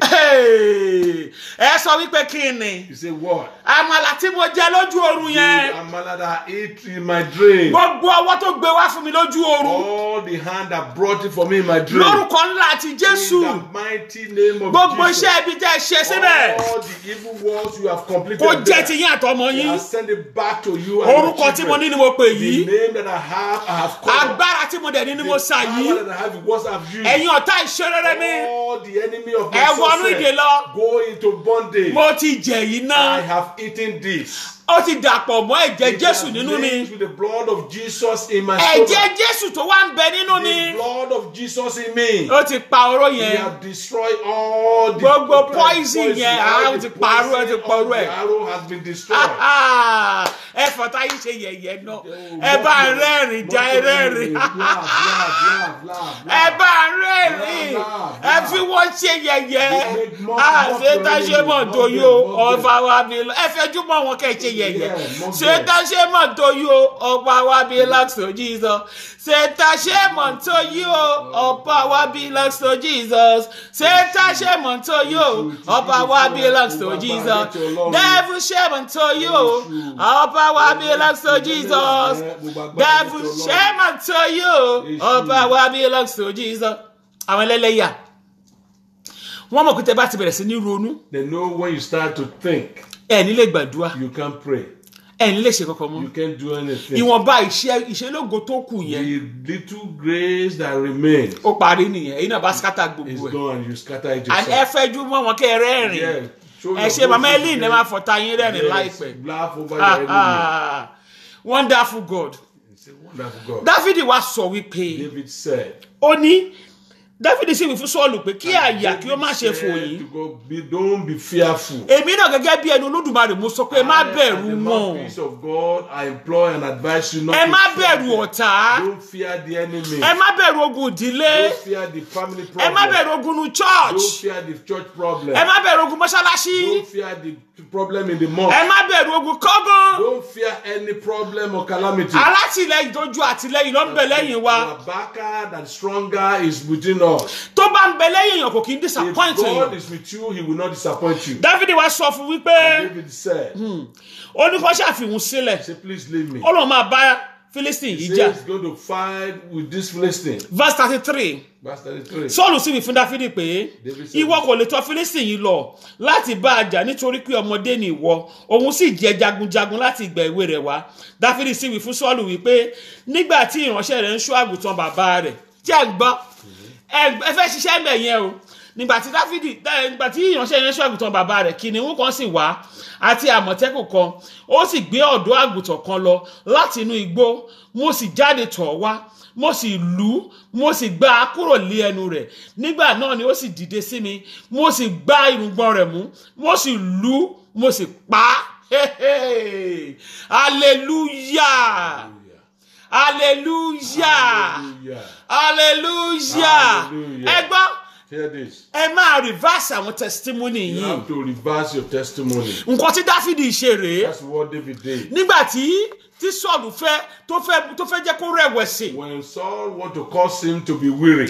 Ẹ sọ wípé kí ni? He said, what? Àmàlà tí mo jẹ lójú oorun yẹn. The amala that I ate in my dream. Gbogbo ọwọ́ tó gbé wá fún mi lójú oorun. All the hand that brought it for me in my dream. Lórúkọ ńlá àti Jésù. In the mighty name of Gbogbo Jesus. iṣẹ́ ibi tẹ́ ẹ ṣe síbẹ̀. All the evil works you have completed. Kó jẹ́ there. ti yín àtọmọ I yín. send it back to you and your Orúkọ tí mo children. ní ni mo pè The yìí. name that I have called. Agbára tí mo dẹ̀ ní ni mo ṣà The yìí. power that I have, what I've used. Ẹ̀yin ọ̀tá ìṣerere mi. All the enemy of my Ẹ wọnú ìdè success lọ. go into bondage. Mo ti jẹ yìí I náà. have eaten this. Ó ti dàpọ̀ mọ́ ẹ̀jẹ̀ Jésù nínú mi. With the blood of Jesus in my Ẹ̀jẹ̀ stomach. Jésù tó wá ń bẹ nínú The mi. blood of Jesus in me. Ó ti pa oró He yẹn. have destroyed all the Gbogbo poison yẹn, all ó the ti parú, ó ti poison, parú all ẹ̀. the arrow has been destroyed. Ẹ fọ̀tá yìí ṣe yẹ̀yẹ́ náà. Ẹ bá ń rẹ́rìn já ẹ rẹ́rìn. Ẹ bá ń rẹ́rìn. Ẹ fi wọ́n ṣe yẹ̀yẹ́. Ṣé tá ṣe mọ̀ tó yó ọba wa bí lọ. Ẹ fẹjú mọ́ wọn kẹ́ ṣe yẹ̀yẹ́. Ṣé tá ṣe mọ̀ tó yó ọba wa bí lọ́sọ̀ Jesus. Ṣé tá ṣe mọ̀ tó yó ọba wa bí lọ́sọ̀ Jesus. Ṣé tá ṣe mọ̀ tó yó ọba wa bí lọ́sọ̀ Jesus. Devil ṣe mọ̀ tó yó ọba wa bí lọ́sọ̀ Jesus. Devil ṣe mọ̀ tó yó ọba wa bí lọ́sọ̀ Jesus. Àwọn ẹlẹ́lẹ́yà wọ́n mọ̀ pé tẹ́ bá ti bẹ̀rẹ̀ sí ní ronú. They know when you start to think, ẹ ní lè gbàdúrà, you can't pray. ẹ ní lè ṣe kankan mọ́. You can't do anything. Ìwọ̀nba ìṣelógo tó kù yẹn The little grace that remains ó parí nìyẹn. Èyí náà bá scatter is gbogbo ẹ̀. gone. You scatter it And ẹ yourself. fẹ́jú mọ́ wọn kẹ́ ẹ rẹ́rìn. Yeah. Show Ẹ your ṣe màmá both Ellen ẹ máa fọ̀tá yín rẹ́rìn láìpẹ́. Laugh over your enemy. Wonderful God. It's a wonderful God. Dáfídì wá sọ wípé David said, ó ní Dáfídì sì wí fún Sọ́ọ̀lù pé kí àyà kí ó má ṣe fò said yín. to God, don't be fearful. Èmi náà gẹ́gẹ́ bí ẹni Olódùmarè mo sọ pé ẹ má bẹ̀rù The wọn. mouthpiece of God, I implore and advise you not Ẹ to má fear bẹ̀rù them. ọ̀tá. Don't fear the enemy. Ẹ má bẹ̀rù ogun ìdílé. Don't fear the family Ẹ problem. má bẹ̀rù ogun nu Don't church. fear the church problem. Ẹ má bẹ̀rù ogun mọ́ṣáláṣí. Don't fear the problem in the mosque. Ẹ má bẹ̀rù ogun kọ́gán. Don't fear any problem or calamity. Alátìlẹ́yìn tó ju àtìlẹ́yìn ló ń bẹ lẹ́yìn wa. Our backer and stronger is within us. Tó bá ń bẹ lẹ́yìn èèyàn kò kì í If disappoint God èèyàn. is with you, He will not disappoint you. Dáfídì wá sọ fún wípé David said, ó ní kó ṣàfihàn sílẹ̀. say, please leave me. Ó lọ máa bá Philistine He yìí jà. says he's going to fight with this Philistine. Verse 33. Verse 33. Sọ́ọ̀lù sì wí fún Dáfídì pé David said, ìwọ kò lè tọ̀ Philistine yìí lọ láti bá a jà nítorí pé ọmọdé ni ìwọ, òun sì jẹ́ jagunjagun láti ìgbà èwe rẹ̀ wá. Dáfídì sì wí fún Sọ́ọ̀lù wípé nígbà tí ìránṣẹ́ rẹ̀ ń ṣọ́ àgùntàn bàbá rẹ̀, tí ẹ gbọ́ ẹ fẹ́ ṣiṣẹ́ ẹ̀mẹ̀ yẹn o. Nígbà tí ìránṣẹ́ yẹn ń ṣọ́ àgùntàn bàbá rẹ̀, kìnìún kan sì wá àti àmọ̀tẹ́kùn kan, ó sì gbé ọ̀dọ́ àgùntàn kan lọ láti inú igbó, mo sì jáde tọ̀ wá, mo sì lù ú, mo sì gbá a kúrò lé ẹnu rẹ̀. Nígbà náà ni ó sì dìde sí mi, mo sì gbá irùngbọ̀n rẹ̀ mú, mo sì lù ú, mo sì pa á. Hallelujah! Hallelujah! Hallelujah! Ẹ gbọ́, Hear this. ẹ máa reverse àwọn testimony You yìí. have to reverse your testimony. Nǹkan tí Dáfídì ṣe rèé. That's what David did. Nígbà tí Sọ́ọ̀lù tó fẹ́ jẹ́ kó rẹ̀wẹ̀sì, When Saul want to cause him to be weary,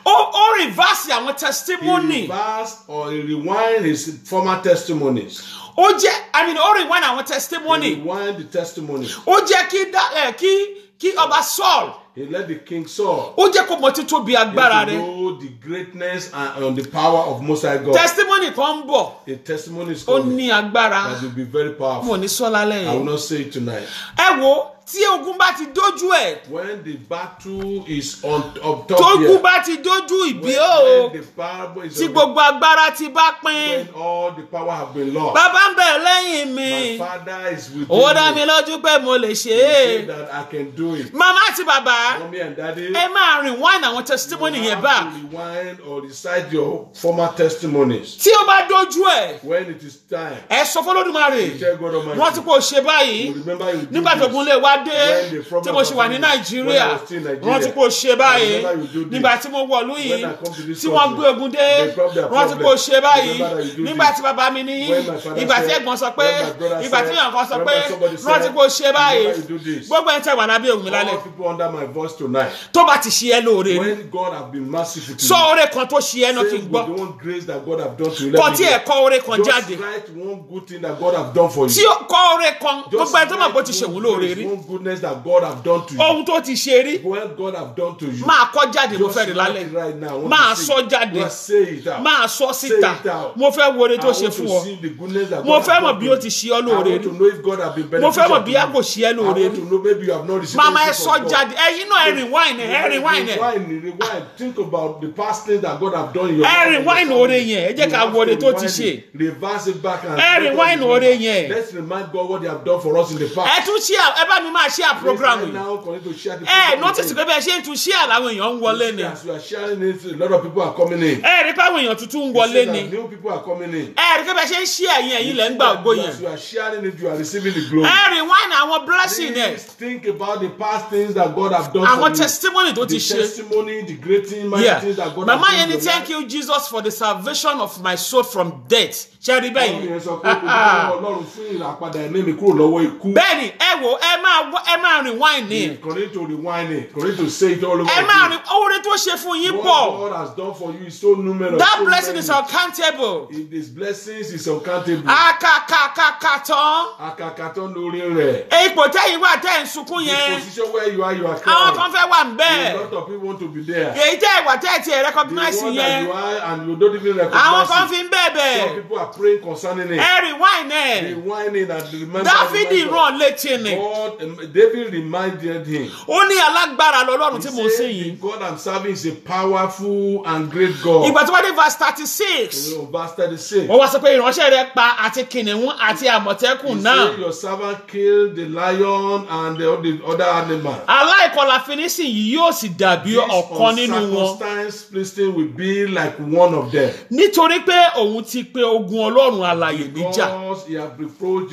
ó reverse àwọn he testimony. reversed or he rewind his former testimonies. Ó rewind àwọn He testimony. rewind the testimony. Ó jẹ́ kí ọba Saul, He let the king Saul ó jẹ́ kó mọ títóbi agbára rẹ̀. know the greatness and the power of Most High God. Testimony kan ń bọ̀, The testimony is ó coming ní agbára. that will be very Mo powerful. ní sọ́lá I will lẹ́yìn. not say it tonight. Ẹ wo, tí ogun bá ti dójú ẹ̀, When the battle is on top here, tógun bá ti dójú ìbí o, when the power is tí on gbogbo agbára ti bá pín, when all the power have been lost, bàbá ń bẹ̀ lẹ́yìn mi. my Father is with Ó dá mi me. lójú pé mo lè ṣe He said é. that I can do it. Màmá àti bàbá, Mommy and Daddy, ẹ máa rewind àwọn testimony you yẹn have back. to rewind or recite your former testimonies. Tí ó bá dójú ẹ̀, When it is time, ẹ sọ fún Olódùmarè, tell God Almighty. wọ́n ti kò ṣe báyìí. You remember you do Nígbà tó this. gun lè wá dé, When the problem tí mo ṣe wà ní was happening, Nàìjíríà, when I was still in Nigeria, wọ́n ti kò ṣe báyìí. remember you do this. Nígbà tí mo wọ̀lú yìí, When I come to this tí wọ́n country, gbé ogun dé, they solve their wọ́n ti problem. kò ṣe báyìí. Remember that you do Nígbà this. tí bàbá mi ní, When my father ìgbà tí said, ẹ̀gbọ́n sọ pé, when my brother ìgbà tí said, èèyàn kan sọ pé, when somebody wọ́n ti said, kò ṣe báyìí. remember you do this. Gbogbo ẹni tẹ́ wà lábẹ́ òun mi lálẹ́. All people under my voice tonight, Tó bá ti ṣe ẹ́ lóore rí, when God have been merciful to sọ you, oore kan tó ṣe ẹ́ náà kí say n with gbọ́. the one grace that God have done to you, Kọ let tí me ẹ̀ kọ oore kan just jáde. write one good thing that God have done for Tí you. ó kọ oore kan, Just gbogbo ẹni tó mọ̀ pé ó ti write ṣèwú one lóore grace, rí. one goodness that God have done to you. Ohun tó ti ṣe rí, What God have done to you. máa kọ jáde mo Just fẹ́ rí write lálẹ́. it right now. I want Máa to see sọ it. jáde. Just say it out. Máa sọ Say síta. it out. Mo fẹ́ wo oore I tó want ṣe to fún ọ. see the goodness that Mo God fẹ́ have mọ̀ done bí to ó you. ti ṣe ọ́ I lóore want rí. to know if God have been Mo fẹ́ beneficial mọ̀ to bí a you. kò ṣe ẹ́ I lóore want rí. to know maybe you have not received Màmá ẹ anything sọ from God. jáde. Ẹyin náà ẹ rewind ẹ̀, ẹ rewind ẹ̀. Rewind. Think about the past things that God have done in your Ẹ life. rewind oore yẹn. Ẹ jẹ́ ká wo oore tó ti ṣe. Reverse it back and Ẹ rewind oore yẹn. let's remind God what they have done for us in the past. Ẹ tún share, ẹ bá mi máa share program Right yìí. now, continue to share the Ẹ program notice with pé bẹ́ẹ̀ ṣe ń tún share làwọn èèyàn ń wọlé ni. As we are sharing it, a lot of people are coming in. Ẹ rí pé àwọn èèyàn tuntun ń You wọlé see that ni. new people are coming in. Ẹ rí pé bẹ́ẹ̀ ṣe ń share yẹn, ẹ̀yin lẹ̀ ń gba ògo yẹn. As you are sharing it, you are receiving the glory. Ẹ rewind àwọn blessing ẹ̀. Please think about the past things that God have done Àwọn for you. testimony tó ti The ṣe. testimony, the great things, mighty Yeah. things that God Mama have done Yeni, in your thank life. you, Jesus, for the salvation of my soul from death. Ṣé rí bẹ́ẹ̀ Ọlọ́run yìí? yẹn sọ pé olùkọ́ Ọlọ́run fún ìràpadà ẹ̀mí mi kúrò lọ́wọ́ ikú. Bẹ́ẹ̀ni, ẹ wo, ẹ máa rewind ni. Continue to rewind it. Continue to say it all over Ẹ máa again. oore tó ṣe fún yín What pọ̀. God has done for you is so numerous. That so blessing many. is uncountable. His blessings is uncountable. Akakakaka tán. Akakatọ́ lórí rẹ̀. Ipò tẹ́yìn wà tẹ́ ń sunkún The yẹn. position where you are Àwọn crying. kan fẹ́ wà ń A bẹ́ẹ̀. lot of people want to be there. Èyí tẹ́ ìwà tẹ́ ti ẹ̀ The recognize one that yẹn. you are and you don't even Àwọn recognize kan it. fi ń bẹ̀bẹ̀. Some people are praying concerning it. Ẹ rewind ẹ̀. Rewinding and remember. Dáfídì rán létí ni. God, David reminded him. Ó ní alágbára lọ́lọ́run He tí mo sìn said, yìí. the God I'm serving is a powerful and great God. Ìgbà tó bá dé verse 36. Verse 36. Wọ́n wá sọ pé ìránṣẹ́ rẹ̀ pa àti kìnìún àti àmọ̀tẹ́kùn He náà. said, your servant killed the lion and the other animal. Aláìkọlà Fínísì yìí yóò sì dàbí ọ̀kan nínú wọn. Uncircumcised Philistine will be like one of them. Nítorí pé òun ti pe ogun Ọlọ́run alààyè níjà. Because he had reproached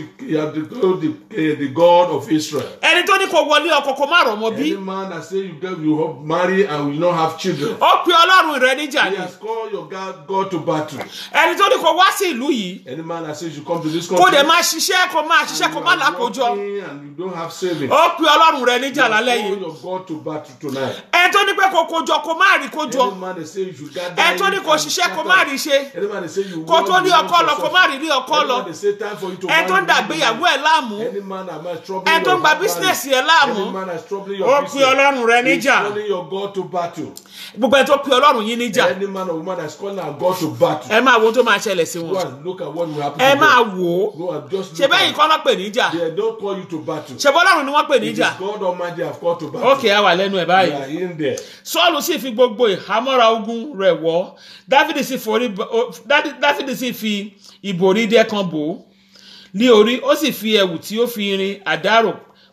the God of Israel. Ẹni tó ní kó wọlé ọkọ kó má rọ̀mọ́ bí. Any man that say you marry and will not have children. Ó pe Ọlọ́run rẹ̀ níjà He ni. has called your God to battle. Ẹni tó ní kó wá sí ìlú yìí. Any man that says you come to this Kó country dẹ̀ máa ṣiṣẹ́ kó má and lákòójọ. you don't have savings. Ó pe Ọlọ́run rẹ̀ níjà lálẹ́ Call yìí. your God to battle tonight. Ẹni tó ní pé pé kó kójọ kó má rí kójọ. Any man that say you should gather. Ẹ tó ní kó ṣiṣẹ́ kó má rí ṣe. Any man that say you Kó tó ní ọkọ lọ kó má rí ọkọ Any lọ. man that say time for you to Ẹ tó ń dàgbéyàwó ẹ̀ láàmú. Any man that is troubling Ẹ tó ń gba bísínẹ̀sì ẹ̀ láàmú. Any man that is troubling Ó your pe business. Ọlọ́run rẹ He's níjà. calling your God to battle. Gbogbo ẹ tó pe Ọlọ́run yín níjà. Any man or woman that is calling our God to battle. Ẹ máa wo tó máa ṣẹlẹ̀ sí Go wọn. and look at what will happen Ẹ to máa them. wò ó. Go and just Ṣé look bẹ́yìn at kọ́ ló pè níjà? They don't call you to battle. Ṣé bọ́lọ́run ni wọ́n pè It is níjà? God Almighty have called to battle. Ókè á wà lẹ́nu ẹ̀ We báyìí. are in there. Sọ́ọ̀lù sì fi gbogbo ìhámọ́ra ogun rẹ̀ wọ̀. Dáfídì sì fi ìbòrí dẹ́ kan bò ó ní orí. Ó sì fi ẹ̀wù tí ó fi irin àdárò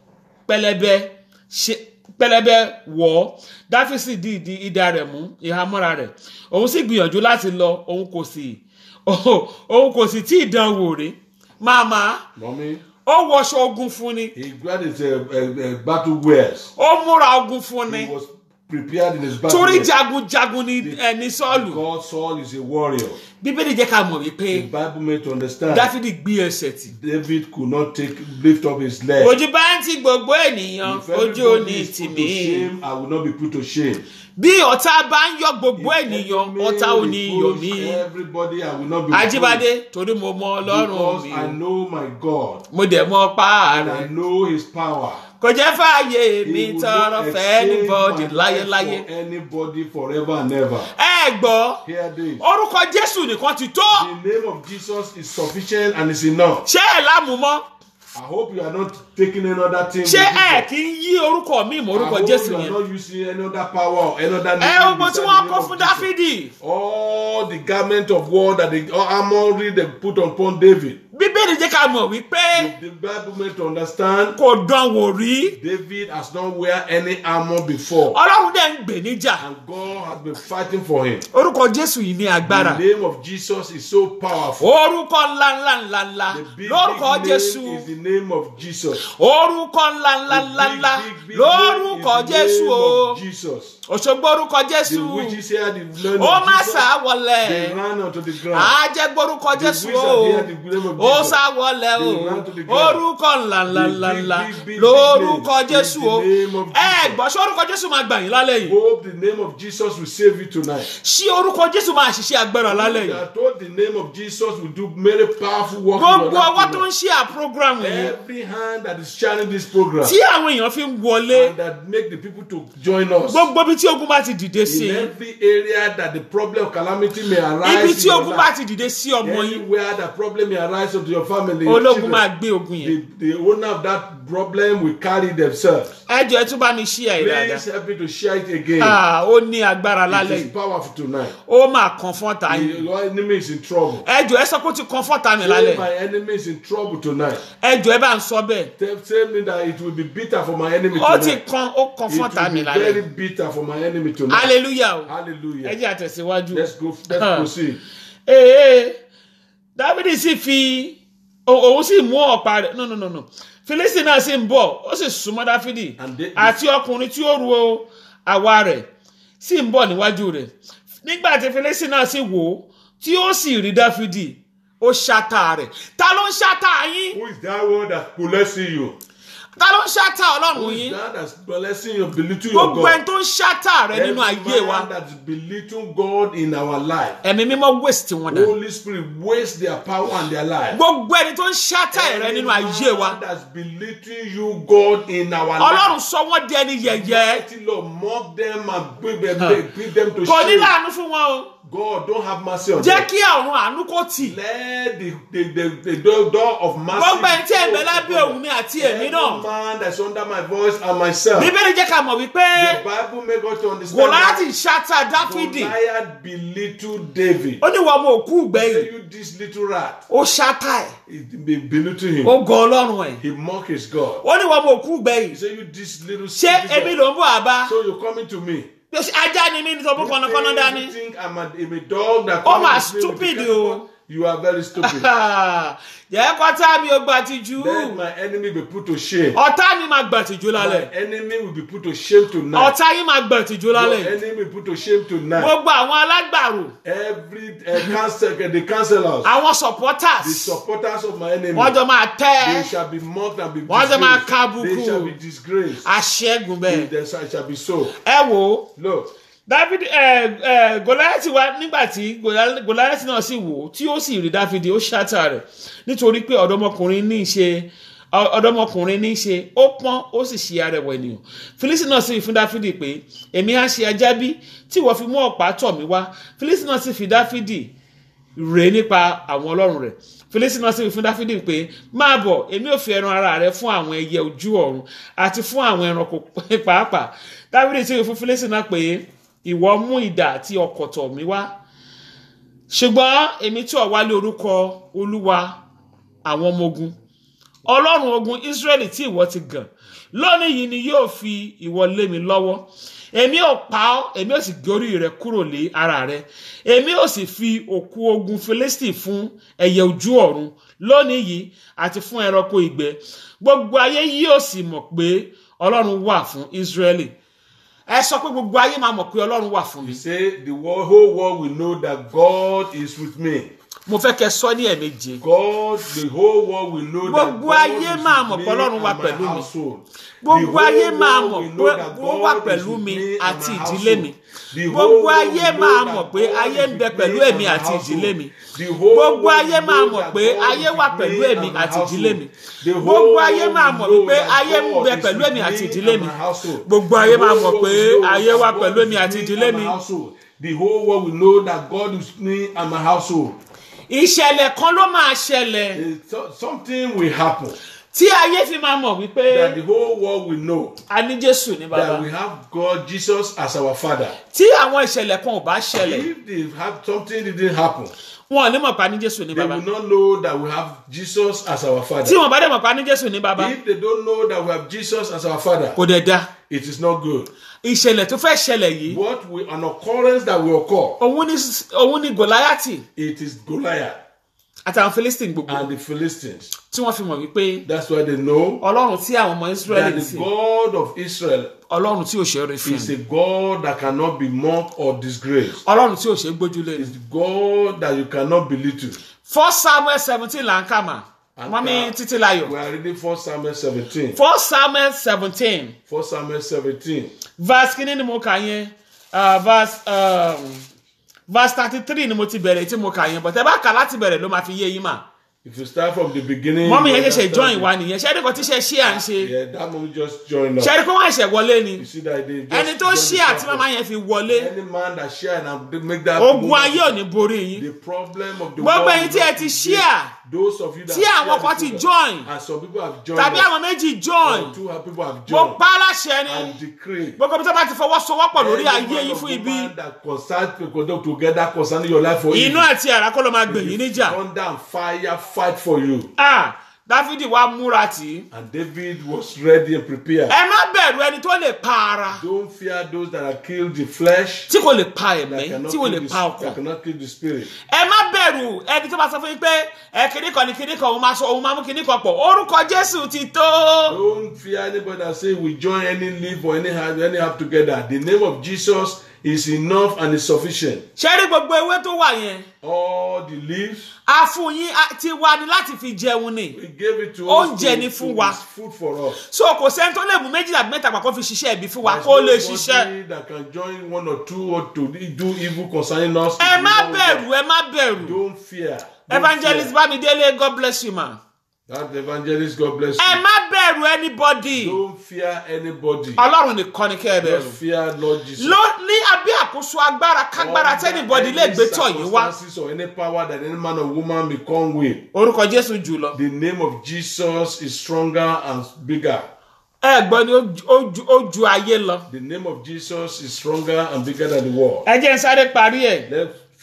pẹlẹbẹ wọ̀. Dáfídì sì di idà rẹ̀ mú ìhámọ́ra rẹ̀. Òun sì gbìyànjú láti lọ. Òun kò sì tí ì dán wò rí. Màmá Mommy, ó wọṣọ ogun fún ni. he grabbed his battle wares. Ó múra ogun fún He ni. was prepared in his battle Torí wares. jagunjagun ni ẹni Sọ́ọ̀lù. God Saul is a warrior. Bíbélì jẹ́ ká mọ̀ The wípé Bible made to understand Dáfídì gbé ẹsẹ̀ tì. David could not lift up his leg. Ojú bá ń ti gbogbo ènìyàn, If ojú ò everybody ní is tì put to mí. shame, I will not be put to shame. Bí ọ̀tá bá ń yọ gbogbo If ènìyàn, enemy ọ̀tá ò ní yọ reproach mí. everybody, I will not be Ajíbádé, torí mo mọ Ọlọ́run because mi. I know my God Mo dẹ̀ mọ pa and I rẹ̀. know his power. Kò jẹ́ fààyè He mi will tọrọ not fẹ́ exchange anybody my life láyéláyé. for anybody forever and ever. Ẹ gbọ́, Hear this. orúkọ Jésù nìkan ti tó. The name of Jesus is sufficient and is enough. Ṣé ẹ̀ lámùmọ́? I hope you are not taking another thing. Ṣé with ẹ Jesus. kì í yí orúkọ mi mọ́ I orúkọ hope Jésù you are yẹn? not using any other power or any other name. Ẹ ogun tí beside wọ́n the kó name fún of Jesus. Dáfídì. All the garment of war that the armory they put upon David. Bíbélì jẹ́ ká mọ̀ wípé The Bible made to understand kò dán wò rí. David has not wear any armor before. Ọlọ́run dẹ̀ ń gbè níjà. And God has been fighting for him. Orúkọ Jésù yìí ní agbára. The name of Jesus is so powerful. Orúkọ ńláńláńláńlá The big lórúkọ name Jésù. is the name of Jesus. Orúkọ ńláńláńláńlá Big lórúkọ name is Jésù the o. name of Jesus. Òṣogbo orúkọ The Jésù. witches here, the name Ó of má Jesus, sá they wọlẹ̀. ran onto the ground. Àjẹgbórúkọ The Jésù wizard o. here, the name of Ó Jesus. sá wọlẹ̀ o. They ran to the ground. Orúkọ ńláńláńláńlá The big lórúkọ name is Jésù the o. name of Ẹ Jesus. gbọ́, ṣé orúkọ Jésù máa gbà yín lálẹ́ yìí? Hope the name of Jesus will save you tonight. Ṣé orúkọ Jésù máa ṣiṣẹ́ agbára lálẹ́ We yìí? are told the name of Jesus will do very powerful work in your Gbogbo ọwọ́ life tó ń tonight. ṣe àprogram yìí Every hand that is sharing this program tí àwọn èèyàn fi ń wọlé, and that make the people to join us. gbogbo ibi tí ogun bá ti dìde sí In i, every area that the problem of calamity may arise ibi in tí your ogun bá life, ti dìde sí ọmọ yín, anywhere that problem may arise to your family, your ológun children, máa gbé ogun yẹn. the owner of that problem will carry themselves. Ẹ jọ̀ọ́ ẹ tún bá mi ṣí ẹ̀ Please dáadáa. help me to share it again. Ó ní agbára It lálẹ́ is yìí, powerful tonight. ó máa kàn fọ́ta yín. Your enemy is in trouble. Ẹ jọ̀ọ́ ẹ sọ pé ó ti kàn fọ́ta mi Say lálẹ́. my enemy is in trouble tonight. Ẹ jọ̀ọ́ ẹ bá ń sọ bẹ́ẹ̀. Tell me that it will be bitter for my enemy Ó ti tonight. ó kàn It fọ́ta will mi be lálẹ́. very bitter for my enemy tonight. Hallelujah o. Hallelujah. Ẹ jẹ́ àtẹ̀síwájú. Let's proceed. Dávidi sì fi òun sì mú ọ̀pá rẹ̀ no Fílísítì náà sì ń bọ̀, ó sì súnmọ́ Dáfídì àti ọkùnrin tí ó ru àwa rẹ̀ sì ń bọ̀ níwájú rẹ̀. Nígbà tí Fílísítì náà sì wò ó tí ó sì rí Dáfídì, ó ṣátá rẹ̀. Ta ló ń ṣátá yín? Who is that one that's blessing you? Ta ló ń ṣátá Who Ọlọ́run is yín? that that's blessing you, belittle your Gbogbo God? ẹni tó ń ṣátá rẹ̀ nínú ayé wa, man that's belittling God in our life. Ẹ̀mí Mímọ́ waste wọn dà. Holy Spirit waste their power and their life. Gbogbo ẹni tó ń ṣátá rẹ̀ nínú ayé wa, Man that's belittling you, God, in our Ọlọ́run life. sọ wọ́n di ẹni yẹ̀yẹ́. Mighty Lord, mock them and bring them to Kò ní shame. láàánú fún wọn o. God, don't have mercy on Jẹ́ them. kí ọ̀run àánú kó tì. Let the door of mercy. Gbogbo ẹni tí ẹ̀mẹ́ lábẹ́ òun mi àti èmi Every náà. man that's under my voice and myself. Bíbélì jẹ́ ká mọ̀ wípé The Bible make us to understand Gòláyátì that ṣátá Dáfídì. Goliath belittled David. Ó ní wọ́n mọ òkú Say ìgbẹ́yìn. you this little rat. Ó ṣátá ẹ̀. He belittled him. Ó gan Ọlọ́run ẹ̀. He mocked his God. Ó ní wọ́n mọ òkú He ìgbẹ́yìn. said you this little Ṣé stupid èmi dog. ló ń bọ̀ àbá? So you're coming to me. Ajá ni mí ní sọ fún kọ́nàkọ́nà You dání. think I'm a dog that Oh, my comes with me with stupid, the you. you are very stupid. Jẹ́ kọ́tá mi ó gba tìjú. Then my enemy will be put to shame. Ọ̀tá mi máa gbà tìjú My lálẹ́. enemy will be put to shame tonight. Ọ̀tá yín máa gbà tìjú Your lálẹ́. enemy will be put to shame tonight. Gbogbo àwọn alágbàrò, Every the counselors, àwọn the supporters, supporters of my enemy, wọ́n jọ máa they tẹ́ shall be mocked and be Wọ́n jọ máa disgraced. kábùkù. They shall be disgraced. aṣẹ́gun bẹ́ẹ̀. They shall be so. Ẹ wò ó. Look, Dáfídì Gòláyátì wá nígbà tí Gòláyátì náà sì wò ó tí ó sì rí Dáfídì ó ṣáàtà rẹ̀ nítorí pé ọ̀dọ́mọkùnrin ní í ṣe ó pọ́n ó sì ṣe arẹwà ènìyàn. Fílísítì náà sì fún Dáfídì pé èmi á ṣe ajá bí tí ìwọ fi mú ọ̀pá tọ̀ mí wá. Fílísítì náà sì fi Dáfídì rèé nípa àwọn ọlọ́run rẹ̀. Fílísítì náà sì fún Dáfídì pé máa bọ̀ èmi ò fi ẹran ara rẹ fún àwọn ẹyẹ ojú ọ̀run àti fún àwọn ẹranko pàápàá. Dáfídì sì fún Fílísítì náà pé ìwọ mú idà àti ọ̀kọ̀tọ̀ mi wá ṣùgbọ́n èmi tí ò wá lé orúkọ Olúwa àwọn ọmọ ogun Ọlọ́run ogun Ísírẹ́lì tí ìwọ ti gàn lónìí yìí ni yóò fi ìwọ lé mi lọ́wọ́. Èmi ò pa ọ́ èmi ò sì gé orí rẹ kúrò lé ara rẹ. Èmi ò sì fi òkú ogun Fílísítì fún ẹyẹ ojú ọ̀run lónìí yìí àti fún ẹranko ìgbẹ́. Gbogbo ayé yóò sì mọ̀ pé Ọlọ́run wà fún Ísírẹ́lì. Ẹ sọ pé gbogbo ayé máa mọ̀ pé Ọlọ́run wà fún mi. you say the whole world will know that God is with me. Mo fẹ́ kẹ́ sọ ní ẹ̀ẹ̀méje. God, the whole world will know that Gbogbo God ayé is máa with mọ̀ me pé Ọlọ́run wà and my pẹ̀lú mi. household. Gbogbo The ayé whole máa world mọ̀ will pé know that ó wà God is pẹ̀lú with mi me and àti my ìdílé mi. household. The whole Gbogbo world ayé will máa know mọ̀ that pé God ayé is ń bẹ with pẹ̀lú me èmi and my àti ìdílé household. mi. The whole Gbogbo world ayé will máa know mọ̀ that pé God ayé is wà with pẹ̀lú me èmi and my àti ìdílé mi. household. The whole Gbogbo ayé world máa will mọ̀ know wípé that ayé ń God bẹ is pẹ̀lú with èmi àti me ìdílé and mi. my household. Gbogbo The ayé máa whole mọ̀ world pé will know ayé that wà God pẹ̀lú is èmi with àti me ìdílé and my mi. household. The whole world will know that God is with me and my household. Ìṣẹ̀lẹ̀ kan ló máa ṣẹlẹ̀ Something will happen tí ayé fi máa mọ̀ wípé that the whole world will know a ní Jésù ní bàbá. that we have God, Jesus, as our Father. Tí àwọn ìṣẹ̀lẹ̀ kan ò bá ṣẹlẹ̀, If they have something didn't happen, wọn ò ní mọ̀ pa ní Jésù ní they bàbá. will not know that we have Jesus as our Father. Tí wọn bá dẹ̀ mọ̀ pa ní Jésù ní bàbá, If they don't know that we have Jesus as our Father, kò dẹ̀ da. it is not good. Ìṣẹ̀lẹ̀ tó fẹ́ ṣẹlẹ̀ yìí, An occurrence that will occur, òun ni Gòláyátì it is Goliath àtàwọn Philistine gbogbo and the Philistines. tí wọ́n fi mọ̀ wípé That's why they know Ọlọ́run tí àwọn ọmọ that Ísírẹ́lì the sìn, God of Israel Ọlọ́run tí ò ṣe é rí fún, is a God that cannot be mocked or disgraced. Ọlọ́run tí ò ṣe é gbójúlé ni. It's God that you cannot belittle. 1 Samuel 17 là ń kà mà, mọ́mí Títílayọ̀. We are reading 1 Samuel 17. 1 Samuel 17 1 Samuel 17. verse kìíní ni mo kà yẹn, verse 33 ni mo ti bẹ̀rẹ̀ tí mo kà yẹn, but ẹ bá kà láti bẹ̀rẹ̀ ló máa fi yé yín mà. If you start from the beginning, Mọ́mí you yẹn ṣẹ̀ṣẹ̀ understand join it. wa nìyẹn, ṣẹ́ẹ́dẹ́kọ̀ tí ṣe ṣí à ń ṣe, Yeah, that moment just joined us. ṣẹ́ẹ́dẹ́kọ̀ wọ́n ṣẹ̀ wọlé ni. You see that they just Ẹni tó joined ṣí the àti platform. màmá yẹn fi wọlé, Any man that share and they make that ogun moment, ayé ò ní borí yín. the problem of the Gbogbo world ẹ̀yin tí will ẹ not ti be share, those of you that tí share àwọn the kan ti program, join, and some people have joined tàbí us, àwọn méjì join, and two people have mo joined pa á láṣẹ ni. and decree. Gbogbo bí tó bá ti fọwọ́sowọ́pọ̀ lórí Any ayé man yín of fún ibi, woman that concern people together concerning your life for inú àti àrá kọ́ ló máa gbè yín níjà. thunder and fire fight for you. Dáfídì wá múra tì í. And David was ready and prepared. Ẹ má bẹ̀rù ẹni tó lè pa ara, Don't fear those that are killed the flesh, tí kò lè pa that ẹ̀mí, cannot tí kò kill lè the, pa that ọkàn. cannot kill the spirit. Ẹ má bẹ̀rù ẹni tó bá sọ fún yín pé kinní kan ní kinní kan òun máa mú kinní kan pọ̀. Orúkọ Jésù ti tó. Don't fear anybody that say we join any leaf or any have together. The name of Jesus is enough and is sufficient. Ṣé rí gbogbo ewé tó wà yẹn? All the leaves, A fún yín ti wá ní láti fi jẹun ni. we gave it to us. Oúnjẹ ni fún wa. It's food for us. So kò sẹ́ni tó lè mú méjì tàbí mẹ́ta pàkó fi ṣiṣẹ́ ibi fún wa There's kó lè nobody ṣiṣẹ́. that can join one or two or to do evil concerning us. Ẹ má bẹ̀rù, ẹ má bẹ̀rù. Don't fear. Don't Evangelist fear. Bámidélé, God bless you ma. That evangelist, God bless Ẹ you. má bẹ̀rù anybody. Don't fear anybody. Ọlọ́run nìkan ni kẹ́ ẹ Just bẹ̀rù. fear Lord Jesus. Ló ní abẹ́ àkóso agbára kágbára tẹ́nibọ́dì lè gbé tọ̀ yín wá. Circumstances or any power that any man or woman may come with. Orúkọ Jésù jùlọ. The name of Jesus is stronger and bigger. Ẹ gbọ́ ni ó ju ayé lọ. The name of Jesus is stronger and bigger than the world. Ẹ jẹ́ n sáré parí ẹ̀. Let's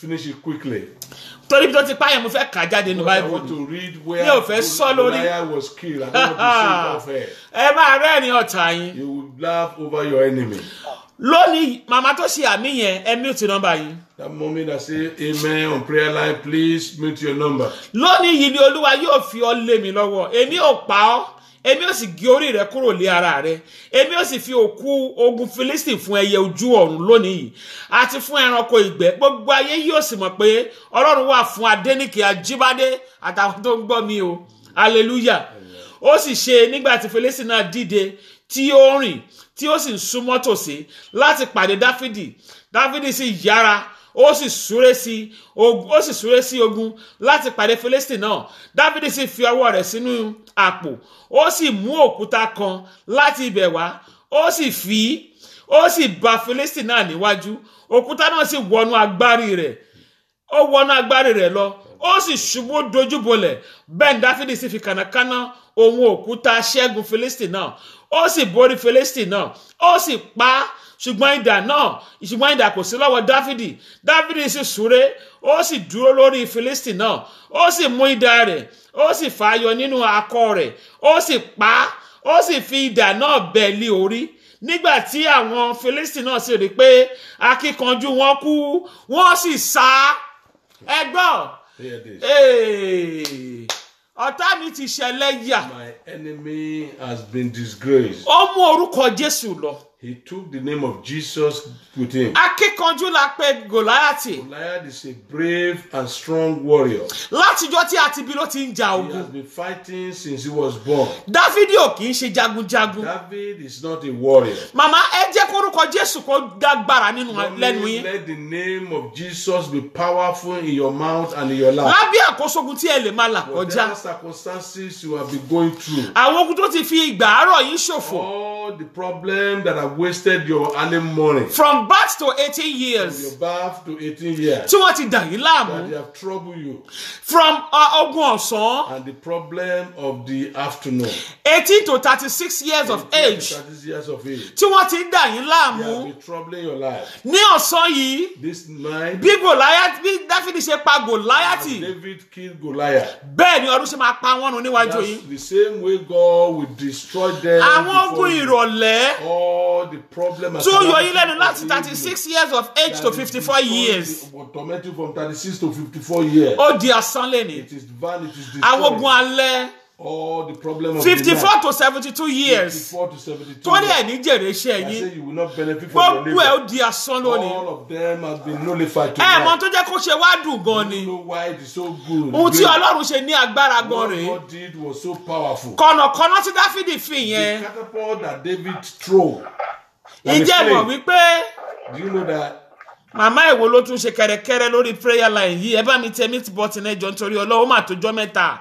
finish it quickly. torí bí tó ti pààyàn mo fẹ́ kà jáde nínú I Bible want to read where Mi ò fẹ́ sọ lórí. Goliath was killed. I don't want to say it off air. ẹ máa rẹ́rìn ọ̀tá yín. You will laugh over your enemy. lónìí màmá tó ṣe àmì yẹn ẹ mute nọ́mbà yín. That moment I say amen on prayer line, please mute your number. lónìí yìí ni Olúwa yóò fi ọ́ lé mi lọ́wọ́ èmi ò pa ọ́ èmi ò sì gé orí rẹ kúrò lé ara rẹ èmi ò sì fi òkú ogun Fílístì fún ẹyẹ ojú ọ̀run lónìí yìí àti fún ẹranko ìgbẹ́ gbogbo ayé yóò sì mọ̀ pé Ọlọ́run wà fún Adéníkè Ajíbádé àtàwọn tó ń gbọ́ mi o hallelujah. ó sì ṣe nígbà tí Fílístì náà dìde tí ó rìn tí ó sì ń súnmọ́ tòsí láti pàdé Dáfídì sì yára ó sì súré sí ogun láti pàdé Fílístì náà. Dáfídì sì fi ọwọ́ rẹ̀ sínú àpò ó sì mú òkúta kan láti ibẹ̀ wá ó sì bá Fílístì náà níwájú. òkúta náà sì wọnú agbárí rẹ̀ lọ ó sì ṣubú dojúbolẹ̀. bẹ́ẹ̀ ni Dáfídì sì fi kànákànná ohun òkúta ṣẹ́gun Fílístì náà ó sì borí Fílístì náà ó sì pa á. ṣùgbọ́n idà kò sí lọ́wọ́ Dáfídì sì súré ó sì dúró lórí Fílístì náà ó sì mú idà rẹ̀ ó sì fà á yọ nínú akọ rẹ̀ ó sì pa á ó sì fi idà náà bẹ́ lé orí. nígbà tí àwọn Fílístì náà sì rí pé akíkanjú wọn kú wọ́n sì sá. ẹ gbọ́ ọ̀tá mi ti ṣẹlẹ́yà. My enemy has been disgraced. ó mú orúkọ Jésù lọ. He took the name of Jesus with him. akíkanjú la pè Gòláyátì. Goliath is a brave and strong warrior. látijọ́ tí a ti bí ló ti ń jà He ogun. has been fighting since he was born. Dáfídì ò kì í ṣe jagunjagun. David is not a warrior. màmá ẹ jẹ́ kórúkọ Jésù kó dágbára nínú lẹ́nu Only yín. let the name of Jesus be powerful in your mouth and in your life. lábẹ́ àkóso ogun tí ẹ lè máa là Whatever kọjá. circumstances you have been going through, àwọn ogun tó ti fi ìgbà àárọ̀ yìí ṣòfò. all the problems that have wasted your early morning, from birth to 18 from years. your birth to 18 years, tí wọ́n ti dà yín that láàmú. they have troubled you, from ogun ọ̀sán. and the problem of the afternoon, 18 to 36 years of age. 30 years of age, tí wọ́n ti ń dà yín they láàmú. have been troubling your life. ní ọ̀sán yìí. This night, bí Dáfídì ṣe pa Gòláyátì. David killed Goliath. bẹ́ẹ̀ ni ọdún ṣe máa pa wọ́n run níwájú yín. That's the same way God will destroy them. àwọn before ogun you. ìrọ̀lẹ́ All the problem tí ó yọ yín lẹ́nu láti 36 years of age to 54 years. Tormenting from 36 to 54 years. ó di asán lẹ́ni. It is divine, it is àwọn ogun destroyed. alẹ́ All the problem of 54 to 72 years. 54 to 72 tó ní years. ẹ̀ ní jèrè iṣẹ́ I yín. say you will not benefit from your gbogbo ẹ̀ labor. ó di asán lónìí. All of them have been nullified ẹ mọ tonight. tó jẹ́ kó ṣe wá dùn gan ni. You know why it is so good. ohun tí Great. Ọlọ́run ṣe ní agbára gan What rèé. God did was so powerful. kọ̀nàkọ̀nà tí Dáfídì fi The yẹn. catapult that David threw. and the ìjẹ́ mọ̀ flame. wípé Do you know that màmá ìwo ló tún ṣe kẹ̀rẹ̀kẹ̀rẹ̀ lórí prayer line yìí ẹ bá mi tẹ mute button ẹ jọ̀ọ́ nítorí Ọlọ́run ó mà tó jọ́ mẹ́ta.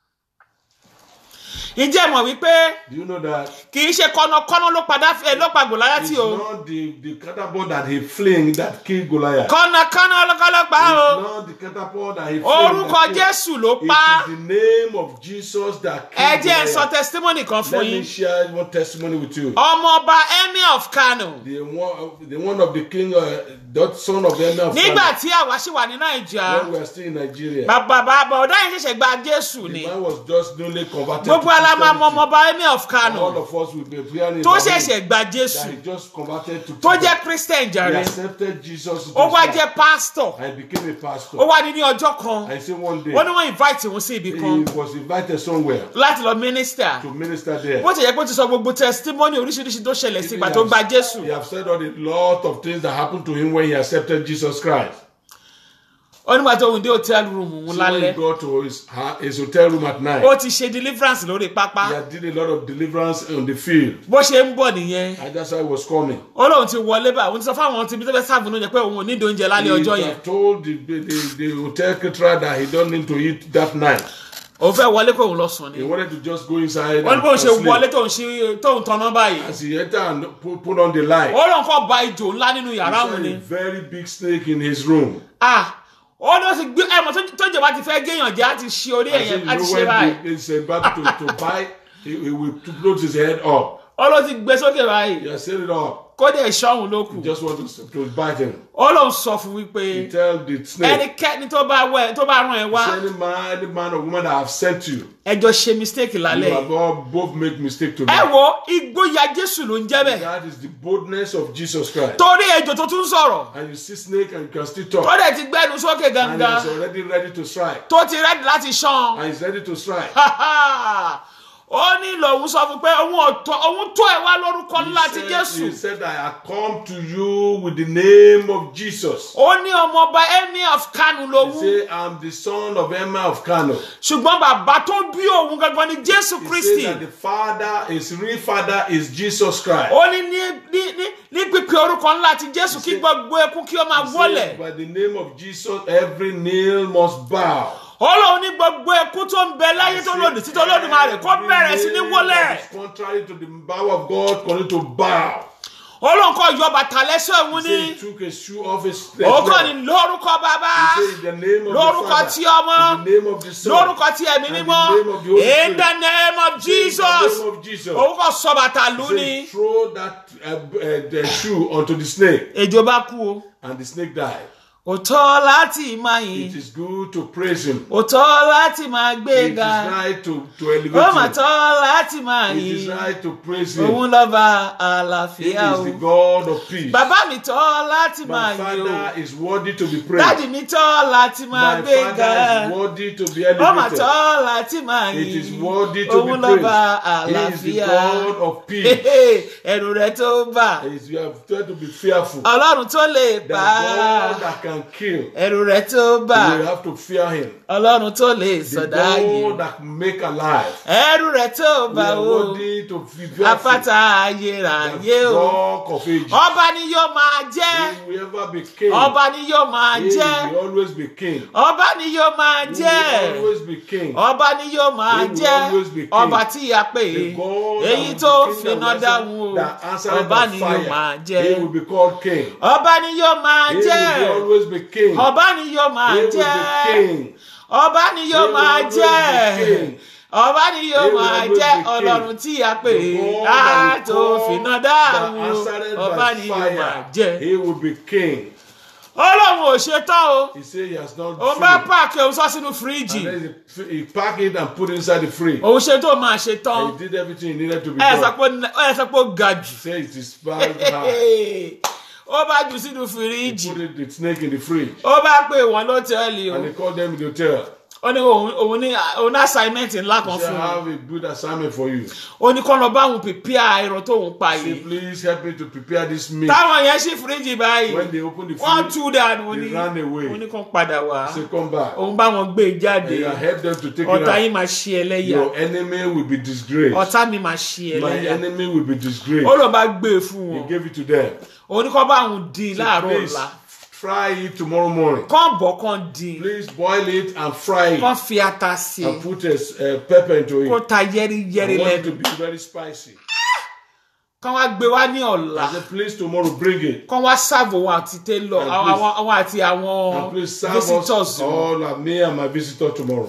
ìjẹ́ mọ̀ wípé Do you know that kì í ṣe kọ̀nàkọ̀nà ló pa Gòláyátì it's o. not the catapult that he fling that killed Goliath? kọ̀nàkọ̀nà ọlọ́kọ̀lọ́pàá o. It's not the catapult that he fling orúkọ that killed. Jésù ló It pa. is the name of Jesus that ẹ killed jẹ́ ẹ sọ Goliath. testimony kan fún Let me yín. share one testimony with you. ọmọọba Emir of Kano. The one of the king, that son of the Emir of nígbà Kano, tí àwa ṣì wà ní Nàìjíríà. when we are still in Nigeria. bàbá ọ̀dá yìí ṣẹ̀ṣẹ̀ gba Jésù The ni. man was just newly converted gbogbo to alamọ Christianity. ọmọọba Emir of All Kano of us will be hearing tó about him, ṣẹ̀ṣẹ̀ gba that Jésù he just converted to tó Jesus. jẹ́ Christian He jàre. accepted Jesus into ó his wá life jẹ́ pastor. and became a pastor. ó wá ní ọjọ́ kan. I say one day wọ́n ní wọ́n invite òun sí ibì he kan was invited somewhere láti lọ minister. to minister there. bó ti yẹ kó ti sọ gbogbo testimony oríṣiríṣi tó ṣẹlẹ̀ sí ìgbà tó gba Jésù. He have said all a lot of things that happened to him when he accepted Jesus Christ. ó nígbà tó ń dé hotel room òun So when he lálẹ́. got to his hotel room at night, ó ti ṣe deliverance lórí pápá. he did a lot of deliverance on the field. bó ṣe ń bọ̀ nìyẹn. And that's how he was coming. ó lóun ti wọlé bá òun ti sọ fáwọn tí bí tó fẹ́ sáàbù ní oúnjẹ pé òun ò ní ìdí oúnjẹ lálẹ́ ọjọ́ He yẹn. had told the hotel caterer that he don't need to eat that night. òun fẹ́ wọlé kó òun lọ sùn He ni. wanted to just go inside wọ́n ní bóun ṣe sleep. wọlé tóun tanná báyìí. As he entered and put on the light, ó lóun kọ́ ba ijò ńlá nínú he yàrá saw òun a ni. very big snake in his room. ó ní ó ti gbé ẹ̀mọ́ tó jẹ̀bá ti fẹ́ géèyàn jẹ́ àti ṣe orí I said, ẹ̀yẹn you àti know ṣe báyìí. when he's about to bite, he will float his head up. ó ló ti gbé sókè báyìí. He has set it up. kó dẹ̀ ṣọ́hun ló kù. He just wants to bite him. Ó lóun sọ fún wípé He tell the snake, ẹnikẹ́ni tó bá rán ẹ wá any man or woman that have sent you, ẹjọ́ ṣe mistake you lálẹ́ have all both make mistake ẹ today. wo ìgboyà Jésù ló ń jẹ́ bẹ́ẹ̀ That is the boldness of Jesus Christ. torí ejò tó tún sọ̀rọ̀ And you see snake and you can still tó talk. dẹ̀ ti gbẹ́nu sókè And gangan he's already ready to strike. tó ti rẹ́dì láti ṣan And he's ready to strike. ó ní lòun sọ fún pé òun tó ẹ wá lórúkọ ńlá ti Jésù He said, I have come to you with the name of Jesus. ó ní ọmọọba Emir of Kanu He lòun said, I'm the son of Emma of Kano. ṣùgbọ́n bàbá tó bí òun gangan ni Jésù He Kristi said that the father, his real father is Jesus Christ. ó ní ní pípe orúkọ ńlá ti Jésù kí gbogbo ẹkún kí ó máa He wọlẹ̀ said, by the name of Jesus, every nail must bow. ó lóun ní gbogbo ẹkún tó ń bẹ láyé tó lòdì sí Olódùmarè kó bẹ̀rẹ̀ sí ní wọlẹ̀ Contrary to the power of God, continue to bow. ó lóun kọ́ yọ bàtà lẹ́sẹ̀ òun He ní said he took a shoe off his ó kọ́ leg. ní lórúkọ bàbá He said, in the name of lórúkọ the tí Father, ọmọ in the name of the Son, lórúkọ tí ẹ̀mí and mímọ́ in the name of the Holy in Spirit. the name of In Jesus the name of Jesus. òun kọ́ sọ bàtà lù He ní said, throw that the shoe onto the snake, ejò bá kú o and the snake died. ó tọ́ láti máa yìn It is good to praise him. ó tọ́ láti máa It gbé is ga right to ó mà elevate him. tọ́ láti máa It is yìn right to praise him. òun lọ́ba He àlàáfíà is o the God of peace. bàbá mi tọ́ láti máa My yìn o Father is worthy to be dáàdì praised. mi tọ́ láti máa My gbé ga Father is worthy to be ó mà elevated. tọ́ láti máa It is yìn worthy to òun be lọ́ba praised. He is the àlàáfíà God of peace. ẹ̀rù rẹ̀ tó bà He is, you have tried to be fearful. ọlọ́run tó lè The pa á God that can kill. ẹ̀rù rẹ̀ tó bà You have to fear him. ọlọ́run tó lè The sọ̀dá yìí God that can make alive. ẹ̀rù rẹ̀ tó You bà are o worthy to be fearful. apáta ayérayé The o rock of ages. ọba ni yóò máa jẹ́ He will ever be king. ọba ni yóò máa He jẹ́ will always be king. ọba ni yóò máa He jẹ́ will always be king. ọba ni yóò máa He will jẹ́ always be king. ọba tí a pè The é God èyí that tó will be king finá that dáhùn o that answered ọba by ni yóò máa fire. jẹ́ He will be called king. ọba ni yóò máa He jẹ́ will always be king. ọba ni yóò máa He will be jẹ́ king. ọba ni yóò He will máa always jẹ́ be king. ọba ni yóò He will máa always jẹ́ be king. ọlọ́run tí a pè The é God that látò will call finá that dáhùn o answered ọba by ni yóò máa fire. jẹ́ He will be king. ọlọ́run ò ṣe tán o He said he has not òun bá finished. páàkì òun sọ sínú fíríjì And then he packed it and put it inside the fridge. òun ṣe tó máa ṣe tán And he did everything he needed to be ẹ done. sọ pé ó ga jù He said it is very hard. ó bá jù sínú He fíríjì put the snake in the fridge. ó bá pè wọ́n lọ́tẹ̀ẹ̀lì o And he called them in the hotel. ó ní òun ní assignment ńlá kan He said, fún I un have a good assignment for you. ó ní kọ́ lọ bá òun pèpìà ẹran tóun pa He said, yìí please help me to prepare this meal. táwọn yẹn ṣí fíríjì báyìí When they opened the wọ́n fridge, tú dànù they ran away. ó ní kàn padà wá he said, come back. òun bá wọn gbé e jáde And I help them to take it ọ̀tá out. yín máa ṣe ẹlẹ́yà Your enemy will be disgraced. ọ̀tá mi máa ṣe My ẹlẹ́yà enemy will be disgraced. ó lọ bá gbé e fún He wọn gave it to them. ó ní kọ́ bá òun dín láàárọ̀ Please ọ̀la fry it tomorrow morning. kàn bọ̀ kàn dín Please boil it and fry kàn it. fi ata sí i And put a pepper into kó it. ta yẹ́rìyẹ́rì I want it lẹ́nu to be very spicy. kàn wá gbé wá ní ọ̀la I said, please tomorrow bring it. kàn wá sáàbù wọn àti télọ̀ And please- àwọn àti And àwọn please serve visitors us wọn. all and me and my visitor tomorrow.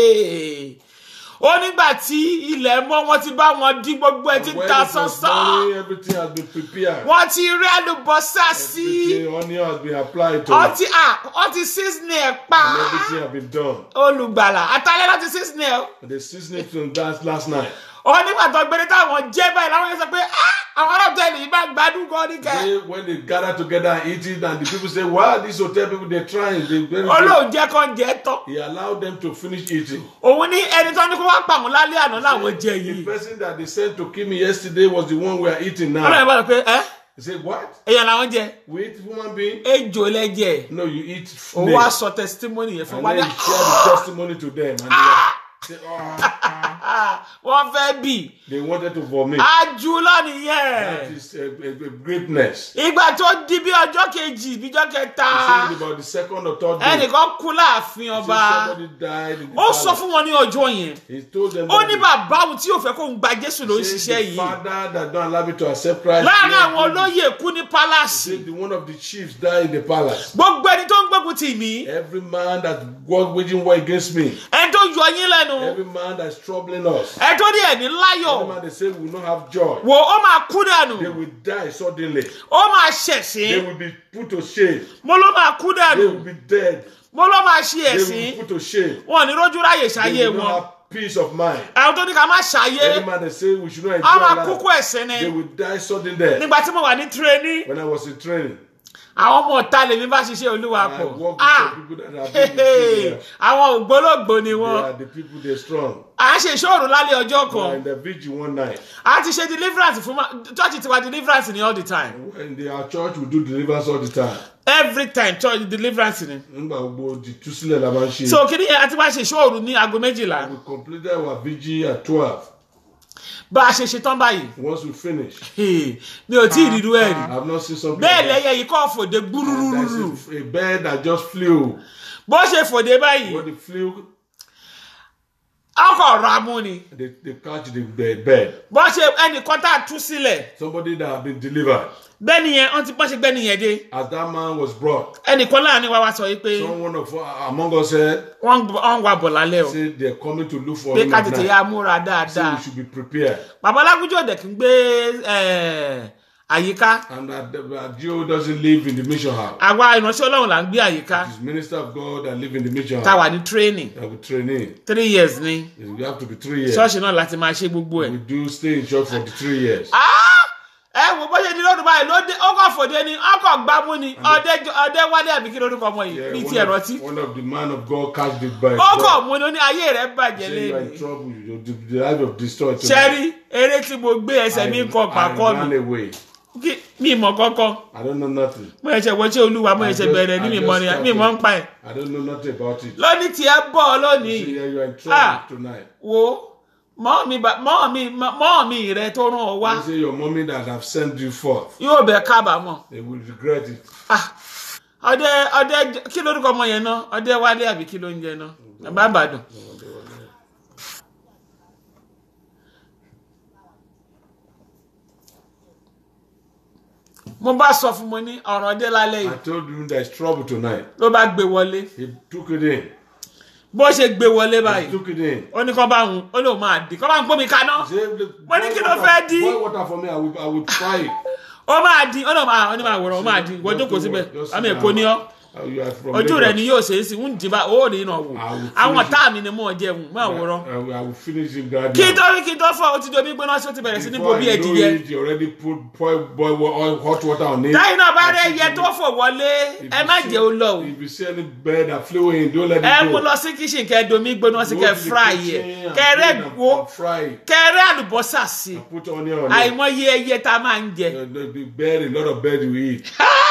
ó nígbà tí ilẹ̀ mọ́ wọ́n ti bá wọn dín gbogbo ẹ̀ tí And when ta it was sánsán morning, everything has been prepared. wọ́n ti rí àlùbọ́sà sí Everything, onion has been applied to wọ́n it. ti season ẹ̀ pa And everything has been done. olùgbàlà àtàlẹ́ láti season ẹ̀ And the seasoning from that last night. ó nígbà tó gbére táwọn jẹ́ báyìí láwọn yẹn sọ pé àwọn aráàlú yìí bá gbádùn gan ní kẹ́ When they gather together and eat it, and the people say, wow, these hotel people, they're trying. They very good. olóhùn jẹ́ kán jẹ́ tán He allowed them to finish eating. òun ní ẹni tó ní kó wá pàmò lálẹ́ àná láwọn jẹ The yìí person that they sent to kill me yesterday was the one we are eating olóhùn now. bá sọ pé He said, what? èèyàn làwọn jẹ We eat human being? ejò lẹ́jẹ̀ No, you eat òun wá snake. sọ testimony yẹn fún And wa then ní he shared the testimony to them. And they, wọ́n fẹ́ bì they wanted to vomit. àjùlọ That nìyẹn is a greatness. ìgbà tó di bí ọjọ́ kejì bíjọ́ kẹta He said about the second or third day. ẹnìkan kú láàfin He ọba said somebody died in the ó sọ palace. fún wọn ní ọjọ́ yẹn He told them ó that ní the- bàbá òun tí yóò fẹ́ kóun gba Jésù ló ń Say ṣiṣẹ́ the yìí father that don't allow me to accept Christ. láàrin yes, àwọn the- olóyè kú ní pálásì say the one of the chiefs died in the palace. gbogbo ẹni tó ń gbógun tì mí Every man that was waging war against me, ẹni tó yọ yín lẹ́nu every man that's troubling joyless. ẹ tó ní ẹ̀ní Any láyọ̀ man they say will not have joy. wò ó máa kú dànù They will die suddenly. ó máa They ṣẹ̀sín will be put to shame. mo ló máa kú They dànù will be dead. mo ló máa ṣe They will ẹ̀sín be put to shame. wọn ò ní rójú ráyè ṣayé They will wọn not have peace of mind. àwọn tó ní ká má ṣayé Any man they say we should not a máa enjoy kúkú life. ẹ̀sìn ni They will die sudden death. nígbà tí mo wà ní tírénì When I was in training, àwọn ọmọ ọ̀tá lèmi bá ṣiṣẹ́ olúwa I pọ̀ work with some people that have been in training. àwọn ògbólógbò ni They wọn are the people they're strong. à ń ṣe ìṣòro lálẹ́ ọjọ́ They are kan in the vigil one night. a ti ṣe deliverance fún church tiwa deliverance ni all the time When they are church, we do deliverance all the time. every time church deliverance ni Nígbà gbogbo di túsílẹ̀ la máa ń ṣe. so kí ni a ti wá ṣe ìṣòro ní aago méjìlá We completed our vigil at 12. bá a ṣe ṣe tán báyìí Once we finish, mi ò tí ì rírú ẹ̀ rí I have not seen something bẹ́ẹ̀ like that. lẹ́yẹ yìí kọ́ fòde gbúrúrúrú There's a bird that just flew. bó ṣe fòde báyìí When it flew, ọkọ̀ ra mú ni they catch the bird. bó ṣe ẹnìkan tá a tú sílẹ̀ Somebody that had been delivered. bẹ́ẹ̀ nìyẹn wọ́n ti bọ́ ṣe gbẹ́ nìyẹn dé As that man was brought, ẹnìkan láàrin wa wá sọ yìí pé someone of among us said wọ́n wà bọ̀ lálẹ́ o they're coming to look for pé him ká at tètè night. yá múra So dáadáa we should be prepared. bàbá Lágúnjú òde kì í gbé àyíká And that Joe doesn't live in the mission house. àwa ìránṣẹ́ Ọlọ́run là ń gbé àyíká He's minister of God that live in the mission tá a house. wà ní training That we train in. 3 years ni You have to be 3 years. ṣọ́ọ̀ṣì náà láti máa ṣe gbogbo ẹ̀. We do stay in church for the 3 years. ẹ wo bó ṣe di lọ́dún báyìí ló dé ọkọ̀ fòde ni ọkọ̀ gbámú ni ọdẹ wálé àbí kí lórúkọ ọmọ yìí bí ti ẹ̀rọ tí one of the man of God catch the bird. ọkọ̀ mú ni ó ní ayé rẹ̀ bàjẹ́ Say you are lẹ́nu in trouble. The life of destroyed. ṣẹ́rí eré tí mo gbé ẹsẹ̀ mi kọ pàkọ́ I ran mi away. mi mọ̀ kọ́kọ́ I don't know nothing. mo ẹ̀ṣẹ̀ wọ́n ṣe olúwa mo ẹ̀ṣẹ̀ bẹ̀rẹ̀ ní mi mọ̀ ni mi mọ̀ ń pa ẹ̀ I don't know nothing about it. lónìí tí ẹ bọ̀ lónìí See, you are in trouble tonight. wo mọ́ mi rẹ tó rán ọ wá You say your mommy that have sent you forth, yóò bẹ̀ kábàámọ̀ they will regret it. ọdẹ kí lórúkọ ọmọ yẹn náà ọdẹ wálé àbí kí ló ń jẹ náà bàbá àbàdàn. mo bá sọ fún mo ní ọ̀ràn dé lálẹ́ I yìí told you there's trouble tonight. ló bá gbé wọlé He took it in. bó ṣe gbé wọlé He báyìí took it in. ó ní kọ́ bá ń ó lóun máa dì kọ́ bá ń gbómi kaná He said, Mo ní kí ló fẹ́ dí? boil water for me. I will try it. ó máa dì ó ní máa wòrán ó máa dì wọ́n jókòó síbẹ̀ àmì èkó ni ọ́ You are from ojú Lagos. rẹ̀ ni yóò ṣe é sí ń dìbà ó rí iná wò àwọn tá mi ni mò ń jẹun máa wòrán I will finish it gradually. kí tó fọ ó ti domi gbóná sí ó ti bẹ̀rẹ̀ sí ní Before bo bí I know ẹ̀dìyẹ it, you already put hot water on it. táyì náà bá rẹ̀ ẹyẹ tó fò wọlé ẹ má jẹ́ ó lọ o If you see any bird that flew in, don't let it ẹ go. mú lọ sí kíṣìn kẹ domi gbóná sí Go kẹ to the fry kitchen yẹ and kẹrẹ clean and wo fry it. kẹrẹ àlùbọ́sà sí And put onion on it. àìmọye ẹyẹ tá a máa ń jẹ The bird, a lot of bird you eat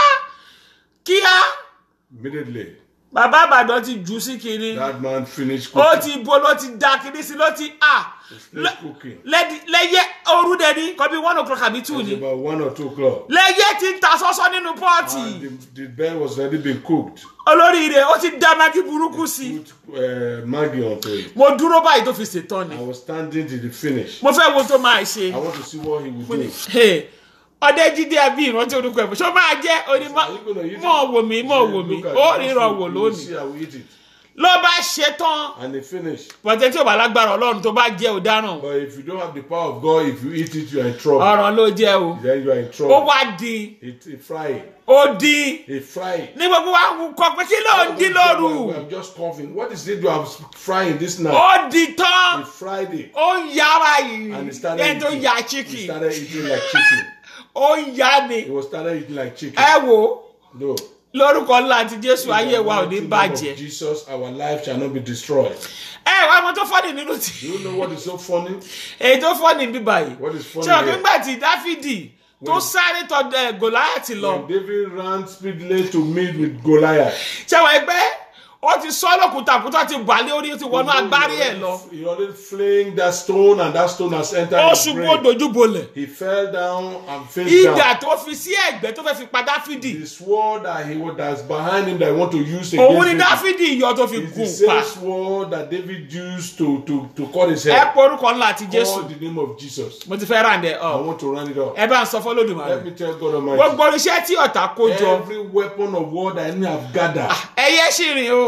kíá immediately. bàbá àbàdàn ti jù sí kiri That man finished ó cooking. ti bo ló ti da kiri sí ló ti Finished cooking. lẹ́yẹ ooru dẹ ní kọ́ bí 1 o'clock àbí 2 It's ni about 1 or 2 o'clock. lẹ́yẹ ti ń ta sọ́sọ́ nínú pọ́ọ̀tì And the bird was already been cooked. olórí rẹ̀ ó ti dá magi burúkú sí Put Maggie onto it. mo dúró báyìí tó fi ṣètọ́ ni I was standing till the finish. mo fẹ́ wo tó máa ṣe I want to see what he would do. ọdẹ jíde àbí ìrántí orúkọ ẹ̀ ṣó máa jẹ́ onímọ̀ mọ̀ wò mí ó ríran wò lónìí See, I will eat it. ló bá ṣe tán And they finished. pọ̀tẹ́ tí ò bá lágbára ọlọ́run tó bá jẹ́ ọ̀daràn But if you don't have the power of God, if you eat it, you are in trouble. ọ̀ràn ló jẹ́ o Then you are in ó trouble. wá di It fry it. ó di It fry it. ní gbogbo wa kọ pé kí ló ń dín lóru I'm just coughing. What is it you are frying this night? ó di tán He fried it. ó ń yá báyìí And he started ẹni tó eating. ya He chicken started eating like chicken. ó ń yá ni He was started eating like chicken. ẹ wò No. lórúkọ ńlá àti Jésù ayé wa ò ní In the name of bàjẹ́ Jesus, our life shall not be destroyed. ẹ wá ọmọ tó fọ́ọ̀nì nínú Do tí you know what is so funny? èyí tó fọ́ọ̀nì bí báyìí What is funny ṣé o here? nígbà tí Dáfídì tó sáré tọ Gòláyátì lọ When David ran speedily to meet with Goliath, ṣé wọ́n ẹgbẹ́ ó ti sọ lókùtàkùtà ti bà lé orí ó ti wọnú agbárí ẹ̀ lọ he already flaying that stone, and that stone has entered ó his ṣubú ó brain. dojú bolẹ̀ He fell down and face ìdà down. tó fi sí ẹ̀gbẹ́ tó fẹ́ fi pa Dáfídì The sword that that's behind him that he want to use òun ni against him Dáfídì yọ tó fi is the gùn pa same sword that David used to cut his ẹ head. porúkọ ńlá àti Jésù Call the name of Jesus. mo ti fẹ́ ràn dẹ I ọ want to round it up. ẹ bá ń sọ fọlọ́dúnmọ́ Let me tell God Almighty. gbogbo iṣẹ́ tí ọ̀tá kó jọ Every weapon of war that enemy have gathered, ẹyẹ sì rìn o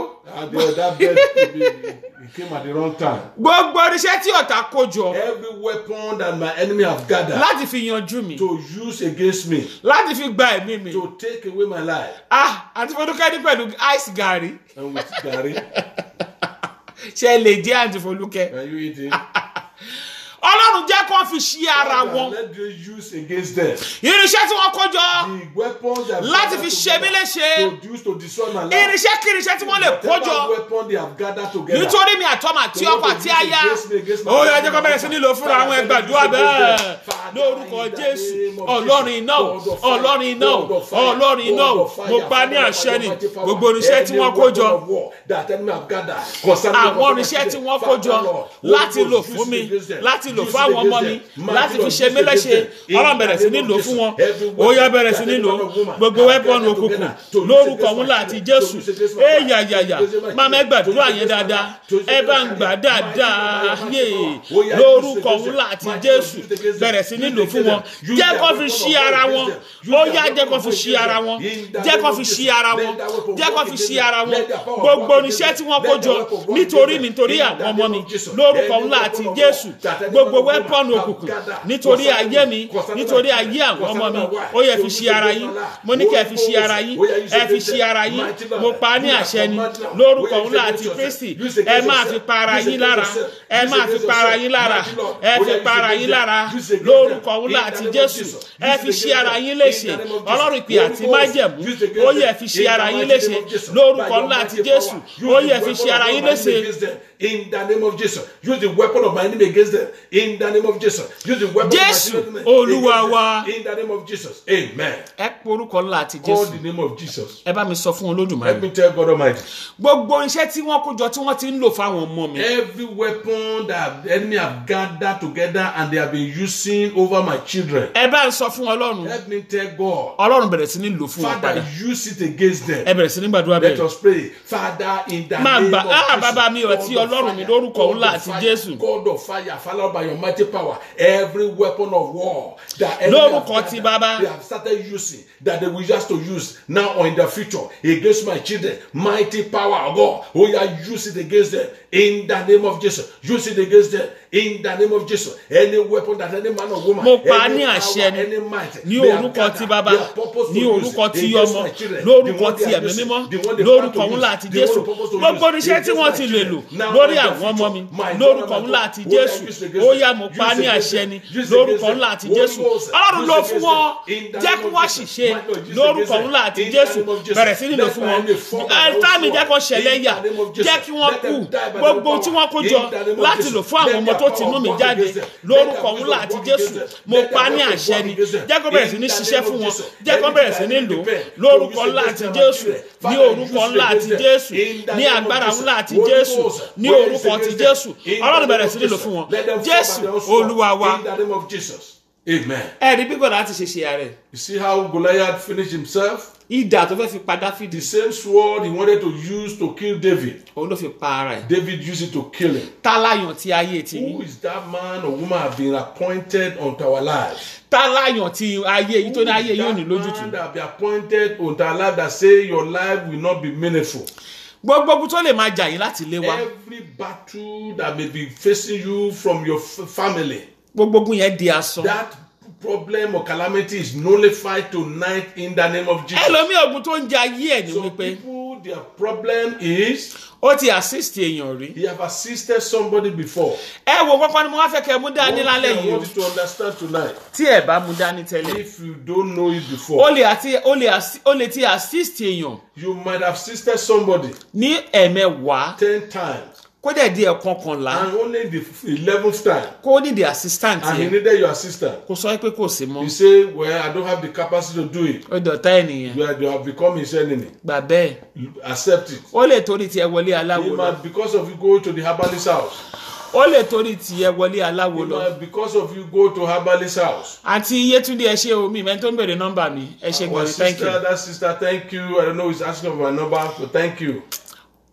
That bed it came at the wrong time. Gbogbo irinṣẹ́ tí ọ̀tá kó jọ Every weapon that my enemy have gathered láti fi yanjú mi, to use against me, láti fi gba ẹ̀mí mi. to take away my life. Àǹtí Folúkẹ́ ní pẹ̀lú ice gàrí. And with Gary, Ṣé lè jẹ́ Àǹtí Folúkẹ́? can you eat it? Ọlọ́run jẹ́ kó fi ṣí ara wọn. Let them use against them. Irinṣẹ́ tí wọ́n kó jọ The weapons that láti fi ṣe mí léṣe. to use to destroy my life. Irinṣẹ́ kí irinṣẹ́ tí wọ́n lè kó jọ. Whatever weapon they have gathered together. Nítorí mi àtọ́mà tí ọkọ̀ àti aya. Ó yẹ jẹ́ kó bẹ̀rẹ̀ sí nílò fúnra àwọn ẹgbàdúrà bẹ́ẹ̀. Lórúkọ Jésù, Ọlọ́run iná, Ọlọ́run iná, Ọlọ́run iná, mo pa ní àṣẹ ni. Gbogbo irinṣẹ́ tí wọ́n kó jọ. Àwọn irinṣẹ́ tí wọ́n kó jọ láti lò fún mi, láti lò fún àwọn ọmọ mi, láti fi ṣe mí léṣe. Ọlọ́run bẹ̀rẹ̀ sí ní lò fún wọn. Ó yá bẹ̀rẹ̀ sí ní lò gbogbo wẹ́pọ̀nù òkùnkùn lórúkọ ńlá àti Jésù. Yàyàyà máa mẹ́gbàdúrà yẹn dáadáa. Ẹ bá ń gbà dáadáa. Lórúkọ ńlá àti Jésù bẹ̀rẹ̀ sí ní lò fún wọn. Jẹ́ kó fi ṣí ara wọn. Ó yá jẹ́ kó fi ṣí ara wọn. Jẹ́ kó fi ṣí ara wọn. Jẹ́ kó fi ṣí ara wọn. Gbogbo oníṣẹ́ tí wọ́n kó jọ nítorí mi, nítorí àwọn ọmọ mi. Lórúkọ ńlá àti Jésù. Gbogbo wẹ́pọ̀nù òkùnkùn nítorí ayé mi, nítorí ayé àwọn ọmọ mi. Ó yẹ fi ṣí ara yín. Mo ní kí ẹ fi ṣí ara yín. Ẹ fi ṣí ara yín. Mo pa ní àṣẹ ni. Lórúkọ ńlá àti Kristi. Ẹ máa fi pa ara yín lára. Ẹ máa fi pa ara yín lára. Ẹ fi pa ara yín lára. Lórúkọ ńlá àti Jésù. Ẹ fi ṣí ara yín léṣe. Ọlọ́run ìpè àti májẹ̀mú. Ó yẹ fi ṣí ara yín léṣe. Lórúkọ ńlá àti Jésù. Ó yẹ fi ṣí ara yín léṣe. In the name of Jesus, use the weapon of my enemy against them. In the name of Jesus, use the weapon Jésù, of my enemy Olúwa wa. against them. In the name of Jesus, Amen. Ẹ porúkọ ńlá àti Call Jésù. the name of Jesus. Ẹ bá mi sọ fún Let Olódùmarè. me tell God Almighty. Gbogbo iṣẹ́ tí wọ́n kó jọ tí wọ́n ti ń lò fáwọn ọmọ mi. Every weapon that the enemy have gathered together and they have been using over my children. Ẹ bá ń sọ fún Ọlọ́run. Let me tell God. Ọlọ́run bẹ̀rẹ̀ sí ní lò fún wọn padà. Father, use it against them. Ẹ bẹ̀rẹ̀ sí ní gbàdúrà Let bẹ́ẹ̀. us pray. Father, in the Máa name gbà of Jesus. bàbá mi ọtí God of Ọlọ́run mi fire, lórúkọ God ńlá of àti fire, Jésù. God of fire, followed by your mighty power. Every weapon of war that enemy Lórúkọ have ti gathered, Baba. they have started using, that they will just to use now or in the future against my children. Mighty power of God. Oh yeah, use it against them. In the name of Jesus. Use it against them. In the name of Jesus. Any weapon that any man or woman, Mo pa any ní power, àṣẹ ni. any might, Ní they have orúkọ gathered, ti Baba, they have purpose to ní use orúkọ ti against Ọmọ, my children. lórúkọ The one ti they are Ẹ̀mí using, Mímọ́, the one they lórúkọ plan to ńlá use, àti the one Jésù. they purpose to Gbogbo use iṣẹ́ tí against wọ́n my ti lè children. lò Now lórí in the àwọn ọmọ mi, future, my lórúkọ God, ńlá àti what I Jésù. use against Ó them, yá mo pa use ní against àṣẹ them, ni, use lórúkọ against them. ńlá àti Holy Jésù. Ghost, Ọlọ́run use lò against fún them. wọn. In the Jẹ́ name kí of wọ́n Jesus. ṣìṣe My Lord, use lórúkọ against them. ńlá àti In the Jésù. name of Jesus. Bẹ̀rẹ̀ sí ní lò Let fún my wọn. enemy fall by Ẹ the tá mi sword. jẹ́ kó ṣẹlẹ̀ In yà. the name of Jesus. Jẹ́ kí wọ́n Let kú. them die by the Gbogbo power. tí wọ́n kó In jọ the name of láti Jesus. lò fún àwọn Let ọmọ their tó ti power inú mi work jáde against them. lórúkọ Let their ńlá wisdom àti work Jésù. against them. Mo Let pa their ní weapon àṣẹ work ni. against them. Jẹ́ kó bẹ̀rẹ̀ sí In ní the ṣiṣẹ́ name fún of wọn. Jesus. Jẹ́ kó bẹ̀rẹ̀ sí ní Anytime lò depend, lórúkọ to use ńlá against àti them, Jésù. children. Ní Father, orúkọ use ńlá against àti them. Jésù. In the Ní name of agbára Jesus. ńlá àti Holy Jésù. Ghost, Ní where is orúkọ ti against Jésù. them? In the Ọlọ́run name bẹ̀rẹ̀ of sí ní lò Jesus. fún wọn. Let them fall by Jésù their own sword. Olúwa wa. In the name of Jesus. Amen. Ẹ̀rí bí Gòláyátì láti ṣe ṣe ààrẹ. You see how Goliath finished himself? Idà tó fẹ́ fi pa Dáfídì. The same sword he wanted to use to kill David. Òun ló fi pa ara ẹ̀. David used it to kill him. Táláyàn tí ayé ti Who yín. is that man or woman have been appointed unto our lives? Táláyàn tí ayé yìí tó ní ayé yóò ní That man lójútùú. that be appointed unto our life that say your life will not be meaningful. Gbogbo ogun tó lè máa jà yín láti ilé wa. Every battle that may be facing you from your family, Gbogbo ogun yẹn di asán. that problem or calamity is nullified tonight in the name of Jesus. Ẹlòmíì ogun tó ń jà ayé ẹ̀ ni Some wípé people, their problem is ó ti assist èèyàn rí. he have assisted somebody before. Ẹ wo kọ́kọ́ ni mo wá fẹ́ kẹ́ mú dání One lálẹ́ thing I yìí o. want you to understand tonight. Tí ẹ bá mú dání tẹ́lẹ̀. If you don't know it Ó before, lè ti assist èèyàn you might have assisted somebody ní ẹ̀mẹwàá 10 times kó dẹ̀ di ẹ̀kọkànlá and only the 11th time kó ní the assistant and he yẹn needed your assistance. kó sọ pé kò sí You mọ́. say, well, I don't have the capacity to do it. Ó dọ̀tá ènìyàn. You have become his enemy. Gbà bẹ́ẹ̀. Accept it. Ó lè torí tiẹ̀ wọlé aláwo He lọ. might, because of you go to the herbalist house. Ó lè torí tiẹ̀ wọlé aláwo He lọ. might, because of you go to herbalist house. Àǹtí Yétúndé ẹ ṣé o mi ìmẹ́ tó ń bèrè nọ́mbà mi ẹ ṣe Our gbọ́dọ̀ thank you. sister, that sister, thank you. I don't know, he's asking for my number, so thank you.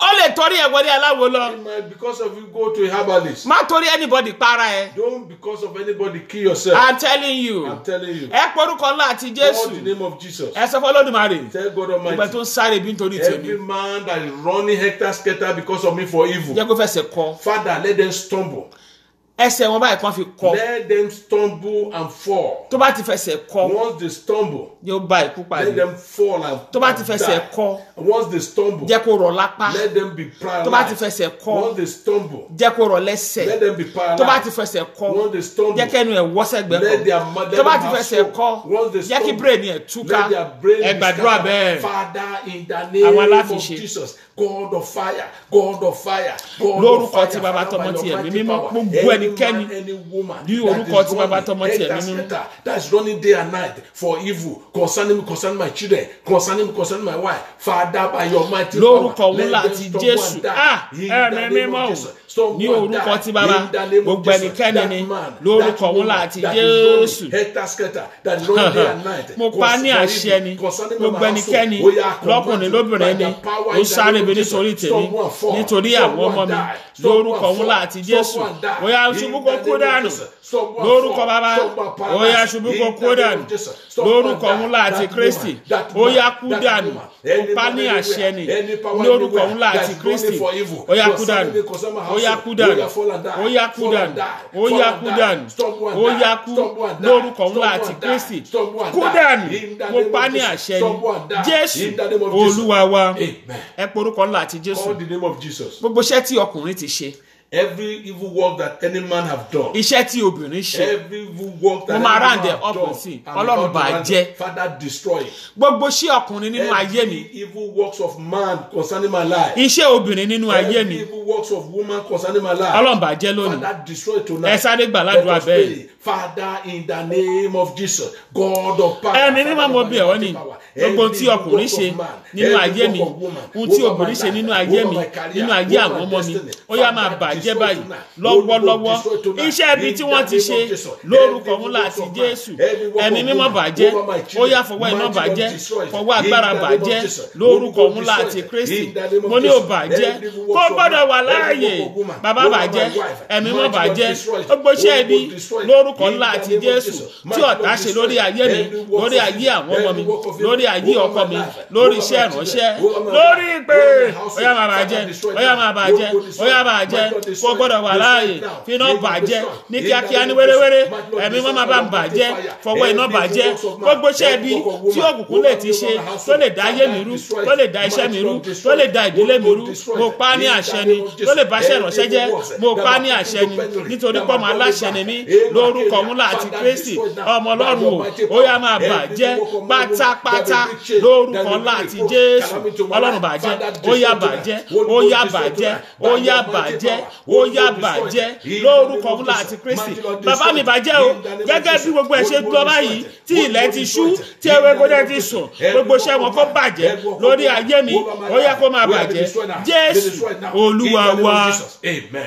ó lè torí ẹ̀ wọlé aláwo lọ. It might because of you go to a herbalist. Má torí anybody para ẹ. Don't because of anybody kill yourself. I'm telling you. I'm telling you. Ẹ porúkọ ńlá àti Call the Jésù. name of Jesus. Ẹ sọ fún Olódùmarè. Tell God Ìgbà Almighty. tó ń sáré bí nítorí Every tèmi. man that is running hectare scatter because of me for evil. Jẹ́ kó fẹsẹ̀ kọ. Father, let them stumble. Ẹsẹ̀ wọn báyìí kan fi kọ. Let them stumble and fall. Tó bá ti fẹsẹ̀ kọ, Once they stumble, yóò bá ikú let pàdé. them fall and Tó bá ti fẹsẹ̀ die. kọ, Once they stumble, jẹ́ kó rọ̀ lápá. let them be Tó bá ti paralyzed. fẹsẹ̀ kọ, Once they stumble, jẹ́ kó rọ̀ lẹ́sẹ̀. let them be Tó bá ti paralyzed. fẹsẹ̀ kọ, Once they stumble, jẹ́ kẹ́nu ẹ̀ wọ́ sẹ́gbẹ́ let their kan. mother Tó bá ti have fẹsẹ̀ stroke. kọ, Once they jẹ́ kí stumble, bírèèni ẹ̀ túká. let their brain Ẹ be gbàdúrà scattered. bẹ́ẹ̀. Father, in the Àwọn name of aláfiṣe. Jesus, God of fire, God of fire, God Lórúkọ of fire. tí Baba Father, tọmọ by tí your ẹ̀mí mighty mímọ́, power, gbogbo any ẹnikẹ́ni man, any woman ní that orúkọ is tí Baba running tọmọ tí ẹ̀mí hectare mímọ́. scatter, that is running day and night for evil concerning me, concerning my children, concerning me, concerning my wife. Father, by your mighty Lórúkọ power, ńlá let them ti stumble Jésù. and die. Ah, In ẹ̀mí the name mímọ́ of o. Jesus, stumble Ní and orúkọ die. tí Baba, In the name of gbogbo Jesus, ẹnikẹ́ni that ni. man, Lórúkọ that woman ńlá ti that is Jésù. running hectare scatter, that is running day and night. Mo pa ní àṣẹ ni. Gbogbo ẹnikẹ́ni lọ́kùnrin lóbìnrin ni. Ó sáré bí nítorí tèmi. Nítorí àwọn ọmọ mi. Lórúkọ ńlá àti Jésù. Ó yá ṣubú kó kú dànù. Lórúkọ Baba. Ó yá ṣubú kó kú dànù. Lórúkọ ńlá àti Kristi. Ó yá kú dànù. Mo pa ní àṣẹ ni. Lórúkọ ńlá àti Kristi. Ó yá kú dànù. Ó yá kú dànù. Ó yá kú dànù. Ó yá kú dànù. Ó yá kú. Lórúkọ ńlá àti Kristi. Kú dànù. Mo pa ní àṣẹ ni. Jésù Olúwa wa. Amen. Ẹ porúkọ ńlá àti Jésù. Call the name of Jesus. Gbogbo iṣẹ́ tí ọkùnrin ti ṣe. Every evil work that any man have done. Iṣẹ́ tí obìnrin ṣe. Every evil work that Mo máa any round man it have up done. sí i. And Ọlọ́run God bà á around jẹ́. it. Father, destroy it. Gbogbo iṣẹ́ ọkùnrin nínú ayé mi. Every evil works of man concerning my life. Iṣẹ́ obìnrin nínú ayé Every mi. evil works of woman concerning my life. Ọlọ́run bà á jẹ́ lónìí. Father, destroy it tonight. Ẹ sáré gbà Let ládùúrà us bẹ́ẹ̀. pray. Father, in the name of Jesus, God of power. Ẹ̀mí mímọ́ mo bí ọ́ ni. Gbogbo tí ọkùnrin ṣe nínú ayé mi. Ohun tí obìnrin ṣe nínú ayé mi. Nínú ayé àwọn ọmọ mi. Ó yá máa bàjẹ́ báyìí. Lọ́wọ́lọ́wọ́. Iṣẹ́ ibi tí wọ́n ti ṣe lórúkọ ńlá àti Jésù. Ẹ̀mí mímọ́ bàjẹ́. Ó yá fọwọ́ iná bàjẹ́. Fọwọ́ agbára bàjẹ́. Lórúkọ ńlá àti Kristi. Mo ní ò bàjẹ́. Kó gbọ́dọ̀ wà láàyè. Bàbá bàjẹ́. Ẹ̀mí mímọ́ bàjẹ́. Gbogbo iṣẹ́ ibi lórúkọ ńlá àti Jésù. Tí ọ̀tá ṣe lórí ayé mi. Lórí ayé àwọn ọmọ mi. Lórí ayé ọkọ mi. Lórí iṣẹ́ ìránṣẹ́. Lórí ìpè. Ó yá máa bàjẹ́. Ó yá máa bàjẹ́. Ó yá bàjẹ́. Kó gbọ́dọ̀ wà láàyè. Finá bàjẹ́ ní kíákíá ní wéréwéré. Ẹ̀mí wọn máa bá ń bàjẹ́. Fọwọ́ iná bàjẹ́. Gbogbo iṣẹ́ ibi tí òkùnkùn lè ti ṣe tó lè dá ayé mi rú, tó lè dá iṣẹ́ mi rú, tó lè dá ìdílé mi rú. Mo pa á ní àṣẹ ni. Tó lè bá iṣẹ́ ìránṣẹ́ jẹ́. Mo pa á ní àṣẹ ni. Nítorí pé ọmọ aláṣẹ ni mí. Lórúkọ ńlá àti Kristi. Ọmọ Ọlọ́run o. Ó yá máa bàjẹ́ pátápátá. Lórúkọ ńlá àti Jésù. Ọlọ́run bàjẹ́. Ó yá bàjẹ́. Ó yá bàjẹ́. Ó yá bàjẹ́. Ó yá bàjẹ́. Lórúkọ ńlá àti Kristi. Bàbá mi bàjẹ́ o. Gẹ́gẹ́ bí gbogbo ẹ̀ ṣe gbọ́ báyìí. Tí ilẹ̀ ti ṣú. Tí ewé kódé ti sùn. Gbogbo iṣẹ́ wọn kó bàjẹ́. Lórí ayé mi. Ó yẹ kó máa bàjẹ́. Jésù Olúwa wa. Amen.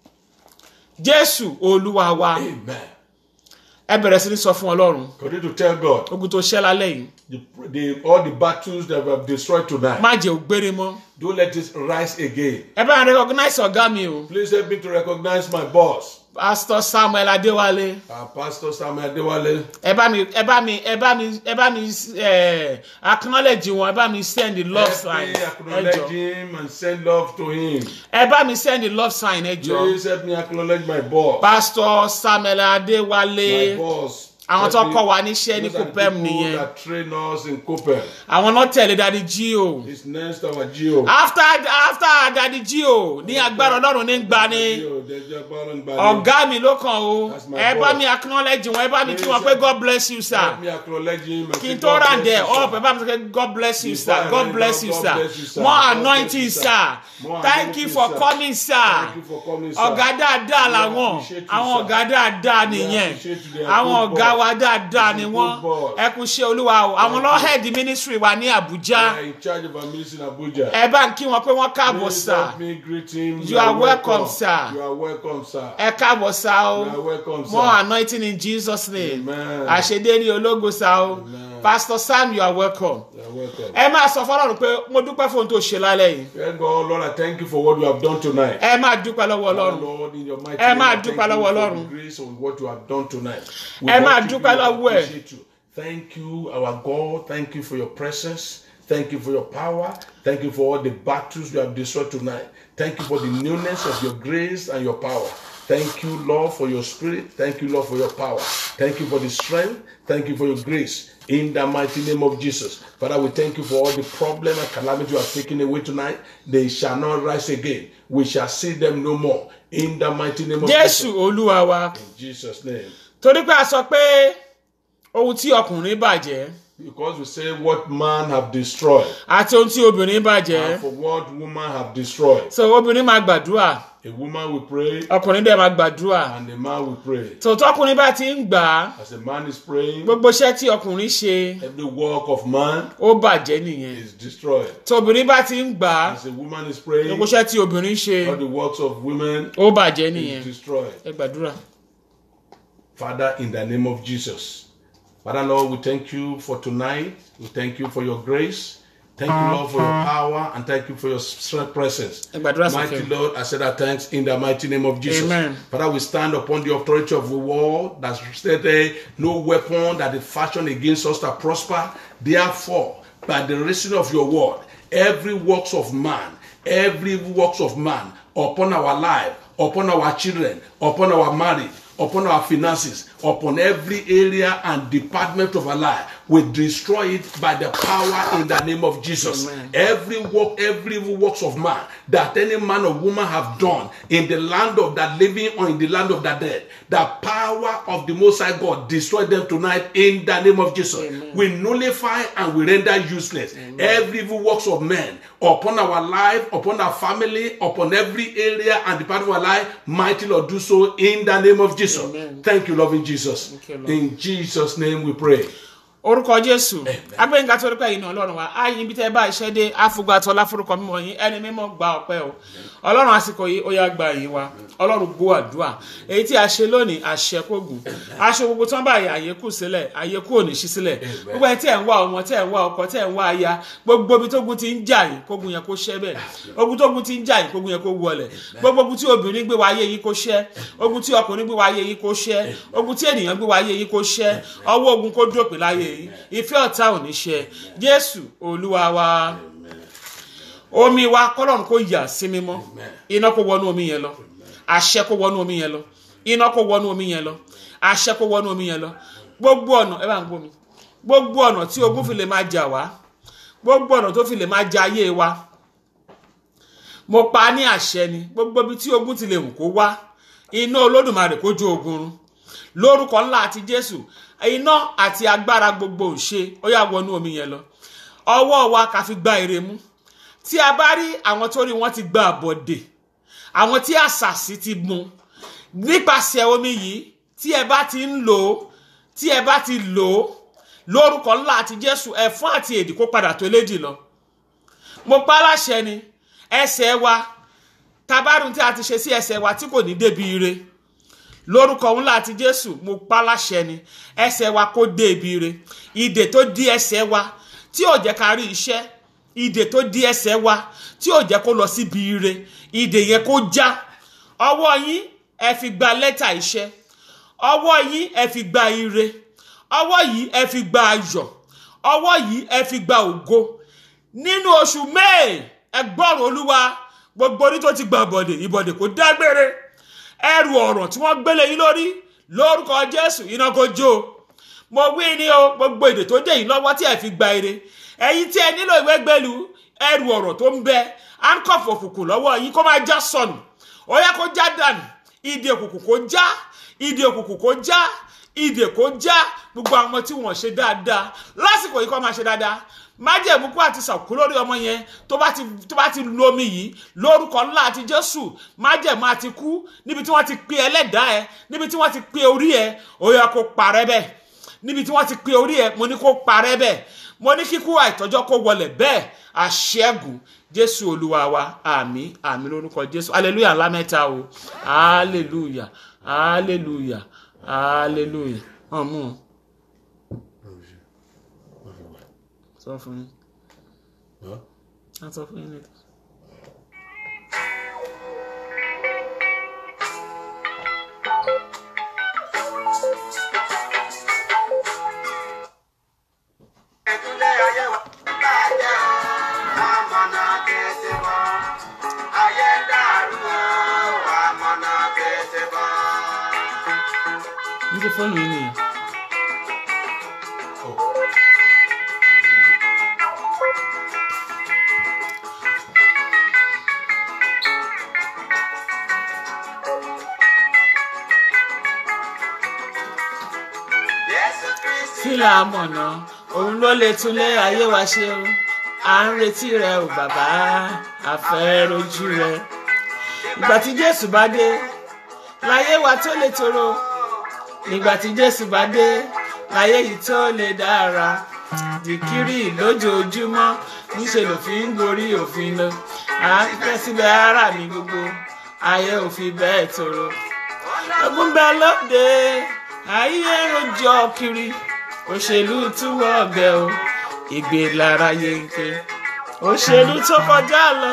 Jésù Olúwa wa. Amen. Ẹ bẹ̀rẹ̀ sí ní sọ fún Ọlọ́run. Continue to tell God Ogun tó ṣẹ́ lálẹ́ yìí. all the battles that we have destroyed tonight. Má jẹ́ ògbére mọ́. Don't let it rise again. Ẹ bá ń recognize ọ̀gá mi o. Please help me to recognize my boss. Pastor Samuel Adéwálé. Pastor Samuel Adéwálé. Ẹ bá mi acknowledge wọn. Ẹ bá mi send the love sign. Acknowledge him and send love to him. Ẹ bá mi send the love sign ẹ jọ̀ọ́. Please help me acknowledge my boss. Pastor Samuel Adéwálé. My boss. Àwọn tó kọ́ wa níṣẹ́ ní Kopem nìyẹn. That train us in Kopem. Àwọn náà tẹ̀lé Daddy Gio. His next our Gio. After Daddy Gio ní agbára Ọlọ́run ní gbà ni. Ọ̀gá mi ló kàn o. Ẹ bá mi acknowledge wọn. Ẹ bá mi kí wọn pé God bless you sir. Let me acknowledge him. Kí n tó round there up, ẹ bá mi sọ pé God bless you sir. God bless you sir. More anointing sir. Thank you for coming sir. Ọ̀gá dáadáa làwọn. Àwọn ọ̀gá dáadáa nìyẹn. Àwọn ọ̀gá wa dáadáa ni wọ́n. Ẹ kú ṣe Olúwa o. Àwọn ló head the ministry wa ní Abuja. In charge of our ministry in Abuja. Ẹ bá ń kí wọn pé wọ́n káàbọ̀ sir. You are welcome sir. You are welcome sir. Ẹ káàbọ̀ sir o. You are welcome sir. More anointing in Jesus name. Amen. Àṣedérí ológo sir o. Amen. Pastor Sam, you are welcome. You are welcome. Ẹ máa sọ fọ́lọ́run pé mo dúpẹ́ fún ohun tó ṣe lálẹ́ yìí. Thank God, Lord, I thank you for what you have done tonight. Ẹ máa dúpẹ́ lọ́wọ́ Ọlọ́run. Lord, in your mighty Ẹ name, máa I thank you dúpẹ́ lọ́wọ́ for Ọlọ́run. the grace of what you have done tonight. We Ẹ máa worship you, dúpẹ́ we lọ́wọ́ ẹ̀. appreciate you. Thank you, our God. Thank you for your presence. Thank you for your power. Thank you for all the battles you have destroyed tonight. Thank you for the newness of your grace and your power. Thank you, Lord, for your spirit. Thank you, Lord, for your power. Thank you for the strength. Thank you for your grace. In the mighty name of Jesus. Father, we thank you for all the problem and calamity you have taken away tonight. They shall not rise again. We shall see them no more. In the mighty name of Jésù Jesus. Olúwa wa. In Jesus' name. Torí pé a sọ pé ohun tí ọkùnrin bàjẹ́ Because we say what man have destroyed àti ohun tí obìnrin bàjẹ́. and for what woman have destroyed. So obìnrin máa gbàdúrà, A woman will pray ọkùnrin dẹ̀ máa gbàdúrà. and a man will pray. So tọkùnrin bá ti ń gbà á, As a man is praying, gbogbo iṣẹ́ tí ọkùnrin ṣe every work of man ó bàjẹ́ nìyẹn. is destroyed. Tí obìnrin bá ti ń gbà á, As a woman is praying, gbogbo iṣẹ́ tí obìnrin ṣe all the works of women ó bàjẹ́ is nìyẹn. destroyed. Ẹ gbàdúrà. Father, in the name of Jesus. Father, Lord, we thank you for tonight. We thank you for your grace. Thank you, Lord, for your power, and thank you for your strength presence. Ẹ gbàdúrà Mighty sókè. Lord, I said our thanks in the mighty name of Jesus. Amen. Father, we stand upon the authority of the word that said, no weapon that is fashioned against us that prosper. Therefore, by the reason of your word, every works of man upon our life, upon our children, upon our marriage, upon our finances, upon every area and department of our life, we destroy it by the power in the name of Jesus. Amen. Every evil works of man that any man or woman have done in the land of the living or in the land of the dead, the power of the Most High God destroy them tonight in the name of Jesus. Amen. We nullify and we render useless every evil works of men upon our life, upon our family, upon every area and department of our life. Mighty Lord, do so in the name of Jesus. Amen. Thank you, loving Jesus. Thank you, Lord. In Jesus' name we pray. Orúkọ Jésù. Agbẹ́yìnká torí pé ìnà Ọlọ́run wa. Ayé ibi tẹ́ bá iṣẹ́ dé, àfúgbàtọ́ láforúkọ mímọ́ yín, ẹni mímọ́ gba ọpẹ́ o. Ọlọ́run àsìkò yìí ó yá gba yín wa. Ọlọ́run gbọ́ àdúrà. Èyí tí a ṣe lónìí, àṣẹ kó gùn. Aṣọ gbogbo tán báyìí, àyè kù sílẹ̀, àyè kù ò ní ṣí sílẹ̀. Gbogbo ẹni tí ẹ̀ ń wá ọmọ, tí ẹ̀ ń wá ọkọ, tí ẹ̀ ń wá aya, gbogbo ibi tógun ti ń jà yín, kógun yẹn kó ṣẹ́ bẹ́ẹ̀. Ogun tógun ti ń jà yín, kógun yẹn kó wọlẹ̀. Gbogbo ogun tí obìnrin gbé wáyé yín kó ṣẹ́. Ogun tí ọkùnrin gbé wáyé yín kó ṣẹ́. Ogun tí ènìyàn gbé wáyé yín kó ṣẹ́. Ọwọ́ ogun kó dópin láyé yín. Ìfẹ́ ọ̀tá ò ní ṣẹ. Jésù Olúwa wa. Omi wa kọ́lọ́run kó yà sí mímọ́. Iná kó wọnú omi yẹn lọ. Àṣẹ kó wọnú omi yẹn lọ. Iná kó wọnú omi yẹn lọ. Àṣẹ kó wọnú omi yẹn lọ. Gbogbo ọ̀nà ẹ bá ń gbómi. Gbogbo ọ̀nà tí ogun fi lè máa jà wá. Gbogbo ọ̀nà tó fi lè máa jà ayé wa. Mo pa ní àṣẹ ni. Gbogbo ibi tí ogun ti lè wù kó wá. Iná Olódùmarè kó jó ogun run. Lórúkọ ńlá àti Jésù. Iná àti agbára gbogbo òṣè ó yá wọnú omi yẹn lọ. Ọwọ́ wa ká fi gba ère mú. Tí a bá rí àwọn tó rí wọn ti gba àbọ̀dè, àwọn tí àṣàsí ti mú nípasẹ̀ omi yìí, tí ẹ bá ti ń lò ó, lórúkọ ńlá àti Jésù, ẹ̀fọn àti èdè kó padà tó lédì lọ. Mo pa láṣẹ ni ẹsẹ̀ wa, tabarun tí a ti ṣe sí ẹsẹ̀ wa tí kò ní débi ire. Lórúkọ ńlá àti Jésù, mo pa láṣẹ ni ẹsẹ̀ wa kó dé ibi ire. Ìdè tó dí ẹsẹ̀ wa tí ò jẹ́ ká rí iṣẹ́, ìdè tó dí ẹsẹ̀ wa tí ò jẹ́ kó lọ síbi ire, ìdè yẹn kó já. Ọwọ́ yín ẹ fi gba lẹ́tà iṣẹ́, ọwọ́ yín ẹ fi gba ire, ọwọ́ yìí ẹ fi gba ayọ̀, ọwọ́ yìí ẹ fi gba ògo. Nínú oṣù May, ẹ gbọ́rọ̀ Olúwa, gbogbo orí tó ti gba ìbọ̀dè kó dágbére. Ẹrù ọ̀ràn tí wọ́n gbélé yín lórí, lórúkọ Jésù, iná kó jó. Mo wí ní o, gbogbo èdè tó dé yín lọ́wọ́ tí ẹ fi gba ire. Ẹ̀yin tí ẹ nílò ìwé gbèlú, ẹrù ọ̀rọ̀ tó ń bẹ, handcuff òkùnkùn lọ́wọ́ yín kó máa já sọnù. Ó yá kó já dànù. Ìdè òkùnkùn kó já, ìdè òkùnkùn kó já, ìdè kó já. Gbogbo àwọn tí wọ́n ṣe dáadáa lásìkò yìí kó máa ṣe dáadáa. Májẹ̀mú kú àti sàkú lórí ọmọ yẹn tó bá ti lómi yìí, lórúkọ ńlá àti Jésù, májẹ̀mú àti kú níbi tí wọ́n ti pe ẹlẹ́dàá ẹ, níbi tí wọ́n ti pe orí ẹ, ó yá kó parẹ́ bẹ́ẹ̀. Níbi tí wọ́n ti pe orí ẹ, mo ní kó parẹ́ bẹ́ẹ̀. Mo ní kíkú àìtọ́jọ́ kó wọlẹ̀ bẹ́ẹ̀. Àṣẹ́gun Jésù Olúwa wa. Àmín, àmín lórúkọ Jésù. Hallelujah ńlá mẹ́ta o. Hallelujah, hallelujah, hallelujah. Ọmú. sọ fún yín. A sọ fún yín later. Ní ti fóònù yín nìyẹn. Kí la mọ̀nà òun ló lè tún lé ayé wa ṣe o. À ń retí rẹ o bàbá, a fẹ́ rojú rẹ. Ìgbà tí Jésù bá dé láyé wa tó lè tòrò. Nígbà tí Jésù bá dé láyé yìí tó lè dára. Dìkírì lójoojúmọ́ níṣe lòfin ń gorí òfin lọ. À ń fẹ́ síbẹ̀ ara mi gbogbo ayé òfin bẹ́ẹ̀ tòrò. Ogun bẹ lóde ayé rojọ́ kiri. Òṣèlú túwọ̀ ọ̀gẹ̀ o, ìgbé lára yẹnke. Òṣèlú tó kọjá lọ,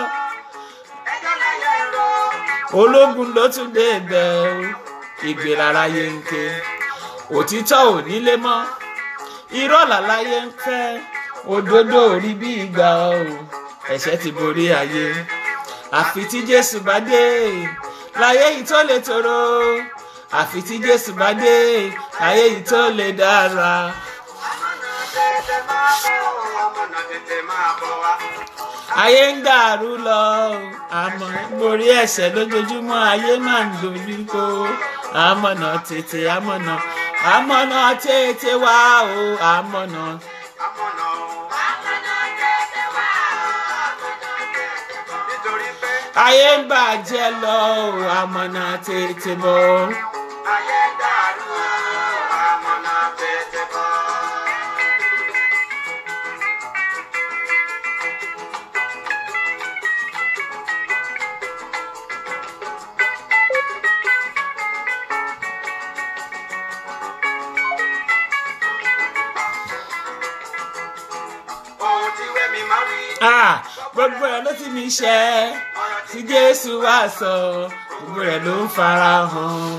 ológun ló tún dé bẹ̀ o, ìgbé lára yẹnke. Òtítọ́ ò nílé mọ́, irọ́ làláyé ń fẹ́. Òdodo ò rí bí ìgbà o, ẹ̀ṣẹ̀ ti borí ayé. Àfi tí Jésù bá dé láyé yìí tó lè tòrò. Àfi tí Jésù bá dé ayé yìí tó lè dára. Ayé ń dàrú lọ, àmọ́ borí ẹ̀ṣẹ̀ lójoojúmọ́ ayé máa ń dojú kọ. Àmọ̀nà tètè àmọ̀nà tètè wá o, àmọ̀nà. Ayé ń bàjẹ́ lọ o, àmọ̀nà tètè bọ̀. Ayé ń dàrú o, àmọ̀nà tètè bọ̀. Gbogbo ẹ̀ ló ti mi ṣe tí Jésù wá sọ, gbogbo ẹ̀ ló ń fara hàn.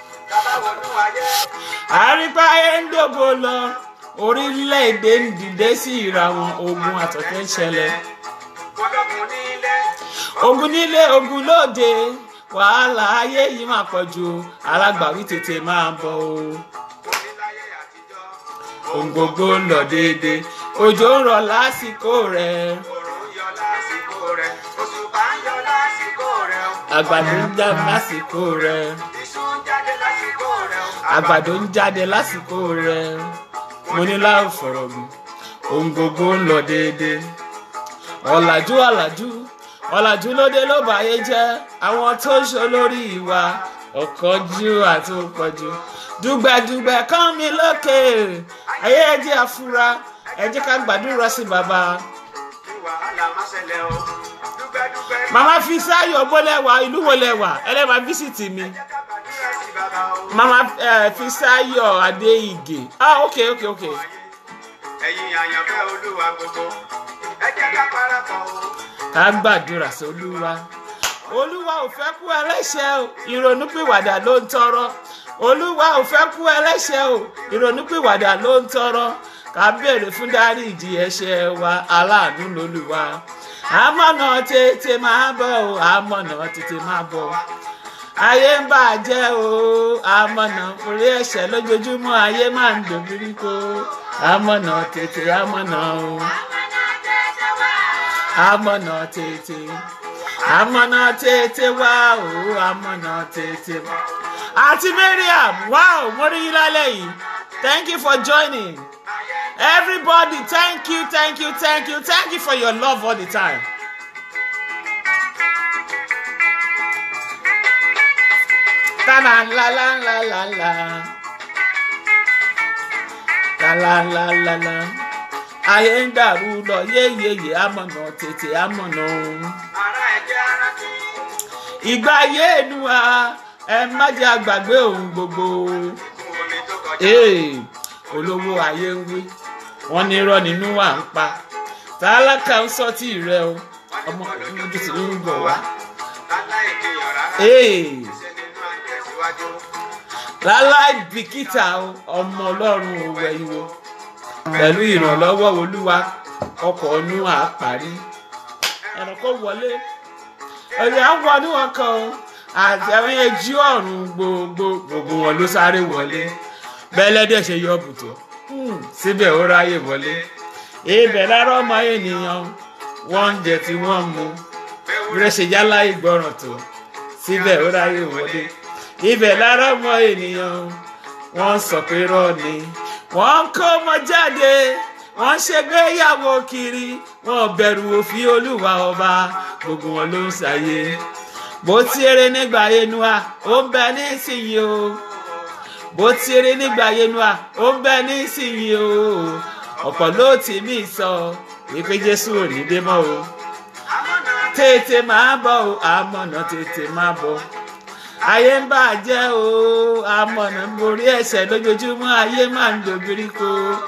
Àrípáyé ń dògbò lọ, orílẹ̀-èdè ń dìde sí ìra wọn, ogun àtọ̀tẹ̀ ń ṣẹlẹ̀. Ogun nílé ogun lóde, wàhálà ayé yìí máa pọ̀ jù, alágbàwí tètè máa bọ̀ o. Ohun gbogbo ń lọ déédéé, òjò ń rọ̀ lásìkò rẹ̀. Àgbàdo ń jáde lásìkò rẹ̀. Àgbàdo ń jáde lásìkò rẹ̀. Mo ní láò fọ̀rọ̀ gùn. Ohun gbogbo ń lọ déédéé. Ọ̀làjú lóde ló báyé jẹ́. Àwọn tó ń ṣe lórí ìwà ọ̀kánjú àti òpọ̀jù. Dùgbẹ̀dùgbẹ̀ kán mi lókè. Ayé ẹ jẹ́ àfúrá. Ẹ jẹ́ ká gbàdúrà sí bàbá. Mama Fisáyọ̀ bólẹ́wà ìlú wo lẹ́wà ẹlẹ́wà fíṣítì mi. Mama Fisáyọ̀ Adéìgè. Okay. Ẹ̀yin àyànfẹ́ Olúwa gbogbo, ẹ jẹ́ ká parapọ̀ o. Ká gbàdúrà sí Olúwa. Olúwa ò fẹ́ kú ẹlẹ́ṣẹ̀ o, ìrònúpìwàdà ló ń tọrọ. Olúwa ò fẹ́ kú ẹlẹ́ṣẹ̀ o, ìrònúpìwàdà ló ń tọrọ. Ká béèrè fún dáríjì ẹ̀ṣẹ̀ wa, aláàánú lolúwa. Àmọ̀nà tètè máa bọ̀ o, àmọ̀nà tètè máa bọ̀. Ayé ń bàjẹ́ o, àmọ̀nà orí ẹ̀ṣẹ̀ lójoojúmọ́ ayé máa ń dòbírí kó. Àmọ̀nà tètè àmọ̀nà o. Àmọ̀nà tètè wá o, àmọ̀nà tètè wá. Àǹtí Mariam, wow, mo rí yín lálẹ́ yìí. Thank you for joining. Everybody, thank you for your love all the time. La la la la la la la la. Ayé ń dàrú lọ yéyéyé, àmọ̀nà tètè àmọ̀nà. Ìgbà ayé ẹnu wa, ẹ má jẹ́ àgbàgbé ohun gbogbo. Olówó ayé ń wí. wọ́n ní irọ́ nínú wà ń pa tálákà ń sọ tí rẹ o ọmọ ojú ti ń bọ̀ wá. láláì bìkítà ọmọ ọlọ́run òwò ìwò pẹ̀lú ìrànlọ́wọ́ olúwa ọkọ̀ ọ̀nù àparí ẹ̀rọ kó wọlé ọ̀yà wọnú ọkọ̀ àti àwọn ẹjí ọ̀run gbogbo wọn ló sáré wọlé bẹ́lẹ́dẹ̀ ṣe yọ bùtò síbẹ̀ ó ráyè wọlé ibẹ̀ lára ọmọ ènìyàn wọ́n ń jẹ tí wọ́n mú rẹ̀ṣẹ̀ yálà ìgbọràn tó síbẹ̀ ó ráyè wọlé ibẹ̀ lára ọmọ ènìyàn wọ́n sọ pé rọ́ ni wọ́n kó ọmọ jáde wọ́n ṣègbéyàwó kiri wọ́n bẹ̀rù òfin olúwa ọba gbogbo wọn ló ń ṣàyè bó ti eré nígbà yenua ó ń bẹ nísìnyí o bó ti eré nígbà yenua ó ń bẹ nísìnyí o ọ̀pọ̀ ló ti mí sọ wípé jésù ò ní dé mọ́ o tètè máa bọ̀ o àmọ̀nà tètè máa bọ̀ ayé ń bàjẹ́ o àmọ̀nà ń borí ẹ̀ṣẹ̀ lójoojúmọ́ ayé máa ń dòbírí ko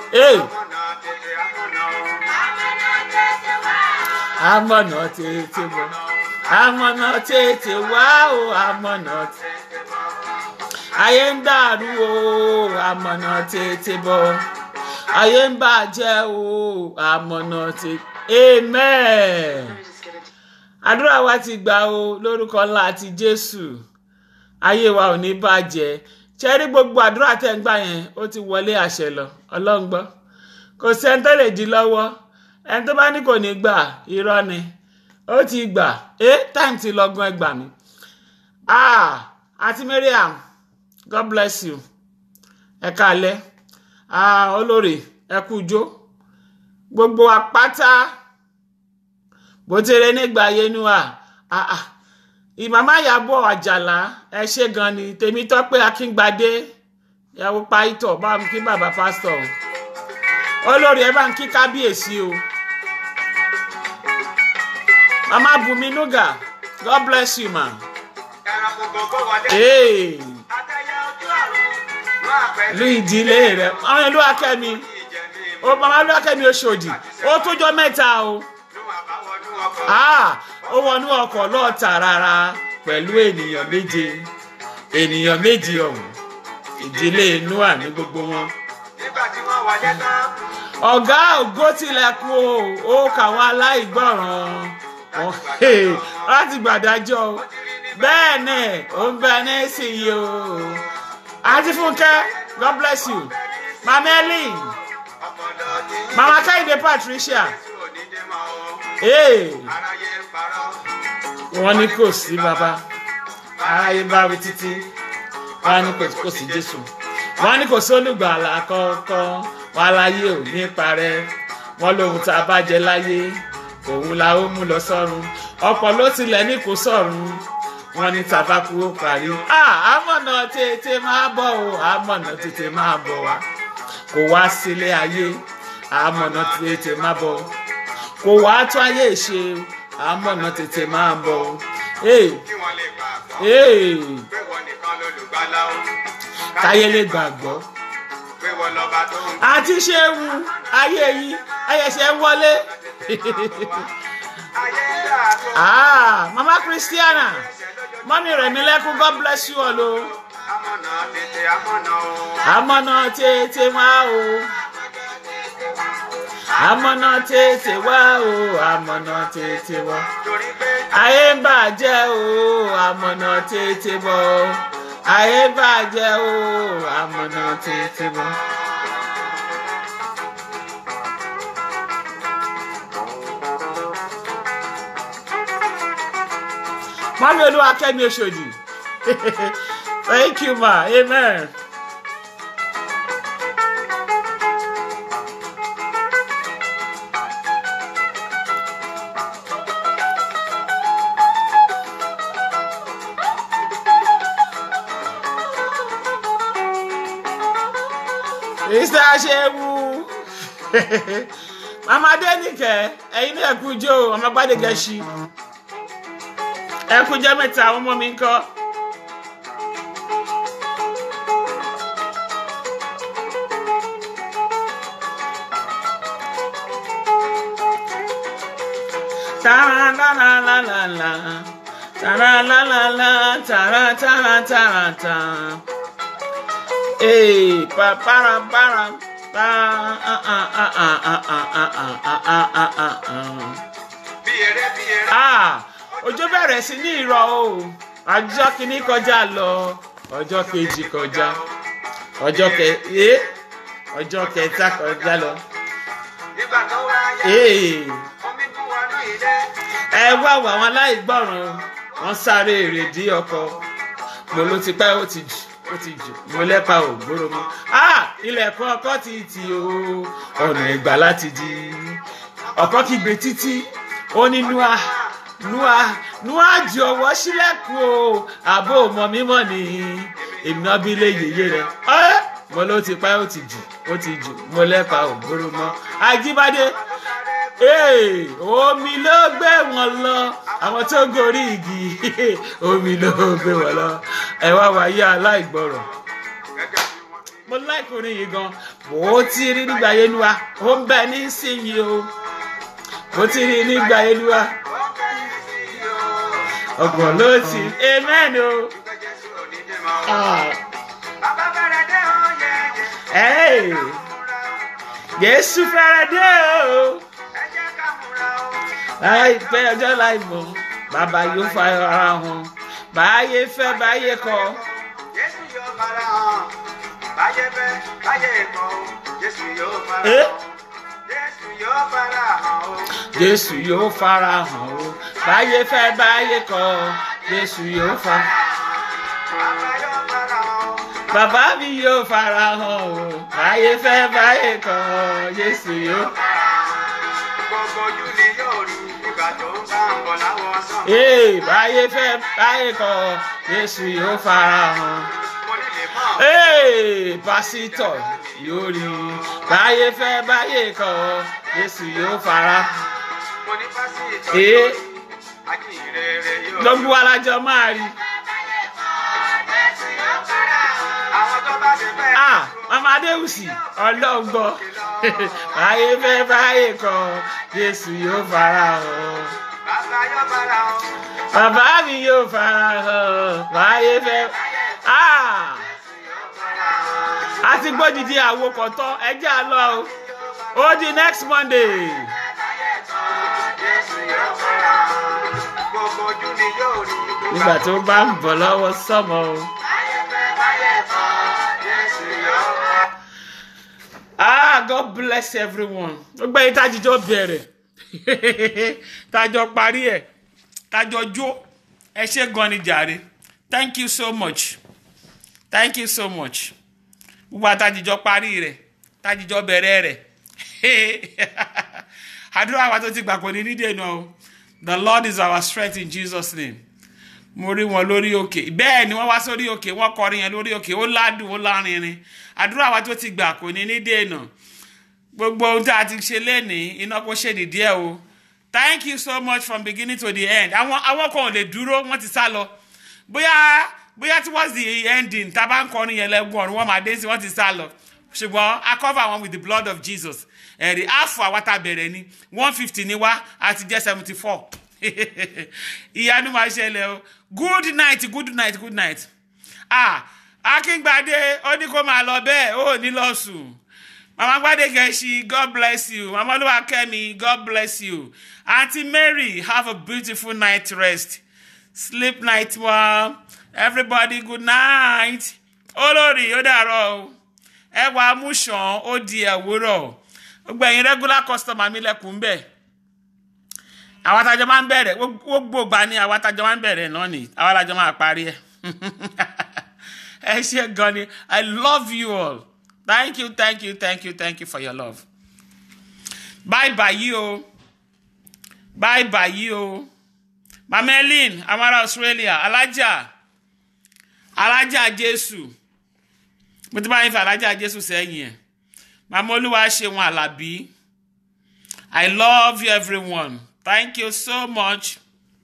àmọ̀nà tètè bọ̀ àmọ̀nà tètè wá o àmọ̀nà ayé ń dàrú o àmọ̀nà tètè bọ̀ ayé ń bàjẹ́ o àmọ̀nà tètè amen. Àdúrà wa ti gbà o lórúkọ ńlá àti Jésù ayé wa ò ní bàjẹ́ ṣẹ́rí gbogbo àdúrà tẹ́ ń gbà yẹn ó ti wọlé àṣẹ lọ Ọlọ́run gbọ́ kò sẹ́ni tó lè dí lọ́wọ́ ẹni tó bá ní kò ní gbà irọ́ ni ó ti gbà time ti lọ́gbọ́n ẹgbà mi àti Mariam God bless you ẹ káalẹ́ olórí ẹ kú jó gbogbo apáta bó tẹ̀lé nígbà yenua ìmàmá Ìyábọ̀ Àjàlá ẹ ṣé gan ni Tèmítọ́pẹ́ Akíngbadé ìyàwó pàìtọ̀ bá ń kí bàbá pásítọ̀ olórí ẹ bá ń kí kábíyèsí o mama Bùnmi Nuga God bless you ma. Lu ìdílé rẹ àwọn ìlú Akẹ́mi ó mama ìlú Akẹ́mi Òṣòdì ó tójọ́ mẹ́ta o ó wọnú ọkọ̀ lọ́ọ̀tà rárá pẹ̀lú ènìyàn méje ọ̀hún ìdílé Nóà ní gbogbo wọn. ọ̀gá ògo tilẹ̀kùn ó kàwọn aláìgbọràn láti gbàdájọ́ bẹ́ẹ̀ ni ó ń bẹ ní síyí o. àti Fúnkẹ́ God bless you mama Ellen mama Kẹ́hìndé Patricia. Wọ́n ní kò sí bàbá aráyé bá wí títí wọ́n ní kò sí Jésù wọ́n ní kò sólùgbàlà kọ̀ọ̀kan wọ́n láyé ò ní parẹ́ wọ́n lóhun tá a bá jẹ láyé òun la ó mú lọ sọ́run ọ̀pọ̀ ló tilẹ̀ ní kò sọ́run wọ́n ní tàbákú ó parí. àmọ̀nà tètè máa bọ̀ o àmọ̀nà tètè máa bọ̀ wá kò wá sílé ayé àmọ̀nà tètè máa bọ̀ kò wá tó ayé ṣe àmọ̀nà tètè máa bọ̀ káyé lè gbàgbọ́ àti ṣéwu ayé yìí ayẹṣẹ ń wọlé mama Christiana mọ́mí Rẹ̀mílẹ́kún God bless you all o àmọ̀nà tètè máa o àmọ̀nà tètè wá o àmọ̀nà tètè wá ayé ń bàjẹ́ o àmọ̀nà tètè bọ̀ ayé ń bàjẹ́ o àmọ̀nà tètè bọ̀. Mami Olúwakẹ́mi Òṣòdì thank you ma amen. Mr. Aṣewu Mama Adéníkẹ́ ẹ̀yin náà kú jó ọmọ Gbádégẹṣin ẹ kú jẹ́ mẹ́ta àwọn ọmọ mi ń kọ́. Ta la la la la la. Ta la la la la. Ta la ta la ta la ta. Hey, pa para para. Pa ọjọ́ bẹ̀rẹ̀ sí ní ìrọ̀ o. Ọjọ́ kìíní kọjá lọ. Ọjọ́ kejì kọjá. Ọjọ́ kẹta kọjá lọ. Ẹ wá wà wọn aláìgbọràn, wọ́n sáré èrèdí ọkọ. Mo ló ti pẹ́ ó ti jù. Mo lẹ́pa ò gbóró mọ́. Ilẹ̀kùn ọkọ ti tì o. Ọ̀nà ìgbà láti di. Ọkọ kígbe títí. Ó ní Núà jì ọwọ́ sílẹ̀kùn o. Àbó mọ̀ mímọ̀ ni. Èmi náà bí lé yèyé rẹ̀. Mo ló ti pẹ́ ó ti jù. Mo lẹ́pa ò gbóró mọ́. Ajíbádé. Omi ló gbé wọn lọ. Àwọn tó gorí igi. Omi ló gbé wọn lọ. Ẹ wá wáyé aláìgbọràn. Mo láìkùnrin yìí gan. Mo ti rí nígbà Yẹnuwa. Ó ń bẹ ní síyìí o. Mo ti rí nígbà Yẹnuwa. Ọgbọ̀n ló ti. Amen o. Jésù fẹ́rẹ̀ dé o. Láìpẹ́ ọjọ́ láìmọ̀, bàbá yóò fa ara hàn. Báyé fẹ́ báyé kọ̀. Jésù yóò fara hàn. Báyé fẹ́ báyé kọ̀. Jésù yóò fara hàn. Jésù yóò fara hàn o. Jésù yóò fara hàn o. Báyé fẹ́ báyé kọ̀. Jésù yóò fara hàn. Bàbá mi yóò fara hàn o. Báyé fẹ́ báyé kọ̀. Jésù yóò fara hàn. Gbogbo ojú ni yóò rí ìgbà tó ń bá ń bọ̀ láwọ̀ sàn. Báyé fẹ́ báyé kọ̀. Jésù yóò fara hàn. Mo ní lè mọ̀. Pásítọ̀ yóò rí. Báyé fẹ́ báyé kọ̀. Jésù yóò fara hàn. Mo ní pásítọ̀ yóò rí. Ajínrere yóò rí. Gbogbo alájọ máa rí. Àwọn tó bá ṣe fẹ́. Mama Adéwùsì ọlọ́gbọ́. Báyé fẹ́ báyé kọ̀. Jésù yóò fara hàn. Bàbá yóò fara hàn. Bàbá mi yóò fara hàn. Báyé fẹ́. A ti gbódìdí àwòkọ̀ tán. Ẹ jẹ́ àlọ́ o. Ó di next Monday. Jésù yóò fara hàn. Gbogbo ojú ni yóò rí. Nígbà tó bá ń bọ̀ lọ́wọ́ sọ́mọ o. God bless everyone. Gbogbo ẹ̀yin tájíjọ́ bẹ̀rẹ̀. Tájọ́ parí ẹ̀. Tájọ́ jó. Ẹ ṣé gan ni jàre. Thank you so much. Thank you so much. Gbogbo àtàjíjọ́ parí rẹ̀. Tájíjọ́ bẹ̀rẹ̀ rẹ̀. Àdúrà wa tó ti gbà kò ní nídìí náà o. The Lord is our strength in Jesus' name. Mo rí wọn lórí òkè. Bẹ́ẹ̀ ni wọ́n wá sórí òkè. Wọ́n kọrin yẹn lórí òkè. Ó ládùn, ó lárinrin. Àdúrà wa tó ti gbà kò ní nídìí náà. Gbogbo ohun tí a ti ṣe lénìí, iná kò ṣe ní díẹ̀ o. Thank you so much from beginning to the end. Àwọn kan ò lè dúró, wọ́n ti sá lọ. Bóyá towards the ending, tá bá ń kọrin yẹn lẹ́gbọ̀n, wọ́n máa dé sí, wọ́n ti sá lọ. Ṣùgbọ́n I cover wọn with the blood of Jesus. Ẹ̀rí àfọ̀ àwa tá bẹ̀rẹ̀ ni 150 ni wá àti jẹ́ 74. Ìyanu máa ṣẹlẹ̀ o. Good night, good night, good night. Akíngbadé ó ní kó máa lọ bẹ́ẹ̀ ó ní lọ sùn. Mama Gbadegeshi, God bless you. Mama Oluwakemi, God bless you. Auntie Mary, have a beautiful night rest. Sleep night well. Everybody, good night. Olórí ó dàárọ̀ o. Ẹwà amúṣàn ó di ẹ̀wúrọ̀. Gbogbo ẹ̀yin regular customer mi lẹ́kùn bẹ́ẹ̀. Àwọn àtàjọ máa ń bẹ̀rẹ̀. Gbogbo ìgbà ni àwọn àtàjọ máa ń bẹ̀rẹ̀ náà ni. Àwọn àtàjọ máa parí ẹ̀. Ẹ ṣé gan ni. I love you all. Thank you, thank you, thank you, thank you for your love. Bye-bye you. Bye-bye you. Mama Ellen, Amara Australia. Alájà Jésù. Mo ti bá yín fi Alájà Jésù sẹ́yìn ẹ̀. Mama Olúwaṣeun Àlàbí. I love you everyone. Thank you so much.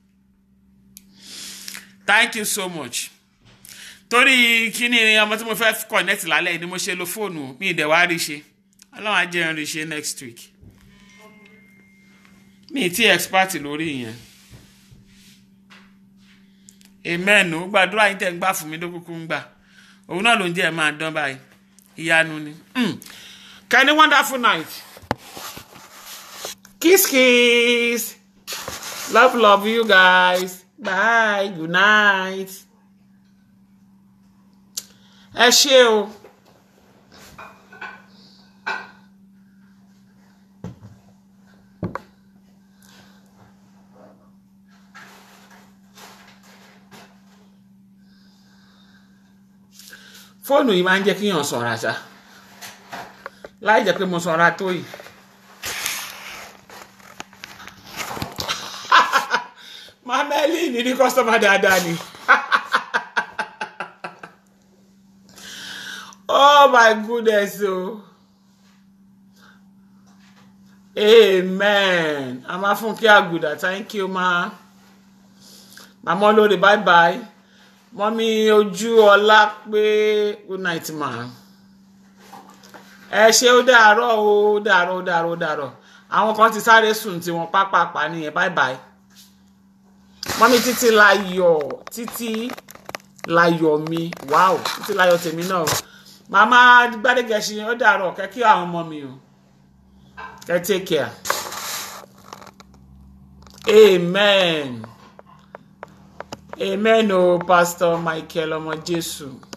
Thank you so much. Torí kíni ọmọ tí mo fẹ́ connect lálẹ́ ni mo ṣe lo fóònù mi ìdẹ̀ wá rí ṣe. Ọlọ́run á jẹ́ n rí ṣe next week. mi ti expert lórí yẹn. Amen. O gbàdúrà yín tẹ́ ń gbà fún mi lókùnkùn ń gbà. Òun náà ló ń jẹ́ máa dán báyìí. Ìyanu ni. Can a wonderful night. Kiss kiss. Love you guys. Bye. Good night. Ẹ ṣé o. Fóònù yìí máa ń jẹ́ kí yàn sanra ṣá. Láì jẹ́ pé mo sanra tó yìí. Mameli ni customer dáadáa ni. Oh my goodness. Oh. Amen. Ama Funke Aguda. Thank you, ma. Mama Lori, bye bye. Mommy Ojú Ọlá pé good night, ma. Ẹ ṣé ó dàárọ̀. Àwọn kan ti sáré sùn tí wọ́n pápápá nìyẹn. Bye bye. Mommy Títí Láyọ̀ mi. Wow, Títí Láyọ̀ tèmi náà. Mama Gbádégẹṣin ó dàárọ̀ kẹ́ kí àwọn ọmọ mi o. Kẹ́ take care. Amen. Amen, oh Pastor Michael ọmọ Jésù.